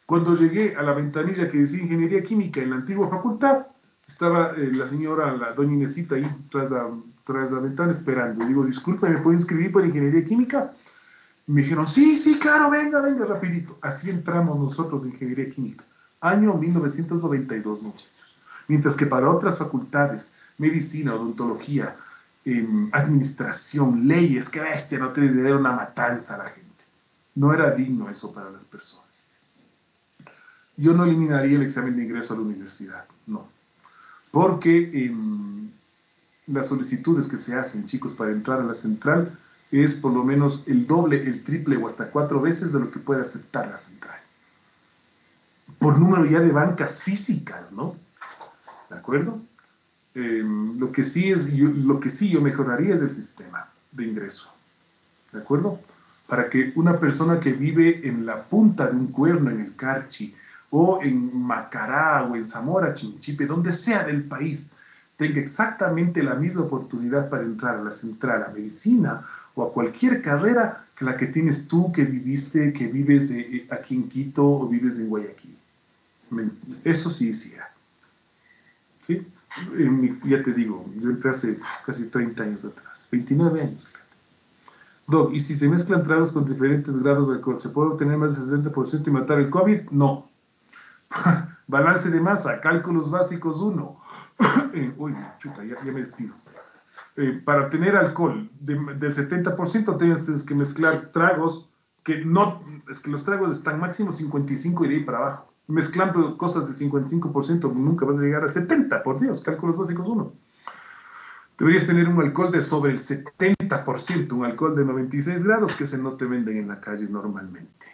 Cuando llegué a la ventanilla que decía Ingeniería Química en la antigua facultad, estaba eh, la señora, la doña Inesita, ahí tras la, tras la ventana esperando. Digo, disculpe, ¿me puedo inscribir para Ingeniería Química? Y me dijeron, sí, sí, claro, venga, venga, rapidito. Así entramos nosotros en Ingeniería Química. Año mil novecientos noventa y dos, muchachos. Mientras que para otras facultades, medicina, odontología, eh, administración, leyes, qué bestia, no te era una matanza a la gente. No era digno eso para las personas. Yo no eliminaría el examen de ingreso a la universidad, no. Porque eh, las solicitudes que se hacen, chicos, para entrar a la central es por lo menos el doble, el triple o hasta cuatro veces de lo que puede aceptar la central. Por número ya de bancas físicas, ¿no? ¿De acuerdo? Eh, lo, que sí es, yo, lo que sí yo mejoraría es el sistema de ingreso. ¿De acuerdo? Para que una persona que vive en la punta de un cuerno, en el Carchi, o en Macará, o en Zamora, Chinchipe, donde sea del país, tenga exactamente la misma oportunidad para entrar a la central, a medicina, o a cualquier carrera que la que tienes tú, que viviste, que vives eh, aquí en Quito, o vives en Guayaquil. Eso sí hiciera. ¿Sí? Mi, ya te digo, yo entré hace casi treinta años atrás, veintinueve años. Doc, ¿y si se mezclan tragos con diferentes grados de alcohol, se puede obtener más del sesenta por ciento y matar el COVID? No. Balance de masa, cálculos básicos uno. eh, uy, chuta, ya, ya me despido. Eh, para tener alcohol de, del setenta por ciento tienes que mezclar tragos que no, es que los tragos están máximo cincuenta y cinco y de ahí para abajo. Mezclando cosas de cincuenta y cinco por ciento nunca vas a llegar al setenta por ciento, por Dios, cálculos básicos uno. Deberías tener un alcohol de sobre el setenta por ciento, un alcohol de noventa y seis grados que se no te venden en la calle normalmente.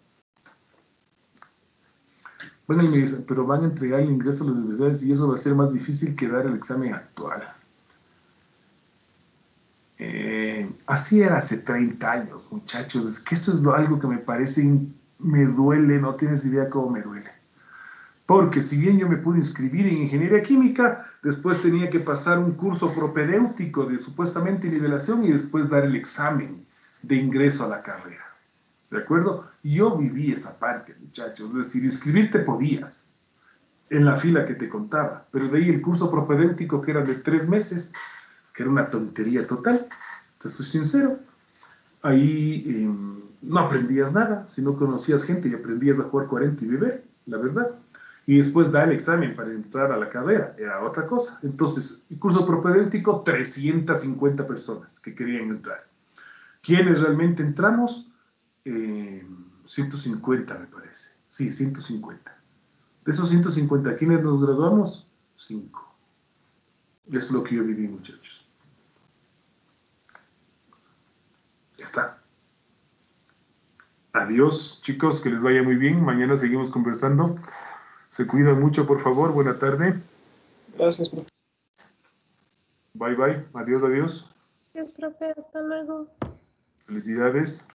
Bueno, y me dicen, pero van a entregar el ingreso a las universidades y eso va a ser más difícil que dar el examen actual. Eh, así era hace treinta años, muchachos. Es que eso es lo, algo que me parece, me duele, no tienes idea cómo me duele. Porque si bien yo me pude inscribir en Ingeniería Química, después tenía que pasar un curso propedéutico de supuestamente nivelación y después dar el examen de ingreso a la carrera. ¿De acuerdo? Yo viví esa parte, muchachos. Es decir, inscribirte podías en la fila que te contaba, pero de ahí el curso propedéutico que era de tres meses, que era una tontería total, te soy sincero. Ahí eh, no aprendías nada, si no conocías gente y aprendías a jugar cuarenta y beber, la verdad. Y después da el examen para entrar a la carrera, era otra cosa. Entonces, el curso propedéutico, trescientas cincuenta personas que querían entrar. ¿Quiénes realmente entramos? Eh, ciento cincuenta, me parece. Sí, ciento cincuenta. De esos ciento cincuenta, ¿quiénes nos graduamos? cinco. Eso es lo que yo viví, muchachos. Ya está. Adiós, chicos, que les vaya muy bien. Mañana seguimos conversando. Se cuidan mucho, por favor. Buena tarde. Gracias, profe. Bye, bye. Adiós, adiós. Gracias, profe. Hasta luego. Felicidades.